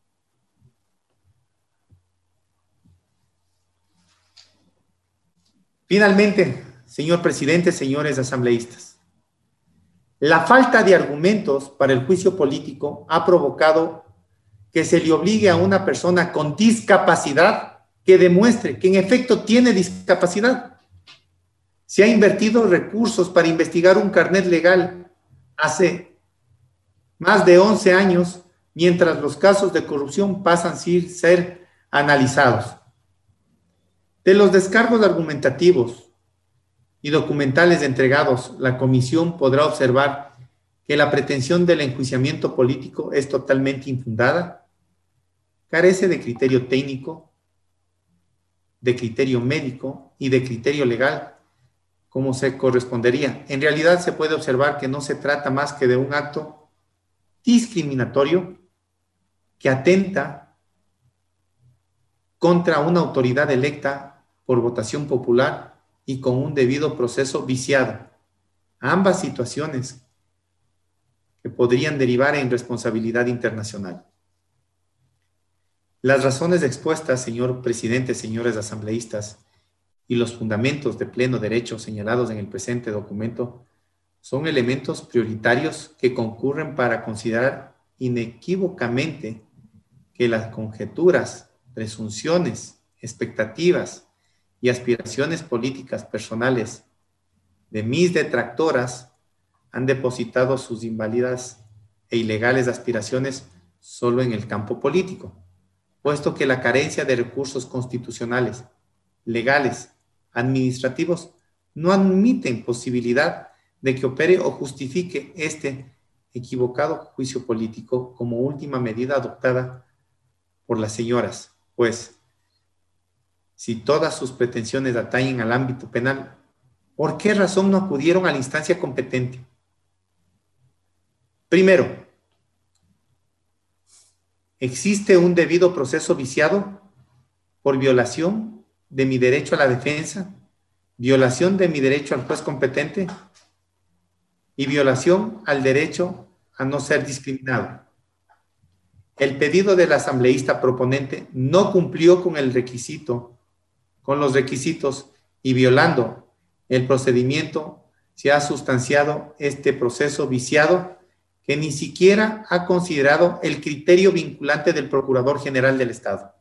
Finalmente, señor presidente, señores asambleístas, la falta de argumentos para el juicio político ha provocado que se le obligue a una persona con discapacidad que demuestre que en efecto tiene discapacidad. Se ha invertido recursos para investigar un carnet legal hace más de once años, mientras los casos de corrupción pasan sin ser analizados. De los descargos argumentativos y documentales entregados, la comisión podrá observar que la pretensión del enjuiciamiento político es totalmente infundada, carece de criterio técnico, de criterio médico y de criterio legal, como se correspondería. En realidad se puede observar que no se trata más que de un acto discriminatorio que atenta contra una autoridad electa por votación popular y con un debido proceso viciado. Ambas situaciones que podrían derivar en responsabilidad internacional. Las razones expuestas, señor presidente, señores asambleístas, y los fundamentos de pleno derecho señalados en el presente documento son elementos prioritarios que concurren para considerar inequívocamente que las conjeturas, presunciones, expectativas y aspiraciones políticas personales de mis detractoras han depositado sus inválidas e ilegales aspiraciones solo en el campo político, puesto que la carencia de recursos constitucionales, legales, administrativos, no admiten posibilidad de que opere o justifique este equivocado juicio político como última medida adoptada por las señoras, pues si todas sus pretensiones atañen al ámbito penal, ¿por qué razón no acudieron a la instancia competente? Primero, ¿existe un debido proceso viciado por violación de mi derecho a la defensa, violación de mi derecho al juez competente y violación al derecho a no ser discriminado? El pedido del asambleísta proponente no cumplió con el requisito, con los requisitos y violando el procedimiento, se ha sustanciado este proceso viciado que ni siquiera ha considerado el criterio vinculante del Procurador General del Estado.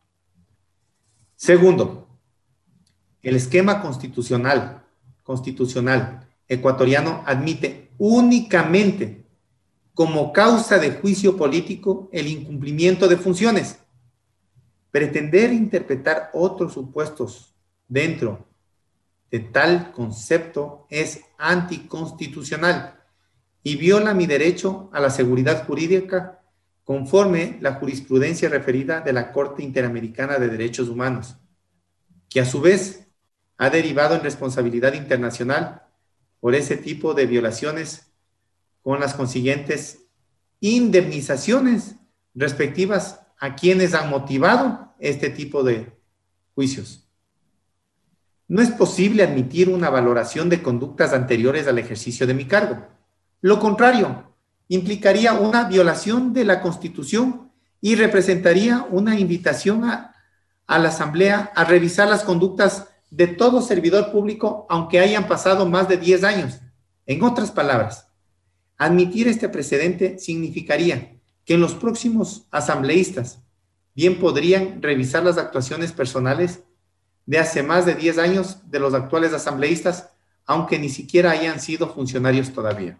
Segundo, el esquema constitucional, constitucional ecuatoriano admite únicamente como causa de juicio político el incumplimiento de funciones. Pretender interpretar otros supuestos dentro de tal concepto es anticonstitucional y viola mi derecho a la seguridad jurídica conforme la jurisprudencia referida de la Corte Interamericana de Derechos Humanos, que a su vez ha derivado en responsabilidad internacional por ese tipo de violaciones con las consiguientes indemnizaciones respectivas a quienes han motivado este tipo de juicios. No es posible admitir una valoración de conductas anteriores al ejercicio de mi cargo. Lo contrario, implicaría una violación de la Constitución y representaría una invitación a, a la Asamblea a revisar las conductas de todo servidor público, aunque hayan pasado más de diez años. En otras palabras, admitir este precedente significaría que en los próximos asambleístas bien podrían revisar las actuaciones personales de hace más de diez años de los actuales asambleístas, aunque ni siquiera hayan sido funcionarios todavía.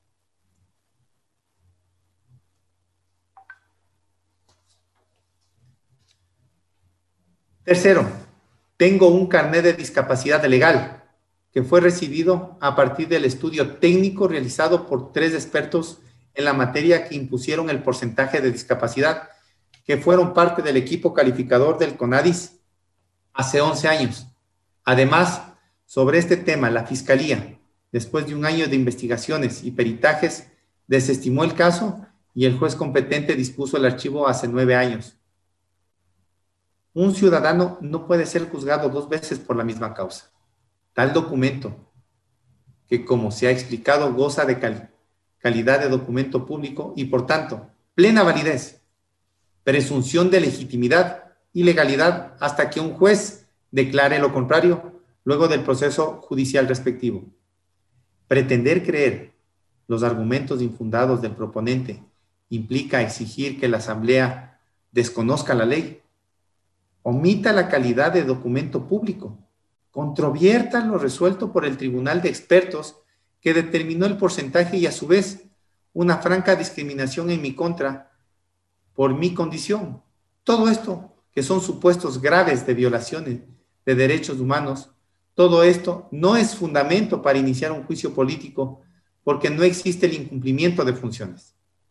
Tercero, tengo un carnet de discapacidad legal que fue recibido a partir del estudio técnico realizado por tres expertos en la materia que impusieron el porcentaje de discapacidad, que fueron parte del equipo calificador del CONADIS hace once años. Además, sobre este tema, la Fiscalía, después de un año de investigaciones y peritajes, desestimó el caso y el juez competente dispuso el archivo hace nueve años. Un ciudadano no puede ser juzgado dos veces por la misma causa. Tal documento, que como se ha explicado, goza de cal- calidad de documento público y por tanto, plena validez, presunción de legitimidad y legalidad hasta que un juez declare lo contrario luego del proceso judicial respectivo. Pretender creer los argumentos infundados del proponente implica exigir que la Asamblea desconozca la ley, omita la calidad de documento público, controvierta lo resuelto por el Tribunal de Expertos que determinó el porcentaje y a su vez una franca discriminación en mi contra por mi condición. Todo esto, que son supuestos graves de violaciones de derechos humanos, todo esto no es fundamento para iniciar un juicio político porque no existe el incumplimiento de funciones.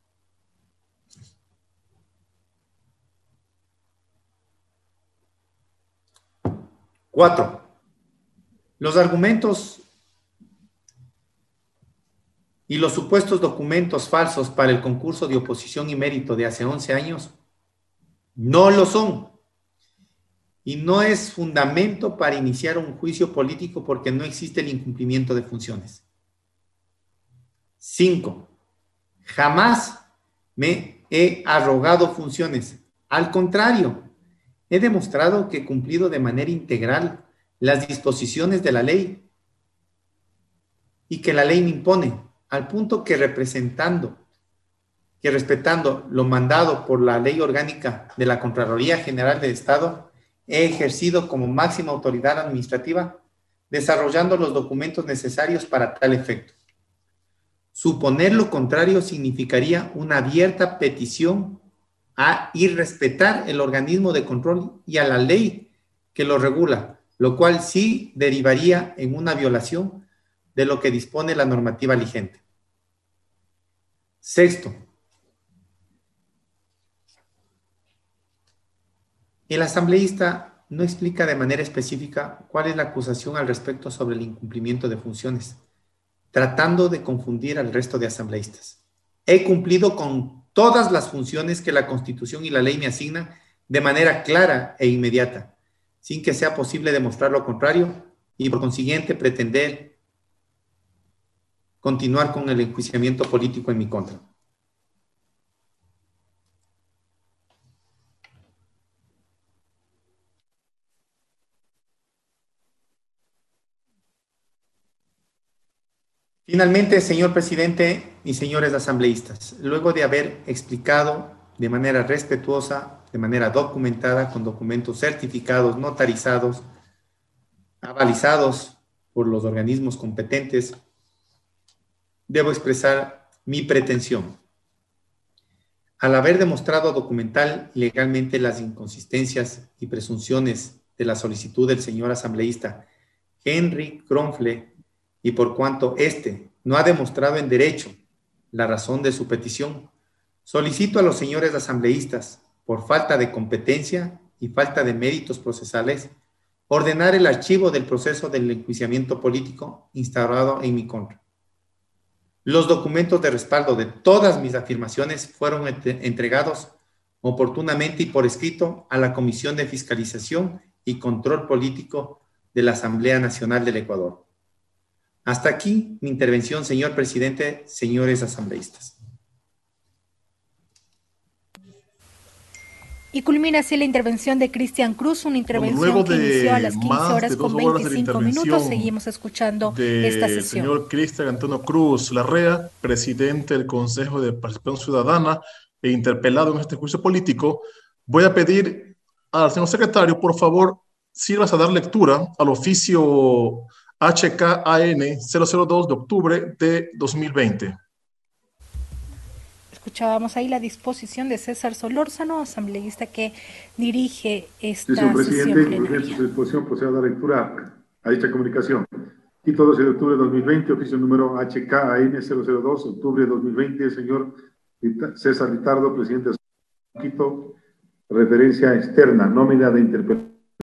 Cuatro, los argumentos y los supuestos documentos falsos para el concurso de oposición y mérito de hace once años no lo son. Y no es fundamento para iniciar un juicio político porque no existe el incumplimiento de funciones. Cinco, jamás me he arrogado funciones. Al contrario, he demostrado que he cumplido de manera integral las disposiciones de la ley y que la ley me impone, al punto que representando, que respetando lo mandado por la Ley Orgánica de la Contraloría General del Estado, he ejercido como máxima autoridad administrativa, desarrollando los documentos necesarios para tal efecto. Suponer lo contrario significaría una abierta petición a irrespetar el organismo de control y a la ley que lo regula, lo cual sí derivaría en una violación de lo que dispone la normativa vigente. Sexto, el asambleísta no explica de manera específica cuál es la acusación al respecto sobre el incumplimiento de funciones, tratando de confundir al resto de asambleístas. He cumplido con todas las funciones que la Constitución y la ley me asignan de manera clara e inmediata, sin que sea posible demostrar lo contrario y por consiguiente pretender continuar con el enjuiciamiento político en mi contra. Finalmente, señor presidente y señores asambleístas, luego de haber explicado de manera respetuosa, de manera documentada, con documentos certificados, notarizados, avalizados por los organismos competentes, debo expresar mi pretensión. Al haber demostrado documental y legalmente las inconsistencias y presunciones de la solicitud del señor asambleísta Henry Kronfle, y por cuanto éste no ha demostrado en derecho la razón de su petición, solicito a los señores asambleístas, por falta de competencia y falta de méritos procesales, ordenar el archivo del proceso del enjuiciamiento político instaurado en mi contra. Los documentos de respaldo de todas mis afirmaciones fueron entregados oportunamente y por escrito a la Comisión de Fiscalización y Control Político de la Asamblea Nacional del Ecuador. Hasta aquí mi intervención, señor presidente, señores asambleístas. Y culmina así la intervención de Cristian Cruz, una intervención que inició a las quince horas con veinticinco minutos. Seguimos escuchando esta sesión. Señor Cristian Antonio Cruz Larrea, presidente del Consejo de Participación Ciudadana e interpelado en este juicio político, voy a pedir al señor secretario, por favor, sirvas a dar lectura al oficio H K A N cero cero dos de octubre de dos mil veinte. Escuchábamos ahí la disposición de César Solórzano, asambleísta que dirige esta sí, señor sesión presidente, plenaria. en su disposición procede a dar lectura a dicha comunicación. Quito doce de octubre de dos mil veinte, oficio número H K A N cero cero dos, octubre de dos mil veinte, señor César Litardo, presidente de Quito, referencia externa, nómina de interpelación